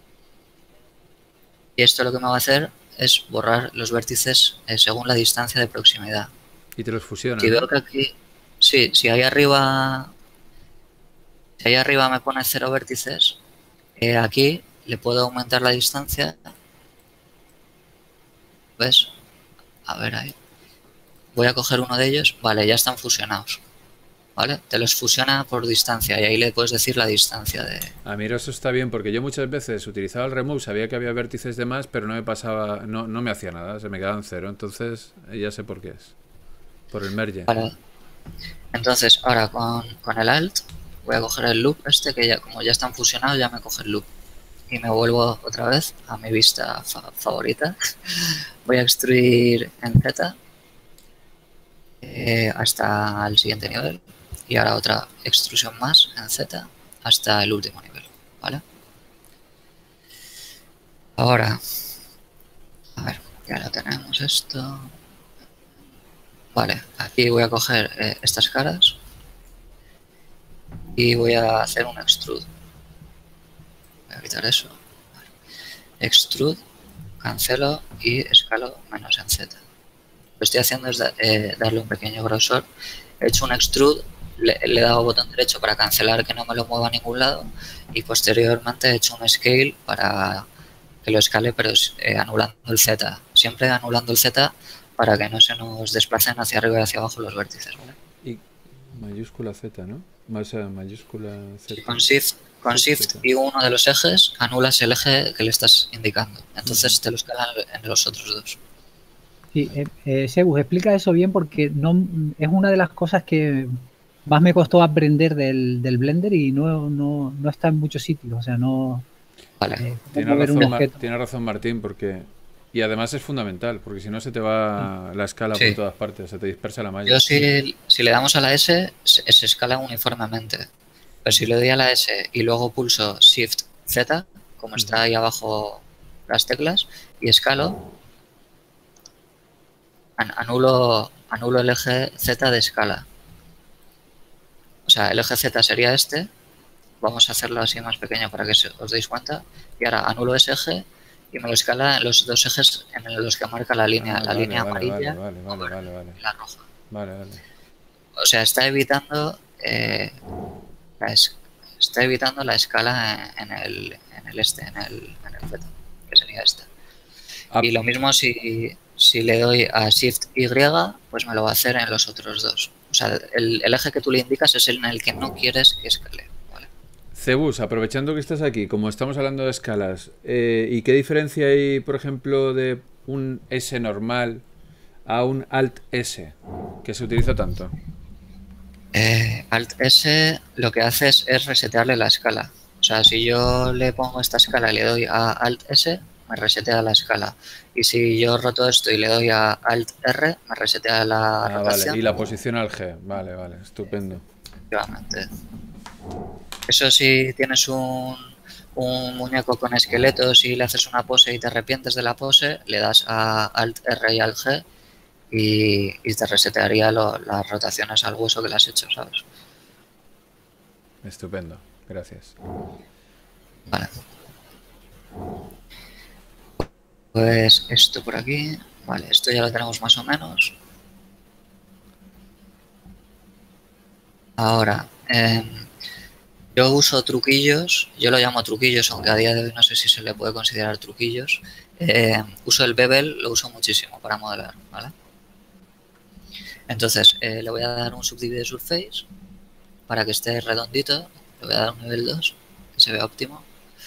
Y esto lo que me va a hacer es borrar los vértices eh, según la distancia de proximidad. Y te los fusiona. Si ¿no? veo que aquí, sí, si ahí arriba, si ahí arriba me pone cero vértices, eh, aquí le puedo aumentar la distancia. ¿Ves? A ver ahí. Voy a coger uno de ellos. Vale, ya están fusionados. ¿Vale? Te los fusiona por distancia y ahí le puedes decir la distancia de... Ah, mira, eso está bien porque yo muchas veces utilizaba el remove, sabía que había vértices de más, pero no me pasaba, no, no me hacía nada, se me quedaban cero. Entonces, eh, ya sé por qué es. Por el merge. Vale. Entonces, ahora con, con el alt voy a coger el loop este que ya como ya están fusionados ya me coge el loop. Y me vuelvo otra vez a mi vista fa favorita. Voy a extruir en Z eh, hasta el siguiente nivel. Y ahora otra extrusión más en Z hasta el último nivel, ¿vale? Ahora, a ver, ya lo tenemos esto. Vale, aquí voy a coger eh, estas caras y voy a hacer un extrude. Voy a quitar eso. Vale. Extrude, cancelo y escalo menos en Z. Lo que estoy haciendo es da, eh, darle un pequeño grosor. He hecho un extrude. Le, le he dado botón derecho para cancelar que no me lo mueva a ningún lado y posteriormente he hecho un scale para que lo escale pero eh, anulando el Z, siempre anulando el Z para que no se nos desplacen hacia arriba y hacia abajo los vértices, ¿vale? Y mayúscula Z, ¿no? Más eh, mayúscula Z. Con Shift, con Shift y uno de los ejes anulas el eje que le estás indicando, entonces uh-huh. te lo escalan en los otros dos. Sí, eh, eh, Sebus, explica eso bien porque no es una de las cosas que más me costó aprender del, del Blender y no, no, no está en muchos sitios, o sea, no... Vale. Eh, tiene, razón, Ma tiene razón Martín, porque... Y además es fundamental, porque si no se te va la escala sí. por todas partes, se te dispersa la malla. Yo si, si le damos a la S, se, se escala uniformemente, pero si le doy a la S y luego pulso Shift Z, como está ahí abajo las teclas, y escalo, an anulo, anulo el eje Z de escala. O sea, el eje Z sería este. Vamos a hacerlo así más pequeño para que os deis cuenta. Y ahora anulo ese eje y me lo escala en los dos ejes en los que marca la línea, ah, la vale, línea vale, amarilla vale, vale, vale, vale, vale. y la roja. Vale, vale. O sea, está evitando eh, la es, está evitando la escala en el, en el este, en el, en el Z, que sería esta. Ah. Y lo mismo si, si le doy a Shift Y, pues me lo va a hacer en los otros dos. O sea, el, el eje que tú le indicas es el en el que no quieres que escale. ¿Vale? Cebus, aprovechando que estás aquí, como estamos hablando de escalas, eh, ¿y qué diferencia hay, por ejemplo, de un S normal a un Alt S, que se utiliza tanto? Eh, Alt S lo que hace es, es resetearle la escala. O sea, si yo le pongo esta escala y le doy a Alt S, me resetea la escala. Y si yo roto esto y le doy a Alt R, me resetea la ah, rotación. Vale. Y la posición al G. Vale, vale, estupendo. Efectivamente. Eso si tienes un, un muñeco con esqueletos y le haces una pose y te arrepientes de la pose, le das a Alt R y al G y, y te resetearía lo, las rotaciones al hueso que le has hecho, ¿sabes? Estupendo, gracias. Vale. Pues esto por aquí, vale, esto ya lo tenemos más o menos. Ahora, eh, yo uso truquillos, yo lo llamo truquillos, aunque a día de hoy no sé si se le puede considerar truquillos. Eh, uso el bevel, lo uso muchísimo para modelar, ¿vale? Entonces, eh, le voy a dar un subdivide surface para que esté redondito. Le voy a dar un nivel dos, que se vea óptimo.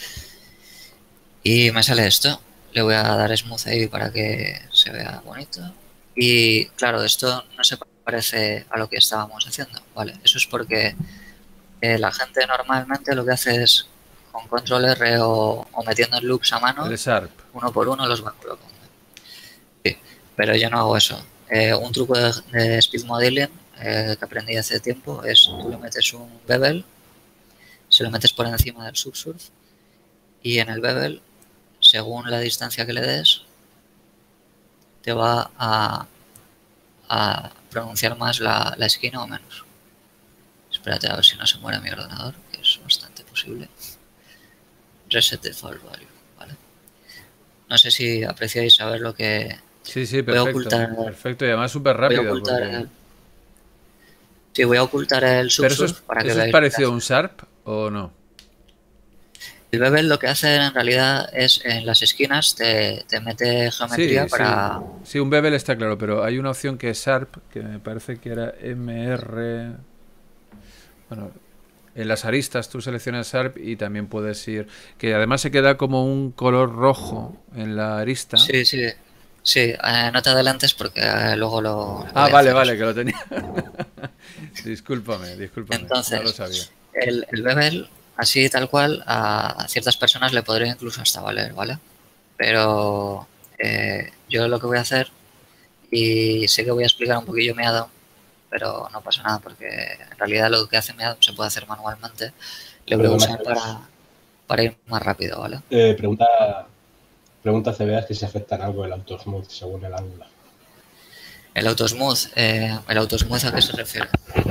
Y me sale esto. Le voy a dar smooth ahí para que se vea bonito. Y claro, esto no se parece a lo que estábamos haciendo, ¿vale? Eso es porque eh, la gente normalmente lo que hace es con control R o, o metiendo en loops a mano, El Sharp. uno por uno los va colocando. Sí, pero yo no hago eso. Eh, un truco de, de speed modeling eh, que aprendí hace tiempo es tú le metes un bevel, se lo metes por encima del subsurf y en el bevel, según la distancia que le des, te va a, a pronunciar más la, la esquina o menos. Espérate a ver si no se muere mi ordenador, que es bastante posible. Reset default value, ¿vale? No sé si apreciáis saber lo que... Sí, sí, Voy a perfecto. ocultar- Perfecto, y además súper Voy a rápido. ocultar porque- el... Sí, voy a ocultar el Pero eso es, subsurf para que ¿eso es veáis. parecido a un Sharp o no? El bevel lo que hace en realidad es en las esquinas te, te mete geometría Sí, para... sí. Sí, un bevel está claro, pero hay una opción que es Sharp, que me parece que era M R. Bueno, en las aristas tú seleccionas Sharp y también puedes ir. Que además se queda como un color rojo en la arista. Sí, sí. Sí, eh, no te adelantes porque eh, luego lo... lo Ah, voy a vale, hacer vale, eso. que lo tenía. Discúlpame, discúlpame. Entonces, no lo sabía. El, el bevel, así tal cual, a, a ciertas personas le podría incluso hasta valer, ¿vale? Pero eh, yo lo que voy a hacer, y sé que voy a explicar un poquillo mi addon, pero no pasa nada porque en realidad lo que hace mi addon se puede hacer manualmente. Le voy a Perdona, usar Sebas. para, para ir más rápido, ¿vale? Eh, pregunta, pregunta C B A que si afecta en algo el autosmooth según el ángulo. El autosmooth, eh, ¿el autosmooth a qué se refiere?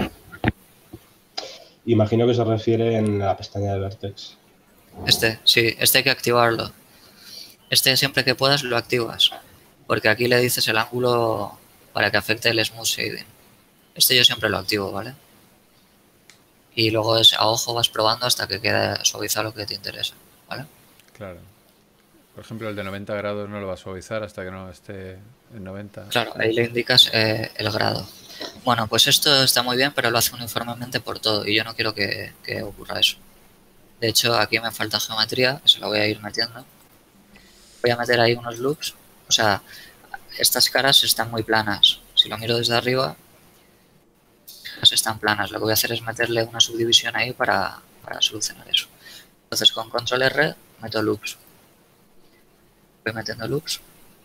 Imagino que se refiere en la pestaña de Vertex. Este, sí, este hay que activarlo. Este siempre que puedas lo activas, porque aquí le dices el ángulo para que afecte el smooth shading. Este yo siempre lo activo, ¿vale? Y luego es, a ojo vas probando hasta que quede suavizado lo que te interesa, ¿vale? Claro. Por ejemplo, el de noventa grados no lo va a suavizar hasta que no esté en noventa. Claro, ahí le indicas eh, el grado. Bueno, pues esto está muy bien, pero lo hace uniformemente por todo y yo no quiero que, que ocurra eso. De hecho, aquí me falta geometría, que se la voy a ir metiendo. Voy a meter ahí unos loops. O sea, estas caras están muy planas. Si lo miro desde arriba, las están planas. Lo que voy a hacer es meterle una subdivisión ahí para, para solucionar eso. Entonces, con control R meto loops. Voy metiendo loops.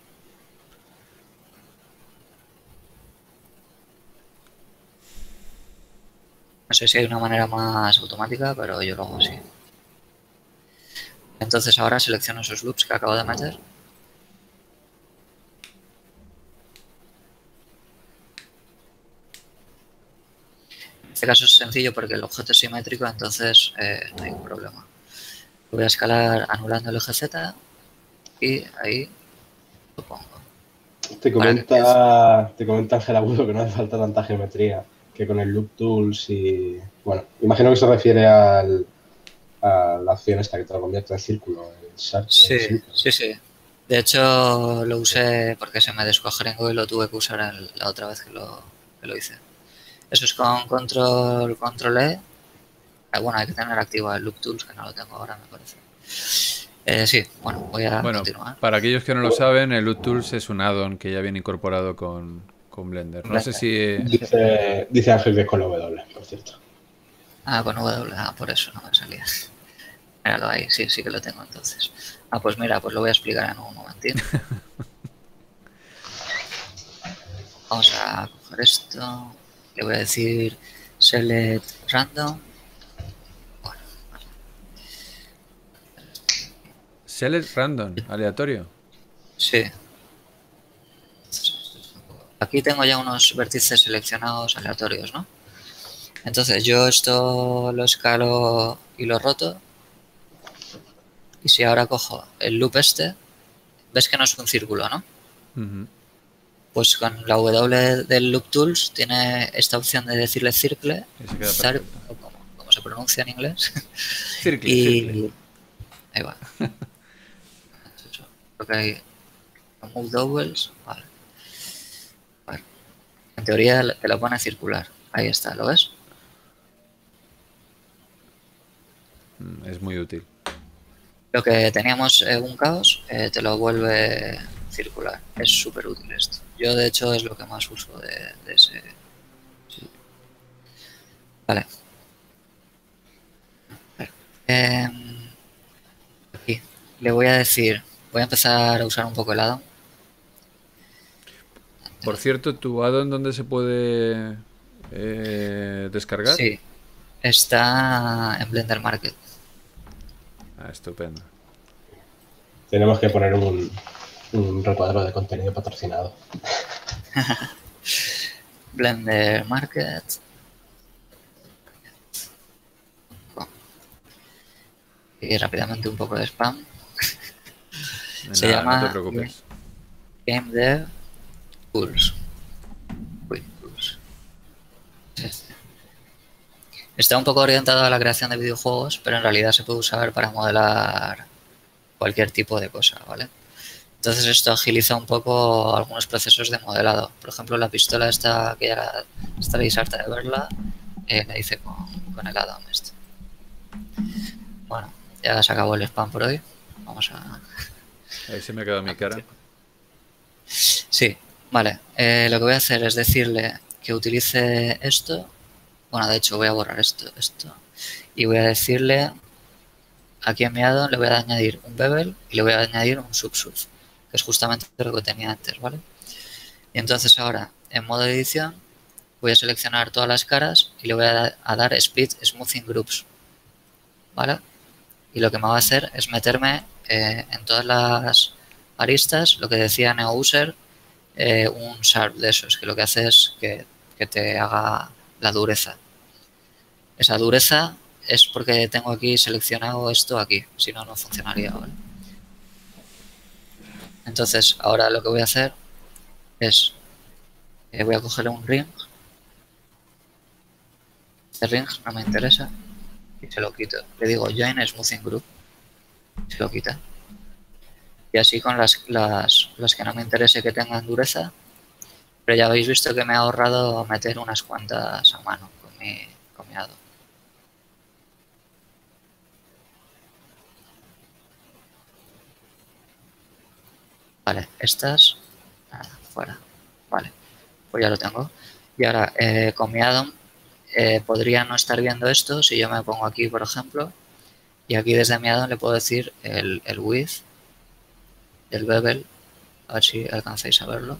No sé si hay una manera más automática, pero yo lo hago así. Entonces ahora selecciono esos loops que acabo de meter. En este caso es sencillo porque el objeto es simétrico, entonces eh, no hay ningún problema. Voy a escalar anulando el eje Z y ahí lo pongo. Te comenta, te comenta Ángel Agudo que no hace falta tanta geometría, que con el Loop Tools y... Bueno, imagino que se refiere al, a la opción esta que te lo convierte en círculo. El Sharp, Sí, el sí, sí. De hecho lo usé porque se me descuajó y lo tuve que usar el, la otra vez que lo, que lo hice. Eso es con control, control E. Ah, bueno, hay que tener activo el Loop Tools, que no lo tengo ahora, me parece. Eh, sí, bueno, voy a Bueno, continuar. para aquellos que no lo saben, el Loop Tools es un add-on que ya viene incorporado con, con Blender. No sé si... Dice, dice Ángel que es con W, por cierto. Ah, con W, ah, por eso no me salía. Míralo ahí, sí, sí que lo tengo entonces. Ah, pues mira, pues lo voy a explicar en un momentito. Vamos a coger esto. Le voy a decir select random. Bueno, vale. Select random, aleatorio. Sí. Aquí tengo ya unos vértices seleccionados aleatorios, ¿no? Entonces yo esto lo escalo y lo roto. Y si ahora cojo el loop este, ves que no es un círculo, ¿no? Uh-huh. Pues con la W del Loop Tools tiene esta opción de decirle circle, Y se queda zar- perfecto. o como, como se pronuncia en inglés. Circle, y circle. ahí va. Creo que hay move doubles, vale. Vale. teoría te lo pone circular. Ahí está, ¿lo ves? Es muy útil. Lo que teníamos eh, un caos eh, te lo vuelve circular. Es súper útil esto. Yo, de hecho, es lo que más uso de, de ese. Sí. Vale. Eh, aquí le voy a decir, voy a empezar a usar un poco el addon. Por cierto, ¿tu addon dónde se puede eh, descargar? Sí, está en Blender Market. Ah, estupendo. Tenemos que poner un, un recuadro de contenido patrocinado. Blender Market. Y rápidamente un poco de spam. Se Nada, llama no te preocupes. Game Dev Tools. Uy, Tools. Está un poco orientado a la creación de videojuegos, pero en realidad se puede usar para modelar cualquier tipo de cosa, ¿vale? Entonces esto agiliza un poco algunos procesos de modelado. Por ejemplo, la pistola esta, que ya estaréis harta de verla, eh, la hice con, con el addon este. Bueno, ya se acabó el spam por hoy. Vamos a... Ahí se me ha quedado mi cara. Sí, vale. Eh, lo que voy a hacer es decirle que utilice esto. Bueno, de hecho voy a borrar esto, esto. Y voy a decirle, aquí en mi addon le voy a añadir un bevel y le voy a añadir un subsurf, que es justamente lo que tenía antes, ¿vale? Y entonces ahora, en modo edición, voy a seleccionar todas las caras y le voy a, da a dar Split Smoothing Groups, ¿vale? Y lo que me va a hacer es meterme eh, en todas las aristas, lo que decía NeoUser, eh, un Sharp de esos, que lo que hace es que, que te haga la dureza. Esa dureza es porque tengo aquí seleccionado esto aquí, si no, no funcionaría, ¿vale? Entonces, ahora lo que voy a hacer es, eh, voy a cogerle un ring. Este ring no me interesa y se lo quito. Le digo Join Smoothing Group, se lo quita. Y así con las, las, las que no me interese que tengan dureza, pero ya habéis visto que me ha ahorrado meter unas cuantas a mano con mi, con mi addon. Vale, estas, nada, fuera. Vale, pues ya lo tengo. Y ahora, eh, con mi addon, eh, podría no estar viendo esto si yo me pongo aquí, por ejemplo, y aquí desde mi addon le puedo decir el, el width del bevel, a ver si alcanzáis a verlo.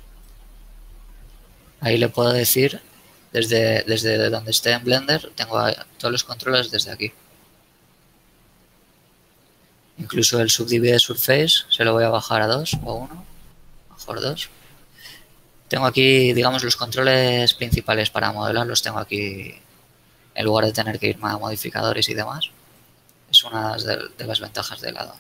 Ahí le puedo decir, desde, desde donde esté en Blender, tengo todos los controles desde aquí. Incluso el Subdivide Surface se lo voy a bajar a dos o uno, mejor dos. Tengo aquí, digamos, los controles principales para modelar, los tengo aquí en lugar de tener que irme a modificadores y demás. Es una de, de las ventajas del addon.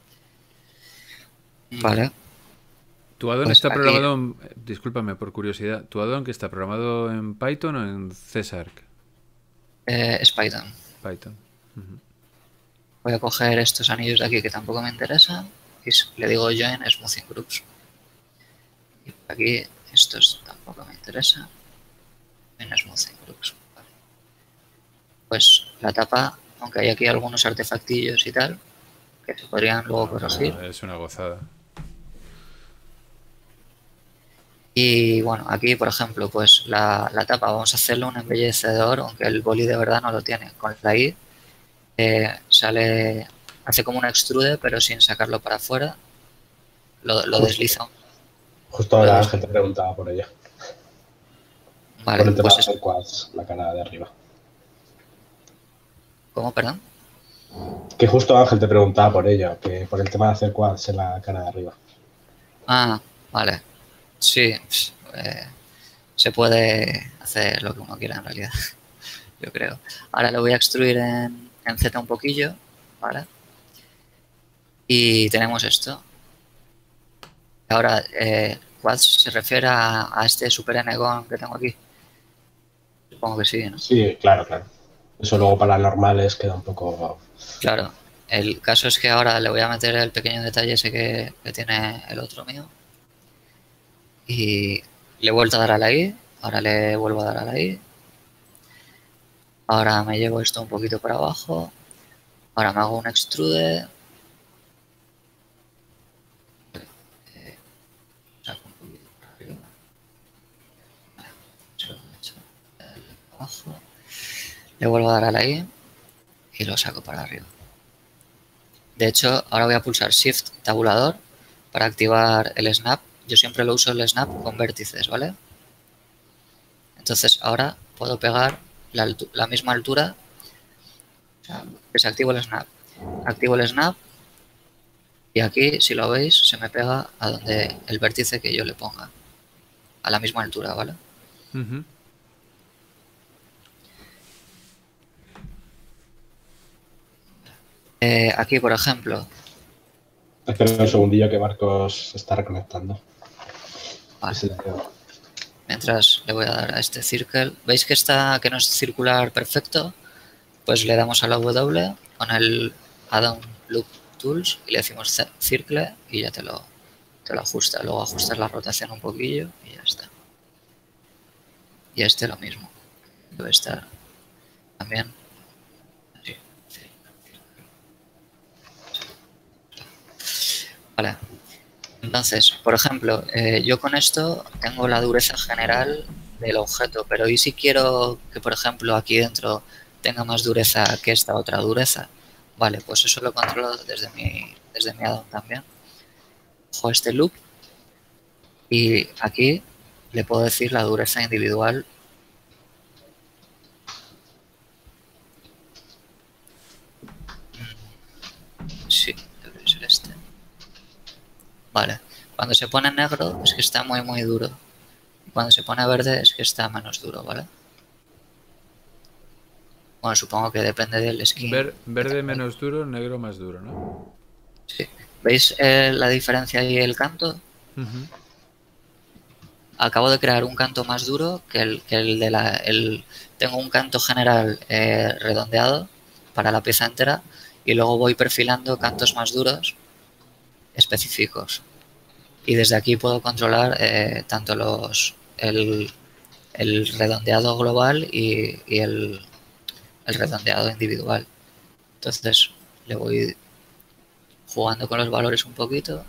Vale. ¿Tu addon Pues está aquí- programado, en, discúlpame por curiosidad, ¿tu addon que está programado en Python o en Cesark? Eh, es Python. Python. Ujú. Voy a coger estos anillos de aquí que tampoco me interesan y le digo Join Smoothing Groups. Y por aquí estos tampoco me interesan. Join Smoothing Groups. Vale. Pues la tapa, aunque hay aquí algunos artefactillos y tal, que se podrían luego corregir. Ah, es una gozada. Y bueno, aquí por ejemplo, pues la, la tapa vamos a hacerle un embellecedor, aunque el boli de verdad no lo tiene. Con la I eh, sale, hace como un extrude, pero sin sacarlo para afuera. Lo, lo desliza. Justo ahora Ángel te preguntaba por ella. Vale, por el tema pues de es, hacer quads, la cara de arriba. ¿cómo, perdón? Que justo Ángel te preguntaba por ella, que por el tema de hacer quads en la cara de arriba. Ah, vale. Sí, pues, eh, se puede hacer lo que uno quiera en realidad, yo creo. Ahora lo voy a extruir en, en Z un poquillo, ¿vale? Y tenemos esto. Ahora, eh, ¿quads se refiere a, a este super N-Gon que tengo aquí? Supongo que sí, ¿no? Sí, claro, claro. Eso luego para las normales queda un poco... Claro. El caso es que ahora le voy a meter el pequeño detalle ese que, que tiene el otro mío. Y le he vuelto a dar a la I ahora le vuelvo a dar a la I. Ahora me llevo esto un poquito para abajo. Ahora me hago un extrude. Eh, saco un poquito para arriba. Vale, se lo he hecho abajo. Le vuelvo a dar a la I y lo saco para arriba. De hecho, ahora voy a pulsar Shift tabulador para activar el snap. Yo siempre lo uso el snap con vértices, ¿vale? Entonces ahora puedo pegar la, altu la misma altura. O sea, desactivo el snap. Activo el snap. Y aquí, si lo veis, se me pega a donde el vértice que yo le ponga. A la misma altura, ¿vale? Uh-huh. Eh, aquí, por ejemplo. Espera un segundillo que Marcos se está reconectando. Vale. Mientras le voy a dar a este circle. ¿Veis que está, que no es circular perfecto? Pues le damos a la W con el add-on loop tools y le decimos circle y ya te lo, te lo ajusta. Luego ajustas la rotación un poquillo y ya está. Y este lo mismo. Debe estar también así. Vale. Entonces, por ejemplo, eh, yo con esto tengo la dureza general del objeto, pero ¿y si quiero que, por ejemplo, aquí dentro tenga más dureza que esta otra dureza? Vale, pues eso lo controlo desde mi, desde mi add-on también. Cojo este loop y aquí le puedo decir la dureza individual. Sí, debería ser este. Vale, cuando se pone negro es que está muy muy duro. Y cuando se pone verde es que está menos duro, ¿vale? Bueno, supongo que depende del skin. Ver, verde menos duro, negro más duro, ¿no? Sí. ¿Veis eh, la diferencia y el canto? Uh-huh. Acabo de crear un canto más duro que el, que el de la... El, tengo un canto general eh, redondeado para la pieza entera y luego voy perfilando cantos más duros específicos. Y desde aquí puedo controlar eh, tanto los el, el redondeado global y, y el, el redondeado individual. Entonces le voy jugando con los valores un poquito.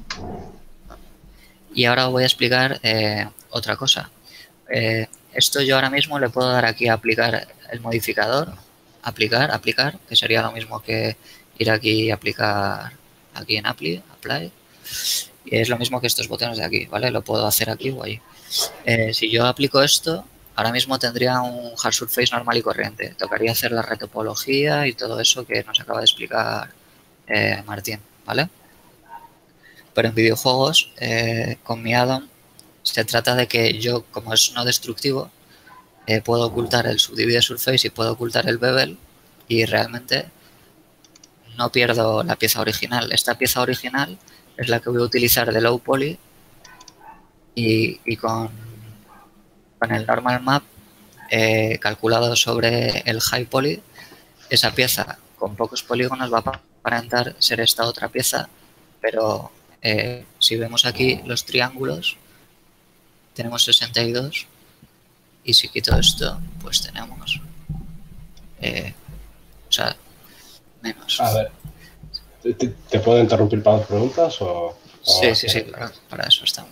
Y ahora voy a explicar eh, otra cosa. Eh, esto yo ahora mismo le puedo dar aquí a aplicar el modificador. Aplicar, aplicar, que sería lo mismo que ir aquí y aplicar aquí en Apply, Apply. Y es lo mismo que estos botones de aquí, ¿vale? Lo puedo hacer aquí o ahí. Eh, si yo aplico esto, ahora mismo tendría un hard surface normal y corriente. Tocaría hacer la retopología y todo eso que nos acaba de explicar eh, Martín, ¿vale? Pero en videojuegos, eh, con mi add-on, se trata de que yo, como es no destructivo, eh, puedo ocultar el subdivide surface y puedo ocultar el bevel y realmente no pierdo la pieza original. Esta pieza original es la que voy a utilizar de low poly y, y con, con el normal map eh, calculado sobre el high poly, esa pieza con pocos polígonos va a aparentar ser esta otra pieza, pero eh, si vemos aquí los triángulos tenemos sesenta y dos y si quito esto pues tenemos eh, o sea, menos. A ver, ¿te, te puedo interrumpir para dos preguntas? O, o sí, sí, sí, para, para eso estamos.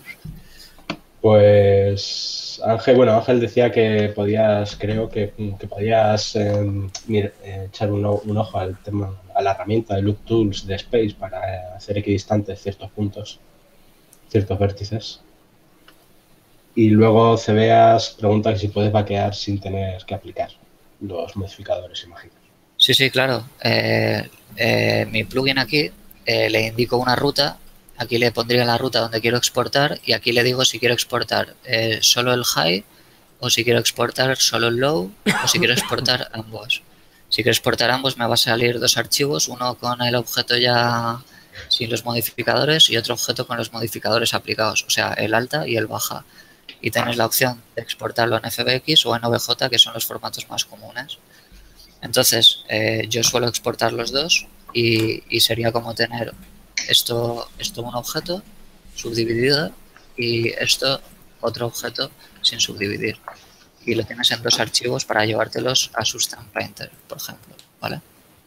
Pues Ángel, bueno, Ángel decía que podías, creo que, que podías eh, mir, eh, echar un, un ojo al tema, a la herramienta de Loop Tools de Space para eh, hacer equidistantes ciertos puntos, ciertos vértices. Y luego Cebeas pregunta que si puedes vaquear sin tener que aplicar los modificadores, imagino. Sí, sí, claro. Eh, eh, mi plugin aquí eh, le indico una ruta. Aquí le pondría la ruta donde quiero exportar y aquí le digo si quiero exportar eh, solo el high o si quiero exportar solo el low o si quiero exportar ambos. Si quiero exportar ambos me va a salir dos archivos, uno con el objeto ya sin los modificadores y otro objeto con los modificadores aplicados, o sea, el alta y el baja. Y tenéis la opción de exportarlo en F B X o en O B J, que son los formatos más comunes. Entonces, eh, yo suelo exportar los dos y, y sería como tener esto, esto un objeto subdividido y esto otro objeto sin subdividir. Y lo tienes en dos archivos para llevártelos a Substance Painter, por ejemplo, ¿vale?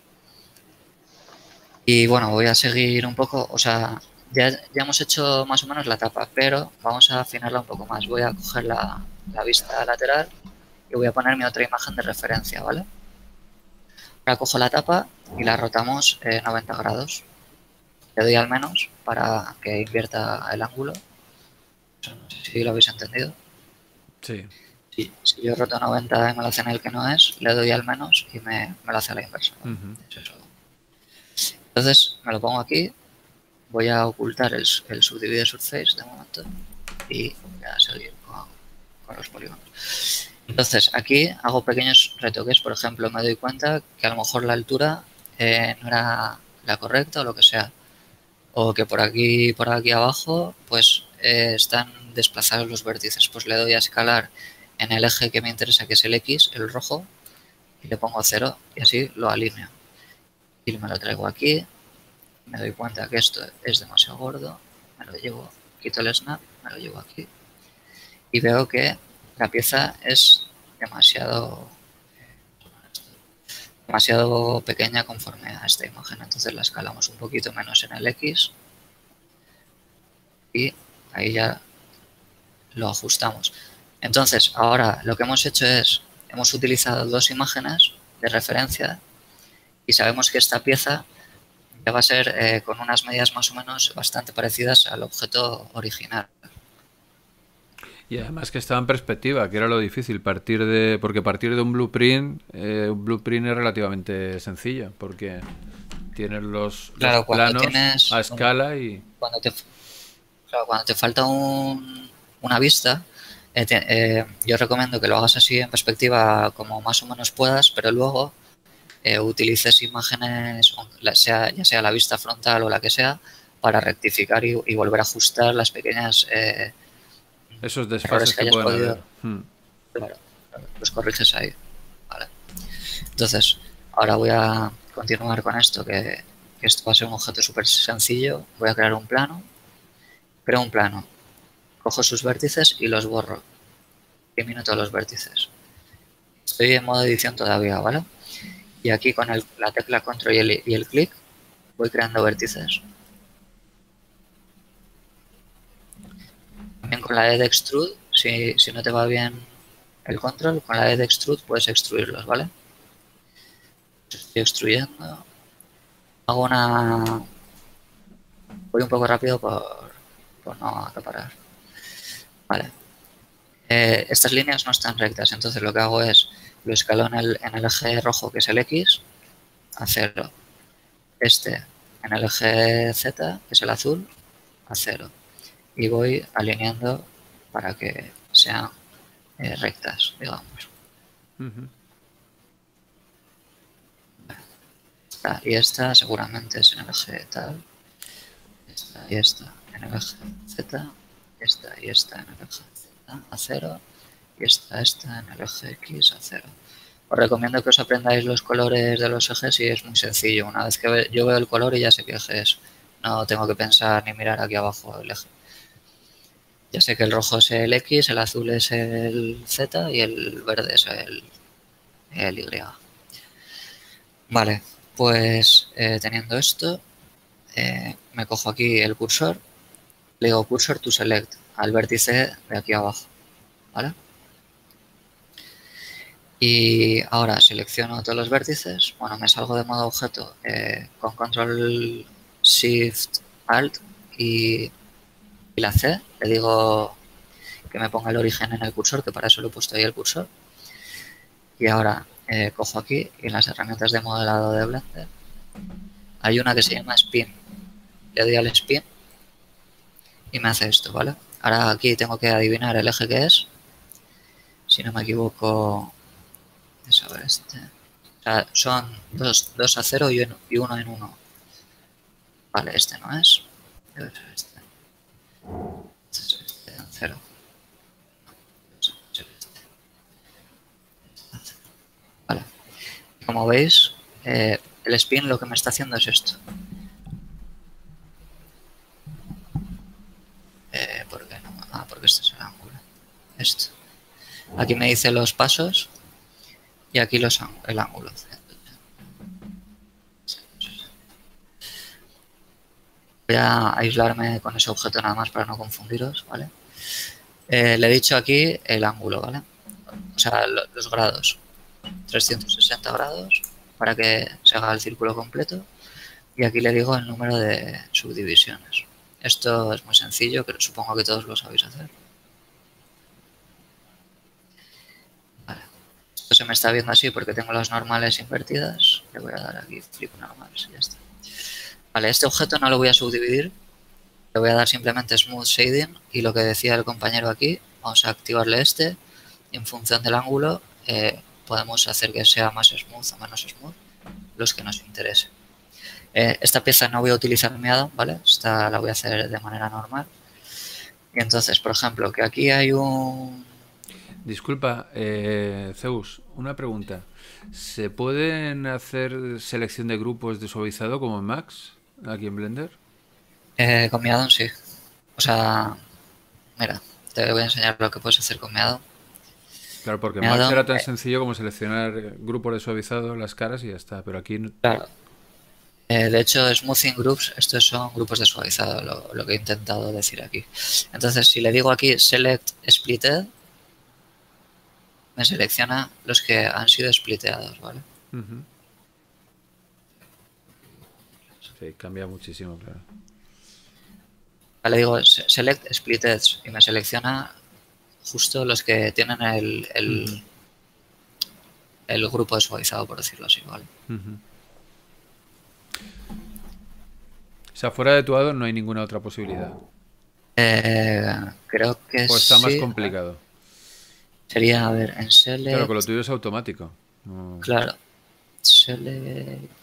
Y bueno, voy a seguir un poco, o sea, ya, ya hemos hecho más o menos la tapa, pero vamos a afinarla un poco más. Voy a coger la, la vista lateral y voy a poner mi otra imagen de referencia, ¿vale? Ahora cojo la tapa y la rotamos eh, noventa grados. Le doy al menos para que invierta el ángulo. No sé si lo habéis entendido. Sí. Si, si yo roto noventa y me lo hace en el que no es, le doy al menos y me, me lo hace a la inversa. Uh-huh. Eso. Entonces me lo pongo aquí, voy a ocultar el, el Subdivide Surface de momento y voy a seguir con, con los polígonos. Entonces aquí hago pequeños retoques, por ejemplo me doy cuenta que a lo mejor la altura eh, no era la correcta o lo que sea, o que por aquí por aquí abajo pues eh, están desplazados los vértices, pues le doy a escalar en el eje que me interesa, que es el X, el rojo, y le pongo cero y así lo alineo. Y me lo traigo aquí, me doy cuenta que esto es demasiado gordo, me lo llevo, quito el snap, me lo llevo aquí y veo que la pieza es demasiado demasiado pequeña conforme a esta imagen, entonces la escalamos un poquito menos en el X y ahí ya lo ajustamos. Entonces ahora lo que hemos hecho es, hemos utilizado dos imágenes de referencia y sabemos que esta pieza ya va a ser eh, con unas medidas más o menos bastante parecidas al objeto original. Y además que estaba en perspectiva, que era lo difícil, partir de porque partir de un blueprint, eh, un blueprint es relativamente sencillo, porque tienes los, claro, los planos tienes, a escala y... Cuando te, claro, cuando te falta un, una vista, eh, te, eh, yo recomiendo que lo hagas así en perspectiva como más o menos puedas, pero luego eh, utilices imágenes, sea, ya sea la vista frontal o la que sea, para rectificar y, y volver a ajustar las pequeñas... Eh, esos desfases que, que pueden podido, haber. Hmm. Claro, los corriges ahí. Vale. Entonces, ahora voy a continuar con esto, que, que esto va a ser un objeto súper sencillo. Voy a crear un plano. Creo un plano. Cojo sus vértices y los borro. Elimino todos los vértices. Estoy en modo edición todavía, ¿vale? Y aquí con el, la tecla control y el, y el clic voy creando vértices. También con la E de Extrude, si, si no te va bien el control, con la E de Extrude puedes extruirlos, ¿vale? Estoy extruyendo. Hago una... Voy un poco rápido por, por no acaparar. Vale. Eh, estas líneas no están rectas, entonces lo que hago es lo escalo en el, en el eje rojo, que es el X, a cero. Este en el eje Z, que es el azul, a cero. Y voy alineando para que sean eh, rectas, digamos. Uh-huh. Esta y esta seguramente es en el eje tal. Esta y esta en el eje Z. Esta y esta en el eje Z a cero. Y esta, esta en el eje X a cero. Os recomiendo que os aprendáis los colores de los ejes y es muy sencillo. Una vez que ve, yo veo el color y ya sé qué eje es. No tengo que pensar ni mirar aquí abajo el eje. Ya sé que el rojo es el X, el azul es el Z y el verde es el, el Y. Vale, pues eh, teniendo esto, eh, me cojo aquí el cursor, le digo cursor to select al vértice de aquí abajo, ¿vale? Y ahora selecciono todos los vértices, bueno, me salgo de modo objeto eh, con control shift alt y... y la C, le digo que me ponga el origen en el cursor, que para eso lo he puesto ahí el cursor. Y ahora eh, cojo aquí y en las herramientas de modelado de Blender hay una que se llama Spin. Le doy al Spin y me hace esto, ¿vale? Ahora aquí tengo que adivinar el eje que es. Si no me equivoco, es a ver este. O sea, son dos, dos a cero y uno en uno. Vale, este no es. Debe ser este. Cero. Vale. Como veis, eh, el spin lo que me está haciendo es esto. Eh, ¿Por qué no? Ah, porque este es el ángulo. Esto. Aquí me dice los pasos y aquí los, el ángulo. Voy a aislarme con ese objeto nada más para no confundiros, ¿vale? Eh, le he dicho aquí el ángulo, ¿vale? O sea, lo, los grados. trescientos sesenta grados para que se haga el círculo completo. Y aquí le digo el número de subdivisiones. Esto es muy sencillo, pero supongo que todos lo sabéis hacer. Vale. Esto se me está viendo así porque tengo las normales invertidas. Le voy a dar aquí flip normales y ya está. Vale, este objeto no lo voy a subdividir. Le voy a dar simplemente Smooth Shading y lo que decía el compañero aquí, vamos a activarle este y en función del ángulo eh, podemos hacer que sea más smooth o menos smooth, los que nos interese. Eh, esta pieza no voy a utilizar mi addon, ¿vale? Esta la voy a hacer de manera normal. Y entonces, por ejemplo, que aquí hay un... Disculpa, eh, Zeus, una pregunta. ¿Se pueden hacer selección de grupos de suavizado como en Max, aquí en Blender? Eh, con mi addon sí. O sea, mira, te voy a enseñar lo que puedes hacer con mi addon. Claro, porque Mi Max addon, era tan eh, sencillo como seleccionar grupos de suavizado, las caras y ya está, pero aquí... no- claro. Eh, de hecho, Smoothing Groups, estos son grupos de suavizado, lo, lo que he intentado decir aquí. Entonces, si le digo aquí Select Splitted, me selecciona los que han sido spliteados, ¿vale? Ujú. Sí, cambia muchísimo, claro. Le digo se- Select Splitted y me selecciona justo los que tienen el, el, Ujú. el grupo de suavizado, por decirlo así, ¿vale? Ujú. O sea, fuera de tu addon no hay ninguna otra posibilidad. Eh, creo que O está más sí. complicado. Sería, a ver, en Claro, Select, con lo tuyo es automático. No- claro, Select...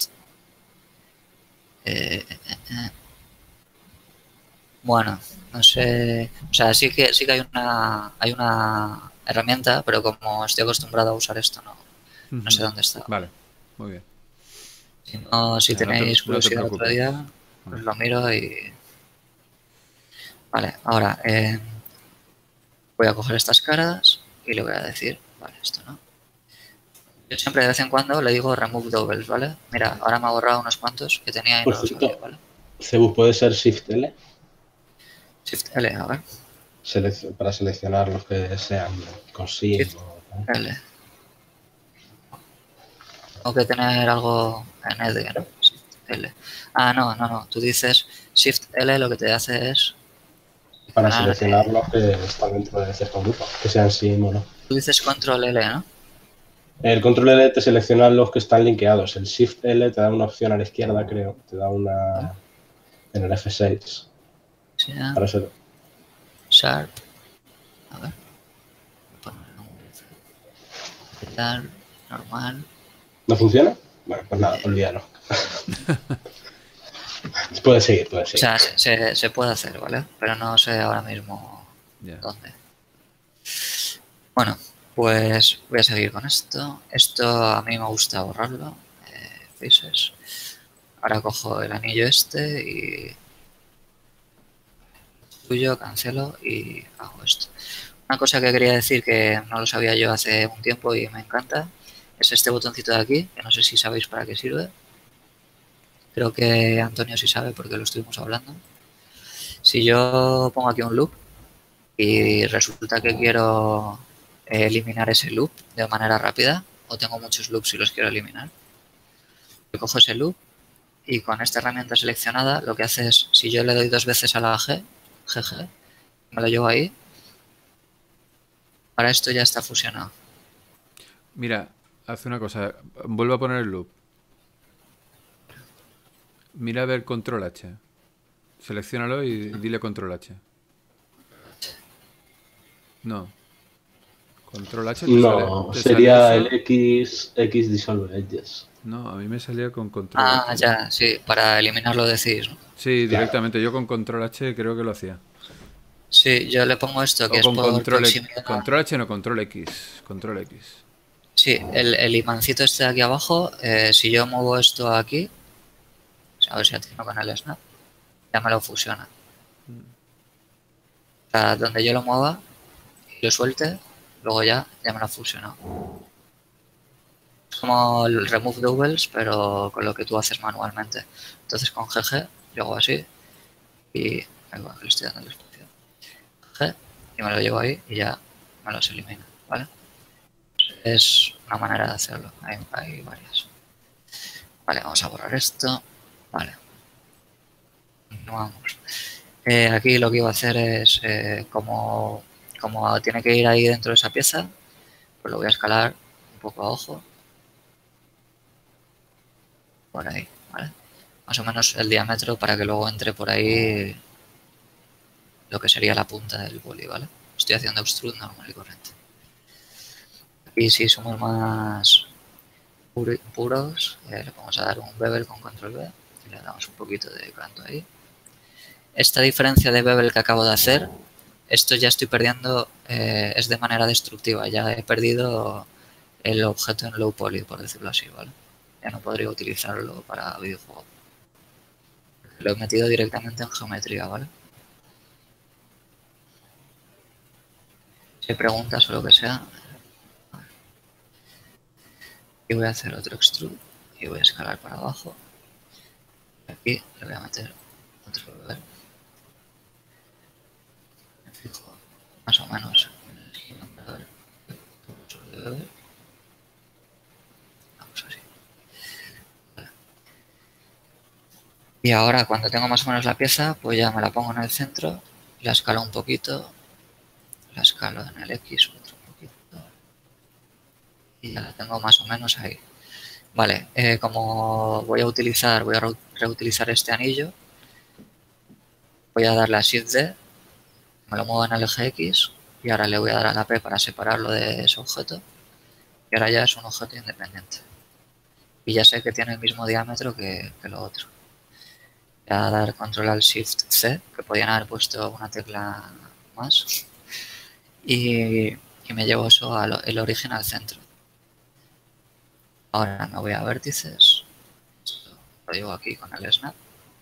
eh, eh, eh. Bueno, no sé, o sea, sí que sí que hay una hay una herramienta, pero como estoy acostumbrado a usar esto, no, no sé Ujú. dónde está. Vale, muy bien. Si no, si Ya, no te- tenéis no te curiosidad otro preocupes. día, pues lo miro y... Vale, ahora eh, voy a coger estas caras y le voy a decir, vale, esto no. Yo siempre de vez en cuando le digo remove doubles, ¿vale? Mira, ahora me ha borrado unos cuantos que tenía y Por no los cierto, veía, ¿vale? Cebus puede ser Shift L Shift L, a ver. selec- para seleccionar los que sean con sim Shift o tal. L. Tengo que tener algo en Edge, ¿no? Shift L. Ah, no, no, no. Tú dices Shift L, lo que te hace es Para seleccionar, seleccionar eh, los que están dentro de cierto grupo, que sean sim o no. tú dices Control L, ¿no? El control L te selecciona los que están linkeados. El Shift L te da una opción a la izquierda, creo. Te da una en el F seis. Sí, ah, Para ser. Sharp. A ver. Tal, normal. ¿No funciona? Bueno, pues nada, olvídalo. Puedes seguir, puedes O seguir. sea, se, se, se puede hacer, ¿vale? Pero no sé ahora mismo Ya. dónde. Bueno, pues voy a seguir con esto. Esto a mí me gusta borrarlo. Eh, faces. Ahora cojo el anillo este y suyo, cancelo y hago esto. Una cosa que quería decir que no lo sabía yo hace un tiempo y me encanta es este botoncito de aquí, que no sé si sabéis para qué sirve. Creo que Antonio sí sabe porque lo estuvimos hablando. Si yo pongo aquí un loop y resulta que quiero eliminar ese loop de manera rápida, o tengo muchos loops y los quiero eliminar, yo cojo ese loop y con esta herramienta seleccionada lo que hace es, si yo le doy dos veces a la G, G G, me lo llevo ahí, para esto ya está fusionado. Mira, haz una cosa. Vuelve a poner el loop. Mira a ver control H. Selecciónalo y dile control H. No. Control H te sale, No, te sale sería eso. el X, X Dissolve Edges. No, a mí me salía con control Ah, H. ya, sí, para eliminarlo decís, ¿no? Sí, Claro. directamente. Yo con control H creo que lo hacía. Sí, yo le pongo esto que O es con por control X. proximidad. Control H no, control X. Control X. Sí, el, el imancito este de aquí abajo, eh, si yo muevo esto aquí, a ver si atino con el snap, ya me lo fusiona. O sea, donde yo lo mueva y lo suelte, luego ya, ya me lo ha fusionado. Es como el remove doubles, pero con lo que tú haces manualmente. Entonces con G G yo hago así y ahí va, que le estoy dando el espacio. G y me lo llevo ahí y ya me los elimina, ¿vale? Es una manera de hacerlo, hay, hay varias. Vale, vamos a borrar esto. Vale. Continuamos. Eh, aquí lo que iba a hacer es, eh, como, como tiene que ir ahí dentro de esa pieza, pues lo voy a escalar un poco a ojo. Por ahí, ¿vale? Más o menos el diámetro para que luego entre por ahí lo que sería la punta del boli, ¿vale? Estoy haciendo extrude normal y corriente. Y si somos más puros, eh, le vamos a dar un bevel con control B y le damos un poquito de canto ahí. Esta diferencia de bevel que acabo de hacer, esto ya estoy perdiendo, eh, es de manera destructiva, ya he perdido el objeto en low poly, por decirlo así, ¿vale? Ya no podría utilizarlo para videojuego. Lo he metido directamente en geometría, ¿vale? Si hay preguntas o lo que sea, y voy a hacer otro extrude y voy a escalar para abajo. Aquí le voy a meter otro bevel. Me fijo más o menos en el nombre de bevel. Vamos así. Vale. Y ahora cuando tengo más o menos la pieza, pues ya me la pongo en el centro, la escalo un poquito, la escalo en el X otro poquito y ya la tengo más o menos ahí. Vale, eh, como voy a utilizar, voy a re reutilizar este anillo, voy a darle a Shift D, me lo muevo en el eje X y ahora le voy a dar a la P para separarlo de ese objeto y ahora ya es un objeto independiente. Y ya sé que tiene el mismo diámetro que, que lo otro. Voy a dar control al Shift C, que podían haber puesto una tecla más, y, y me llevo eso al el origen al centro. Ahora me voy a vértices, esto lo llevo aquí con el snap,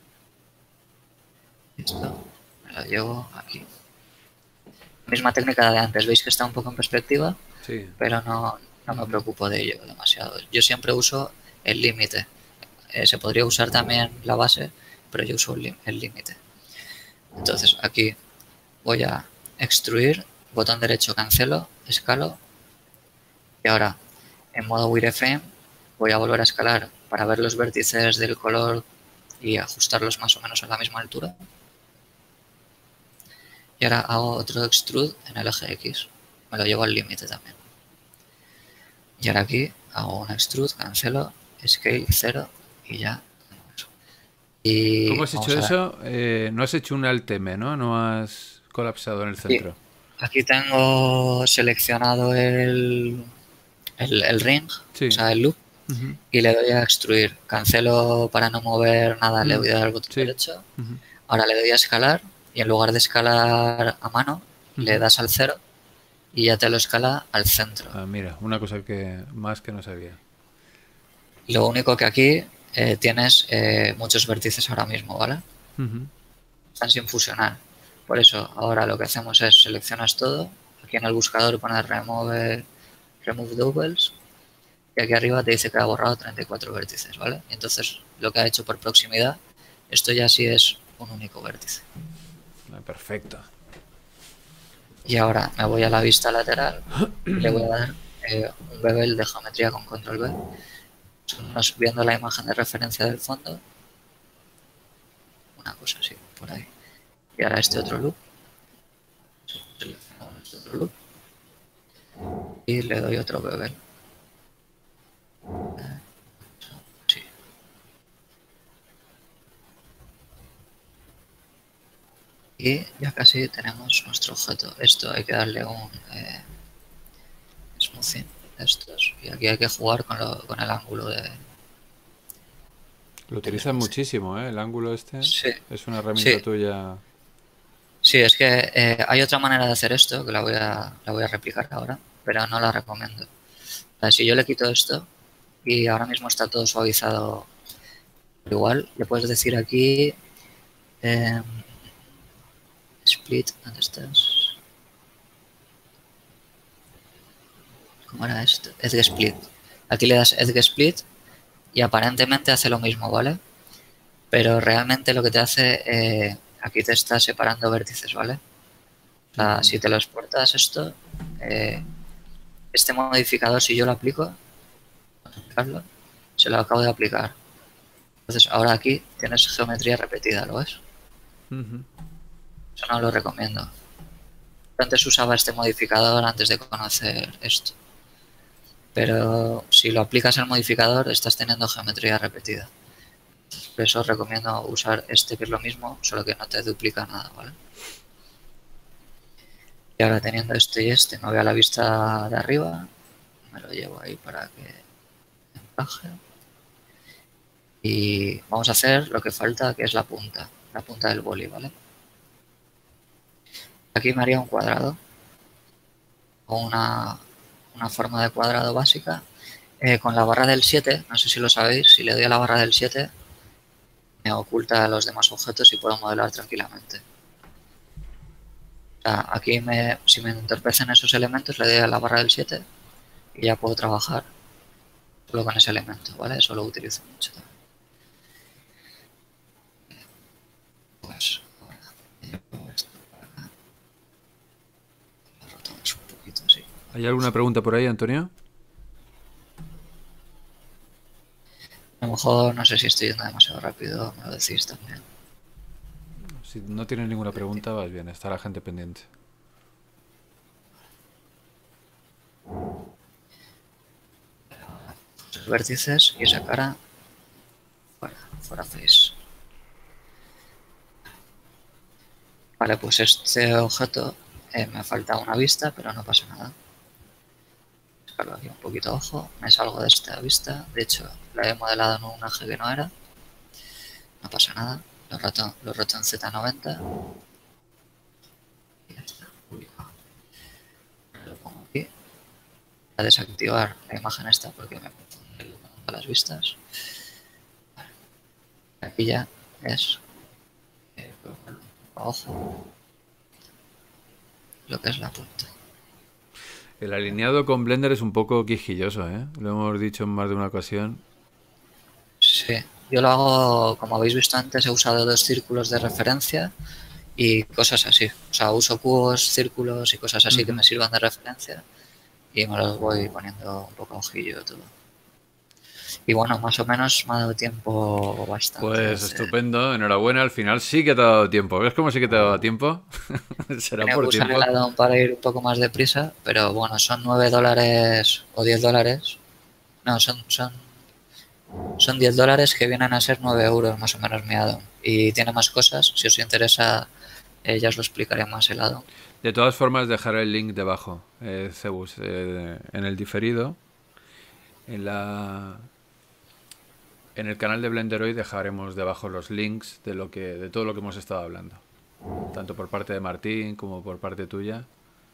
esto me lo llevo aquí. Misma técnica de antes, veis que está un poco en perspectiva, Sí. pero no, no me preocupo de ello demasiado. Yo siempre uso el límite, eh, se podría usar también la base, pero yo uso el límite. Entonces aquí voy a extruir, botón derecho cancelo, escalo, y ahora en modo wireframe voy a volver a escalar para ver los vértices del color y ajustarlos más o menos a la misma altura. Y ahora hago otro extrude en el eje X, me lo llevo al límite también. Y ahora aquí hago un extrude, cancelo, scale cero y ya. Y ¿Cómo has hecho a... eso? Eh, no has hecho un Alt M, ¿no? No has colapsado en el centro. Sí. Aquí tengo seleccionado el, el, el ring, sí. o sea, el loop, uh-huh. Y le doy a extruir. Cancelo para no mover nada, uh-huh. Le voy a dar al botón sí. derecho. Uh-huh. Ahora le doy a escalar y en lugar de escalar a mano, uh-huh. Le das al cero y ya te lo escala al centro. Ah, mira, una cosa que más que no sabía. Lo único que aquí eh, tienes eh, muchos vértices ahora mismo, ¿vale? Uh-huh. Están sin fusionar. Por eso ahora lo que hacemos es seleccionas todo. Aquí en el buscador pones remove, remove doubles. Y aquí arriba te dice que ha borrado treinta y cuatro vértices, ¿vale? Y entonces lo que ha hecho por proximidad, esto ya sí es un único vértice. Perfecto. Y ahora me voy a la vista lateral y le voy a dar eh, un bevel de geometría con control B. Nos viendo la imagen de referencia del fondo. Una cosa así, por ahí. Y ahora este otro loop. Seleccionamos este otro loop. Y le doy otro bevel. Sí. Y ya casi tenemos nuestro objeto. Esto hay que darle un eh, smoothing de estos. Y aquí hay que jugar con, lo, con el ángulo de... Lo utilizas muchísimo, ¿eh? El ángulo este. Sí. Es una herramienta sí. tuya. Sí, es que eh, hay otra manera de hacer esto que la voy a, la voy a replicar ahora, pero no la recomiendo. O sea, si yo le quito esto y ahora mismo está todo suavizado igual, le puedes decir aquí eh, split, ¿dónde estás? ¿Cómo era esto? Edge Split. Aquí le das Edge Split y aparentemente hace lo mismo, ¿vale? Pero realmente lo que te hace, eh, aquí te está separando vértices, ¿vale? O sea, si te lo exportas esto, eh, este modificador, si yo lo aplico, se lo acabo de aplicar. Entonces ahora aquí tienes geometría repetida, ¿lo ves? Uh-huh. Eso no lo recomiendo. Antes usaba este modificador antes de conocer esto. Pero si lo aplicas al modificador estás teniendo geometría repetida. Por eso os recomiendo usar este, que es lo mismo, solo que no te duplica nada, ¿vale? Y ahora teniendo este y este, me voy a la vista de arriba, me lo llevo ahí para que encaje. Y vamos a hacer lo que falta, que es la punta, la punta del boli, ¿vale? Aquí me haría un cuadrado o una, una forma de cuadrado básica eh, con la barra del siete, no sé si lo sabéis, si le doy a la barra del siete me oculta los demás objetos y puedo modelar tranquilamente. O sea, aquí me, si me entorpecen esos elementos le doy a la barra del siete y ya puedo trabajar solo con ese elemento, ¿vale? Eso lo utilizo mucho también. Pues ahora llevo esto para acá. Lo rotamos un poquito así. ¿Hay alguna pregunta por ahí, Antonio? A lo mejor no sé si estoy yendo demasiado rápido, me lo decís también. Si no tienes ninguna pregunta, vas bien, está la gente pendiente. Los vértices y esa cara fuera, fuera face. Vale, pues este objeto eh, me falta una vista, pero no pasa nada. Sacarlo aquí un poquito abajo, me salgo de esta vista, de hecho la he modelado en un eje que no era, no pasa nada, lo roto, lo roto en Z noventa y ya está, publicado. Lo pongo aquí, voy a desactivar la imagen esta porque me confunde con las vistas. Vale. Aquí ya es eh, abajo lo que es la punta. El alineado con Blender es un poco quisquilloso, ¿eh? Lo hemos dicho en más de una ocasión. Sí, yo lo hago, como habéis visto antes, he usado dos círculos de referencia y cosas así. O sea, uso cubos, círculos y cosas así uh-huh. que me sirvan de referencia y me los voy poniendo un poco a ojillo todo. Y bueno, más o menos me ha dado tiempo bastante. Pues estupendo, enhorabuena, al final sí que te ha dado tiempo. ¿Ves cómo sí que te ha dado tiempo? Será por tiempo. tiempo. El addon para ir un poco más deprisa, pero bueno, son nueve dólares o diez dólares. No, son, son, son diez dólares que vienen a ser nueve euros más o menos mi addon. Y tiene más cosas, si os interesa eh, ya os lo explicaré más el addon. De todas formas dejaré el link debajo, eh, Cebus, eh, en el diferido. En la... En el canal de Blender hoy dejaremos debajo los links de lo que de todo lo que hemos estado hablando, tanto por parte de Martín como por parte tuya.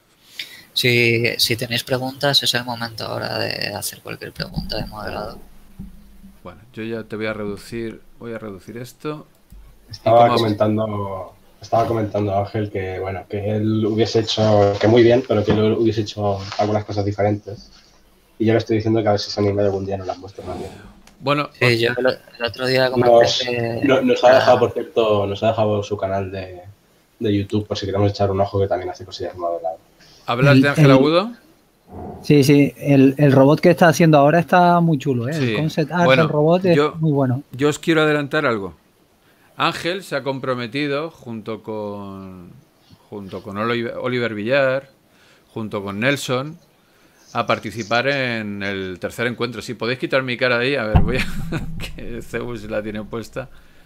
Si, si tenéis preguntas es el momento ahora de hacer cualquier pregunta de modelado. Bueno, yo ya te voy a reducir, voy a reducir esto. Estaba comentando, estaba comentando Ángel que bueno que él hubiese hecho que muy bien, pero que él hubiese hecho algunas cosas diferentes. Y yo le estoy diciendo que a ver si se anima algún día nos las muestra también. Bueno, sí, yo el, el otro día comenté nos, que... no, nos ha dejado, por cierto, nos ha dejado su canal de, de YouTube por si queremos echar un ojo, que también hace cosillas modelado. ¿Hablas el, de Ángel Agudo? Sí, sí, el, el robot que está haciendo ahora está muy chulo, ¿eh? Sí. El concept art bueno, del robot es yo, muy bueno. Yo os quiero adelantar algo. Ángel se ha comprometido junto con junto con Oliver Villar, junto con Nelson, a participar en el tercer encuentro. Si podéis quitar mi cara de ahí, a ver, voy a... que Zeus la tiene puesta.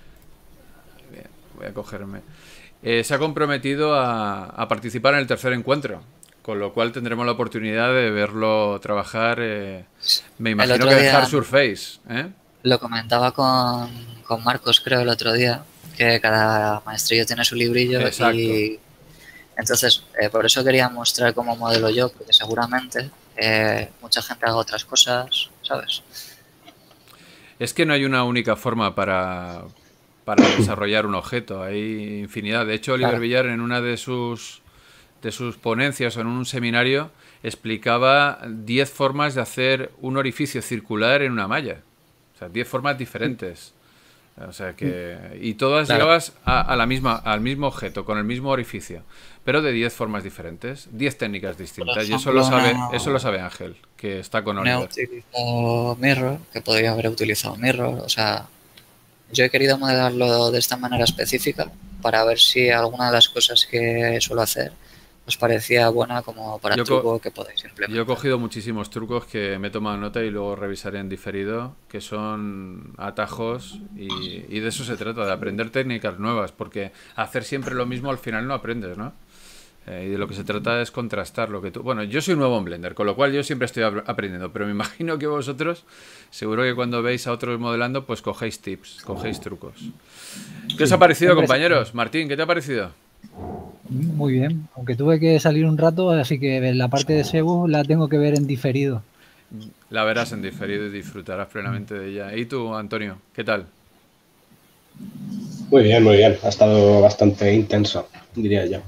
Bien, voy a cogerme. Eh, se ha comprometido a, a participar en el tercer encuentro, con lo cual tendremos la oportunidad de verlo trabajar. Eh, me imagino que dejar Surface. ¿eh? Lo comentaba con, con Marcos, creo, el otro día, que cada maestrillo tiene su librillo. Exacto. Y entonces, eh, por eso quería mostrar cómo modelo yo, porque seguramente eh, mucha gente haga otras cosas, ¿sabes? Es que no hay una única forma para, para desarrollar un objeto, hay infinidad. De hecho, Oliver claro. Villar en una de sus, de sus ponencias o en un seminario explicaba diez formas de hacer un orificio circular en una malla. O sea, diez formas diferentes. O sea que... Y todas Claro. llegabas a, a la misma, al mismo objeto, con el mismo orificio. Pero de diez formas diferentes. diez técnicas distintas. Y eso lo ejemplo, sabe, no- eso lo sabe Ángel, que está con No he Oliver. utilizado Mirror, que podría haber utilizado Mirror. O sea, yo he querido modelarlo de esta manera específica para ver si alguna de las cosas que suelo hacer os parecía buena como para Yo co- truco que podéis implementar. Yo he cogido muchísimos trucos que me he tomado nota y luego revisaré en diferido, que son atajos y, y de eso se trata, de aprender técnicas nuevas, porque hacer siempre lo mismo al final no aprendes, ¿no? Eh, y de lo que se trata es contrastar lo que tú... Bueno, yo soy nuevo en Blender, con lo cual yo siempre estoy ap- aprendiendo, pero me imagino que vosotros, seguro que cuando veis a otros modelando, pues cogéis tips, cogéis trucos. ¿Qué os ha parecido, Siempre- compañeros? Martín, ¿qué te ha parecido? Muy bien, aunque tuve que salir un rato, así que la parte de Sebu la tengo que ver en diferido. La verás en diferido y disfrutarás plenamente de ella. ¿Y tú, Antonio? ¿Qué tal? Muy bien, muy bien. Ha estado bastante intenso, diría yo.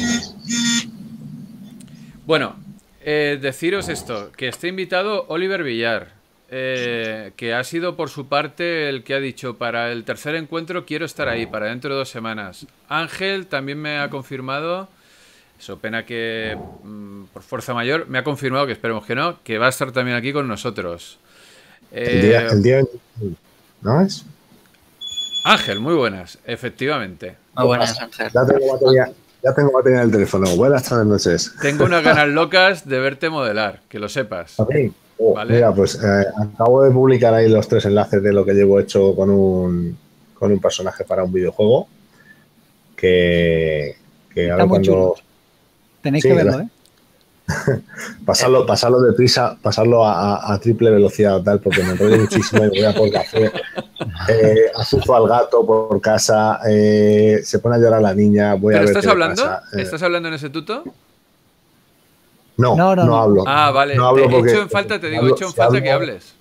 Bueno, eh, deciros esto, que está invitado Oliver Villar, eh, que ha sido por su parte el que ha dicho, para el tercer encuentro quiero estar ahí, para dentro de dos semanas. Ángel también me ha confirmado, eso pena que mm, por fuerza mayor, me ha confirmado, que esperemos que no, que va a estar también aquí con nosotros. El día, Eh, el día, ¿no es? Ángel, muy buenas, efectivamente. Muy buenas, Ángel. Ya tengo batería, ya tengo batería en el teléfono. Buenas tardes, noches. Tengo unas ganas locas de verte modelar, que lo sepas. ¿A mí? Oh, Vale. Mira, pues eh, acabo de publicar ahí los tres enlaces de lo que llevo hecho con un, con un personaje para un videojuego. Que, que Está ahora muy cuando... chulo. Tenéis Sí, que verlo, gracias. ¿eh? Pasarlo, pasarlo deprisa, pasarlo a, a- a triple velocidad o tal, porque me enrollo muchísimo y voy a por café. Eh, asusto al gato por casa, eh, se pone a llorar la niña, voy a ¿Pero ver estás qué le hablando? pasa. Eh, ¿Estás hablando en ese tuto? no, No, no, no, no. hablo. Ah, vale. No Te hablo he porque- hecho en falta, te digo, he hablo- hecho en si falta hablo- que hables.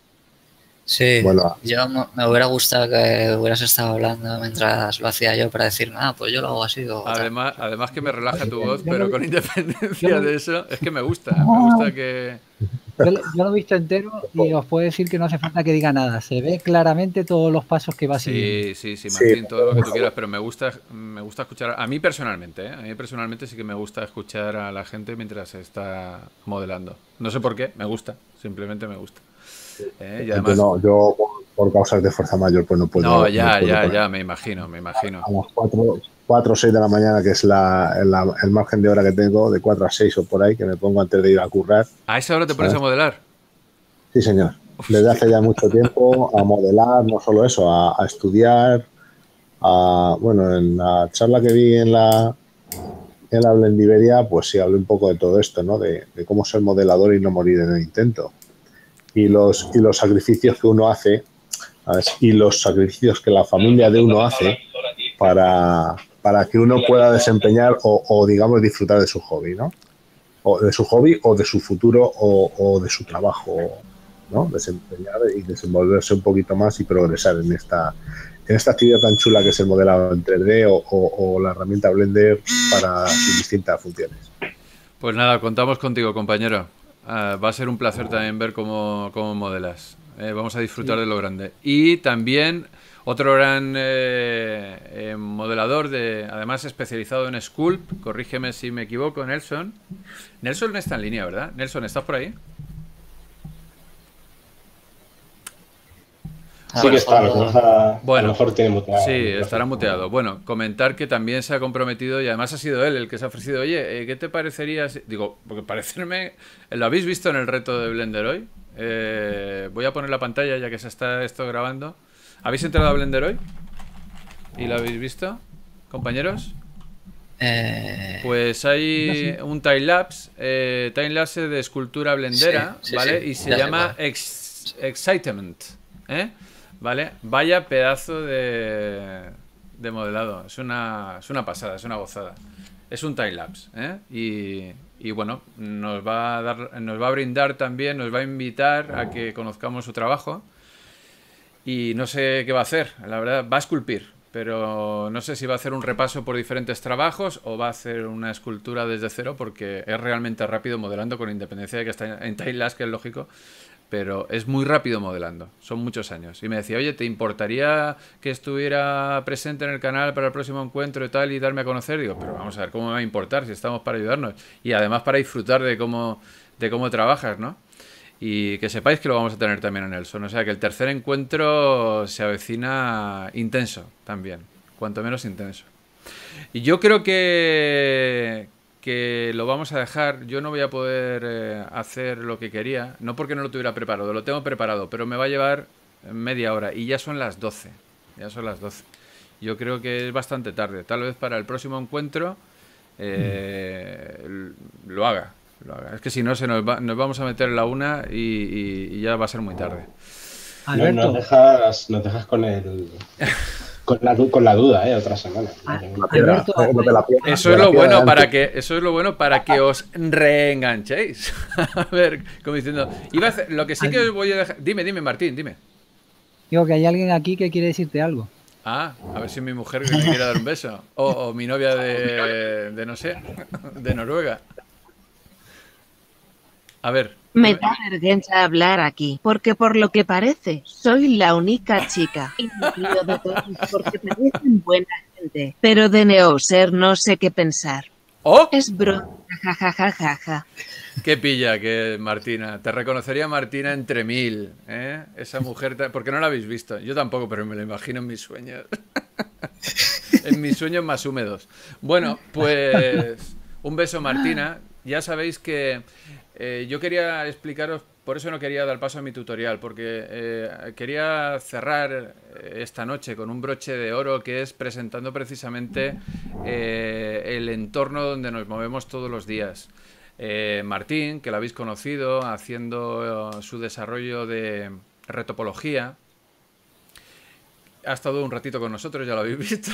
Sí, Bueno. yo me me hubiera gustado que hubieras estado hablando mientras lo hacía yo para decir, ah, pues yo lo hago así o tal. Además, además que me relaja tu voz, Yo pero lo- con independencia yo lo- de eso, es que me gusta. Me gusta que... Yo, lo- yo lo he visto entero y os puedo decir que no hace falta que diga nada. Se ve claramente todos los pasos que va siguiendo. Sí, sí, sí, Sí. Martín, todo lo que tú quieras, pero me gusta, me gusta escuchar... A mí personalmente, ¿eh? A mí personalmente sí que me gusta escuchar a la gente mientras está modelando. No sé por qué, me gusta, simplemente me gusta. ¿Eh? Y además... No, yo por, por causas de fuerza mayor pues no puedo. No, ya, no puedo ya, poner. ya, me imagino, me imagino. A las cuatro o seis de la mañana, que es la, la- el margen de hora que tengo, de cuatro a seis o por ahí, que me pongo antes de ir a currar. ¿A esa hora te pones a modelar? Sí, señor. Desde hace ya mucho tiempo a modelar, no solo eso, a, a estudiar. A, bueno, en la charla que vi en la, en la Blendiveria, pues sí, hablé un poco de todo esto, ¿no? De, de cómo ser modelador y no morir en el intento. Y los, y los sacrificios que uno hace, ¿sabes? Y los sacrificios que la familia de uno hace para, para que uno pueda desempeñar o, o, digamos, disfrutar de su hobby, ¿no? O de su hobby o de su futuro o, o de su trabajo, ¿no? Desempeñar y desenvolverse un poquito más y progresar en esta, en esta actividad tan chula que es el modelado en tres D o, o, o la herramienta Blender para sus distintas funciones. Pues nada, contamos contigo, compañero. Uh, va a ser un placer también ver cómo, cómo modelas. Eh, vamos a disfrutar sí. de lo grande. Y también otro gran eh, eh, modelador, de, además especializado en Sculpt, corrígeme si me equivoco, Nelson. Nelson no está en línea, ¿verdad? Nelson, ¿estás por ahí? Sí que está, a lo mejor, a, bueno, a lo mejor tiene muteado. Sí, estará muteado. Bueno, comentar que también se ha comprometido y además ha sido él el que se ha ofrecido. Oye, ¿qué te parecería? Si... Digo, porque parecerme... ¿Lo habéis visto en el reto de Blender hoy? Eh, voy a poner la pantalla ya que se está esto grabando. ¿Habéis entrado a Blender hoy? ¿Y lo habéis visto, compañeros? Eh... Pues hay un timelapse, eh, timelapse de escultura blendera, sí, sí, ¿vale? sí. Y se Ya llama Ex Excitement, ¿eh? ¿Vale? Vaya pedazo de, de modelado. Es una, es una pasada, es una gozada. Es un timelapse, ¿eh? Y, y bueno, nos va a dar, nos va a brindar también, nos va a invitar a que conozcamos su trabajo. Y no sé qué va a hacer, la verdad, va a esculpir. pero no sé si va a hacer un repaso por diferentes trabajos o va a hacer una escultura desde cero, porque es realmente rápido modelando, con independencia de que está en Timelapse, que es lógico, pero es muy rápido modelando, son muchos años. Y me decía, oye, ¿te importaría que estuviera presente en el canal para el próximo encuentro y tal, y darme a conocer? Digo, pero vamos a ver, ¿cómo me va a importar si estamos para ayudarnos? Y además para disfrutar de cómo, de cómo trabajas, ¿no? Y que sepáis que lo vamos a tener también en Nelson. O sea que el tercer encuentro se avecina intenso también, cuanto menos intenso. Y yo creo que, que lo vamos a dejar. Yo no voy a poder eh, hacer lo que quería, no porque no lo tuviera preparado, lo tengo preparado, pero me va a llevar media hora y ya son las doce. Ya son las doce. Yo creo que es bastante tarde. Tal vez para el próximo encuentro eh, mm. lo haga. Es que si no, se nos, va, nos vamos a meter en la una y, y, y ya va a ser muy tarde. No, nos, dejas, nos dejas con el con la, con la duda, ¿eh? Otra semana. Alberto, eso es lo bueno para que eso es lo bueno para que os reenganchéis. A ver, como diciendo, iba a hacer, lo que sí que os voy a dejar. Dime, dime, Martín, dime. Digo que hay alguien aquí que quiere decirte algo. Ah, a ver si mi mujer me quiere dar un beso. O, o mi novia de, de no sé, de Noruega. A ver. Me da vergüenza hablar aquí, porque por lo que parece, soy la única chica. Y me río de todos porque parecen buena gente. Pero de Neoser no sé qué pensar. ¿Oh? Es broma, jajajajaja. Qué pilla que Martina. Te reconocería Martina entre mil, ¿eh? Esa mujer, porque no la habéis visto. Yo tampoco, pero me lo imagino en mis sueños. En mis sueños más húmedos. Bueno, pues un beso, Martina. Ya sabéis que eh, yo quería explicaros, por eso no quería dar paso a mi tutorial, porque eh, quería cerrar esta noche con un broche de oro, que es presentando precisamente eh, el entorno donde nos movemos todos los días. Eh, Martín, que lo habéis conocido haciendo uh, su desarrollo de retopología, ha estado un ratito con nosotros, ya lo habéis visto.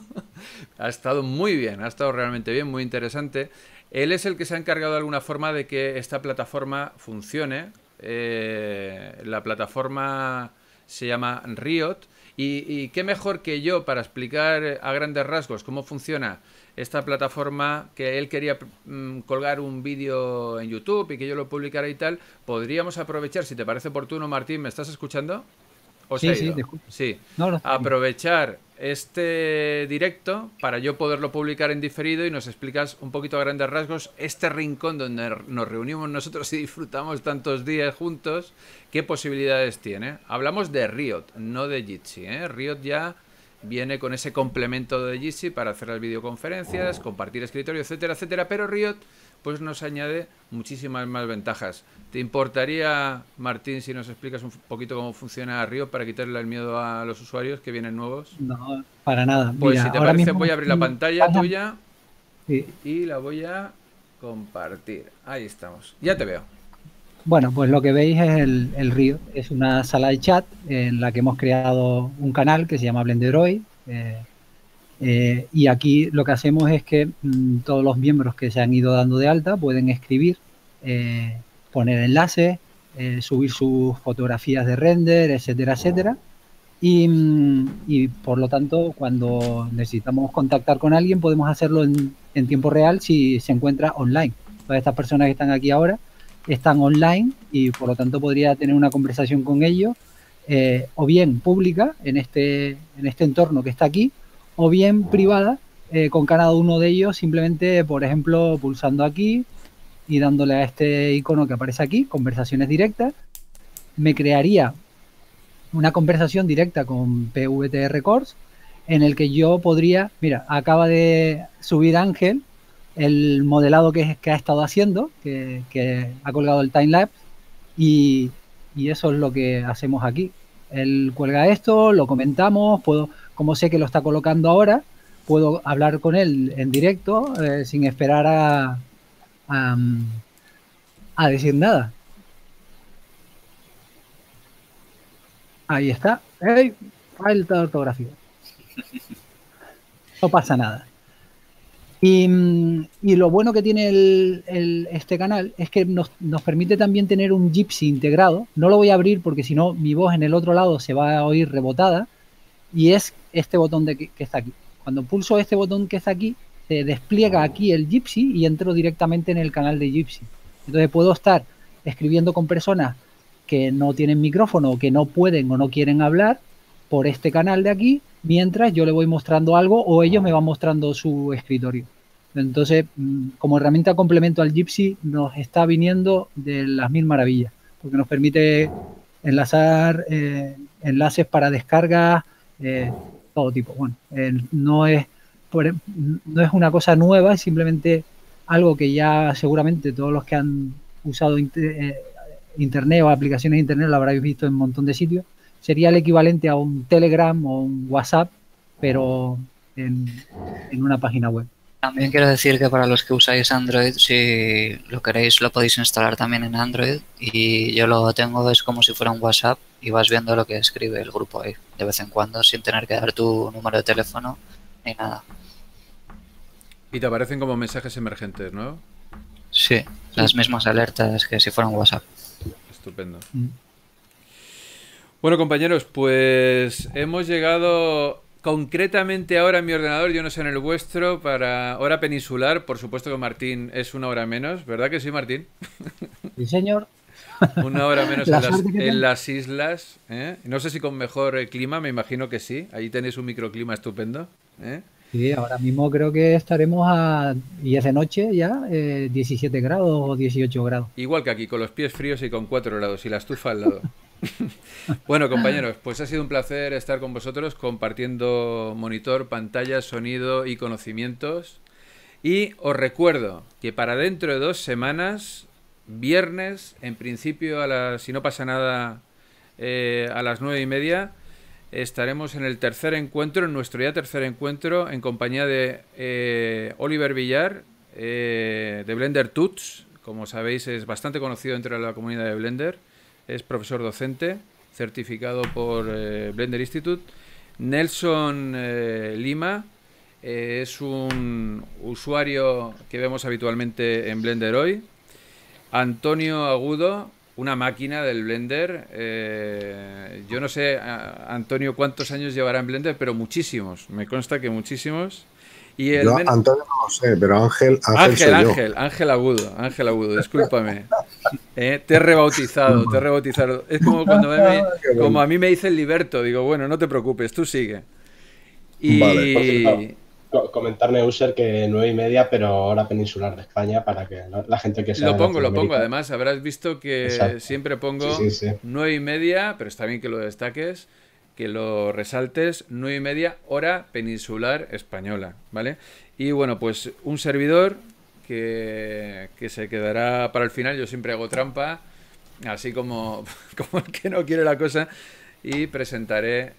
Ha estado muy bien, ha estado realmente bien, muy interesante. Él es el que se ha encargado de alguna forma de que esta plataforma funcione. Eh, la plataforma se llama Riot. Y, y qué mejor que yo para explicar a grandes rasgos cómo funciona esta plataforma, que él quería mmm, colgar un vídeo en YouTube y que yo lo publicara y tal. Podríamos aprovechar, si te parece oportuno, Martín, ¿me estás escuchando? ¿O sí, sí, te escucho. Sí. No, no, aprovechar este directo para yo poderlo publicar en diferido y nos explicas un poquito a grandes rasgos este rincón donde nos reunimos nosotros y disfrutamos tantos días juntos, qué posibilidades tiene. Hablamos de Riot, no de Jitsi, ¿eh? Riot ya viene con ese complemento de Jitsi para hacer las videoconferencias, compartir escritorio, etcétera, etcétera, pero Riot pues nos añade muchísimas más ventajas. ¿Te importaría, Martín, si nos explicas un poquito cómo funciona Riot para quitarle el miedo a los usuarios que vienen nuevos? No, para nada. Pues Mira, si te ahora parece mismo voy a abrir la pantalla Ajá. tuya sí. y la voy a compartir. Ahí estamos. Ya te veo. Bueno, pues lo que veis es el, el Riot. Es una sala de chat en la que hemos creado un canal que se llama Blendroid. Eh, Eh, y aquí lo que hacemos es que mmm, todos los miembros que se han ido dando de alta pueden escribir, eh, poner enlaces, eh, subir sus fotografías de render, etcétera, etcétera. Y, mmm, y por lo tanto, cuando necesitamos contactar con alguien, podemos hacerlo en, en tiempo real si se encuentra online. Todas estas personas que están aquí ahora están online y por lo tanto podría tener una conversación con ellos, eh, o bien pública en este, en este entorno que está aquí, o bien privada eh, con cada uno de ellos, simplemente, por ejemplo, pulsando aquí y dándole a este icono que aparece aquí, conversaciones directas. Me crearía una conversación directa con P V T R Course en el que yo podría, mira, acaba de subir Ángel el modelado que, que ha estado haciendo, que, que ha colgado el timelapse, y, y eso es lo que hacemos aquí. Él cuelga esto, lo comentamos, puedo... Como sé que lo está colocando ahora, puedo hablar con él en directo eh, sin esperar a, a, a decir nada. Ahí está. ¡Ey! Falta de ortografía. No pasa nada. Y, y lo bueno que tiene el, el, este canal es que nos, nos permite también tener un Jitsi integrado. No lo voy a abrir porque si no mi voz en el otro lado se va a oír rebotada. y es este botón de que, que está aquí. Cuando pulso este botón que está aquí, se despliega aquí el Jitsi y entro directamente en el canal de Jitsi. Entonces puedo estar escribiendo con personas que no tienen micrófono, que no pueden o no quieren hablar por este canal de aquí, mientras yo le voy mostrando algo o ellos me van mostrando su escritorio. Entonces, como herramienta complemento al Jitsi, nos está viniendo de las mil maravillas, porque nos permite enlazar eh, enlaces para descarga, eh, todo tipo. Bueno, eh, no es por, no es una cosa nueva, es simplemente algo que ya seguramente todos los que han usado inter, eh, internet o aplicaciones de internet lo habréis visto en un montón de sitios. Sería el equivalente a un Telegram o un WhatsApp, pero en, en una página web. También quiero decir que para los que usáis Android, si lo queréis, lo podéis instalar también en Android, y yo lo tengo, es como si fuera un WhatsApp y vas viendo lo que escribe el grupo ahí de vez en cuando sin tener que dar tu número de teléfono ni nada. Y te aparecen como mensajes emergentes, ¿no? Sí, las mismas alertas que si fuera un WhatsApp. Estupendo. Mm. Bueno, compañeros, pues hemos llegado concretamente ahora en mi ordenador, yo no sé en el vuestro, para hora peninsular. Por supuesto que Martín es una hora menos, ¿verdad que sí, Martín? Sí, señor. Una hora menos en, las, en las islas, ¿eh? No sé si con mejor clima, me imagino que sí. Allí tenéis un microclima estupendo, ¿eh? Sí, ahora mismo creo que estaremos a, y es de noche ya, eh, diecisiete grados o dieciocho grados. Igual que aquí, con los pies fríos y con cuatro grados y la estufa al lado. Bueno, compañeros, pues ha sido un placer estar con vosotros compartiendo monitor, pantalla, sonido y conocimientos. Y os recuerdo que para dentro de dos semanas, viernes, en principio, a la, si no pasa nada, eh, a las nueve y media, estaremos en el tercer encuentro, en nuestro ya tercer encuentro, en compañía de eh, Oliver Villar, eh, de Blender Tuts. Como sabéis, es bastante conocido dentro de la comunidad de Blender. Es profesor docente, certificado por eh, Blender Institute. Nelson eh, Lima eh, es un usuario que vemos habitualmente en Blender hoy. Antonio Agudo, una máquina del Blender. Eh, yo no sé, Antonio, cuántos años llevará en Blender, pero muchísimos. Me consta que muchísimos. Y el yo, men... Antonio no lo sé, pero Ángel Ángel Ángel, soy Ángel, yo. Ángel Agudo, Ángel Agudo, discúlpame. Eh, te he rebautizado, te he rebautizado. Es como cuando me, como a mí me dice el Liberto, digo, bueno, no te preocupes, tú sigue. Y... Vale, por cierto, comentarme, User, que nueve y media, pero hora peninsular de España, para que la gente que sea... Lo pongo, lo pongo, además habrás visto que Exacto. Siempre pongo sí, sí, sí. nueve y media, pero está bien que lo destaques, que lo resaltes, nueve y media, hora peninsular española, ¿vale? Y bueno, pues un servidor que, que se quedará para el final. Yo siempre hago trampa, así como, como el que no quiere la cosa, y presentaré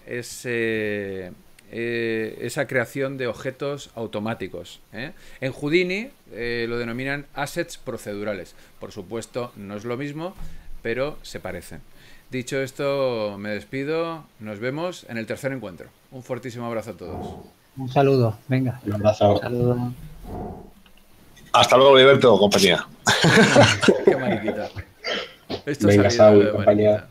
ese, eh, esa creación de objetos automáticos, ¿eh? En Houdini eh, lo denominan assets procedurales. Por supuesto, no es lo mismo, pero se parecen. Dicho esto, me despido. Nos vemos en el tercer encuentro. Un fortísimo abrazo a todos. Un saludo, venga. Un abrazo. Un saludo. Hasta luego, Liberto, compañía. Qué mariquita. Esto Venga, ha salido Saúl, de compañía. mariquita.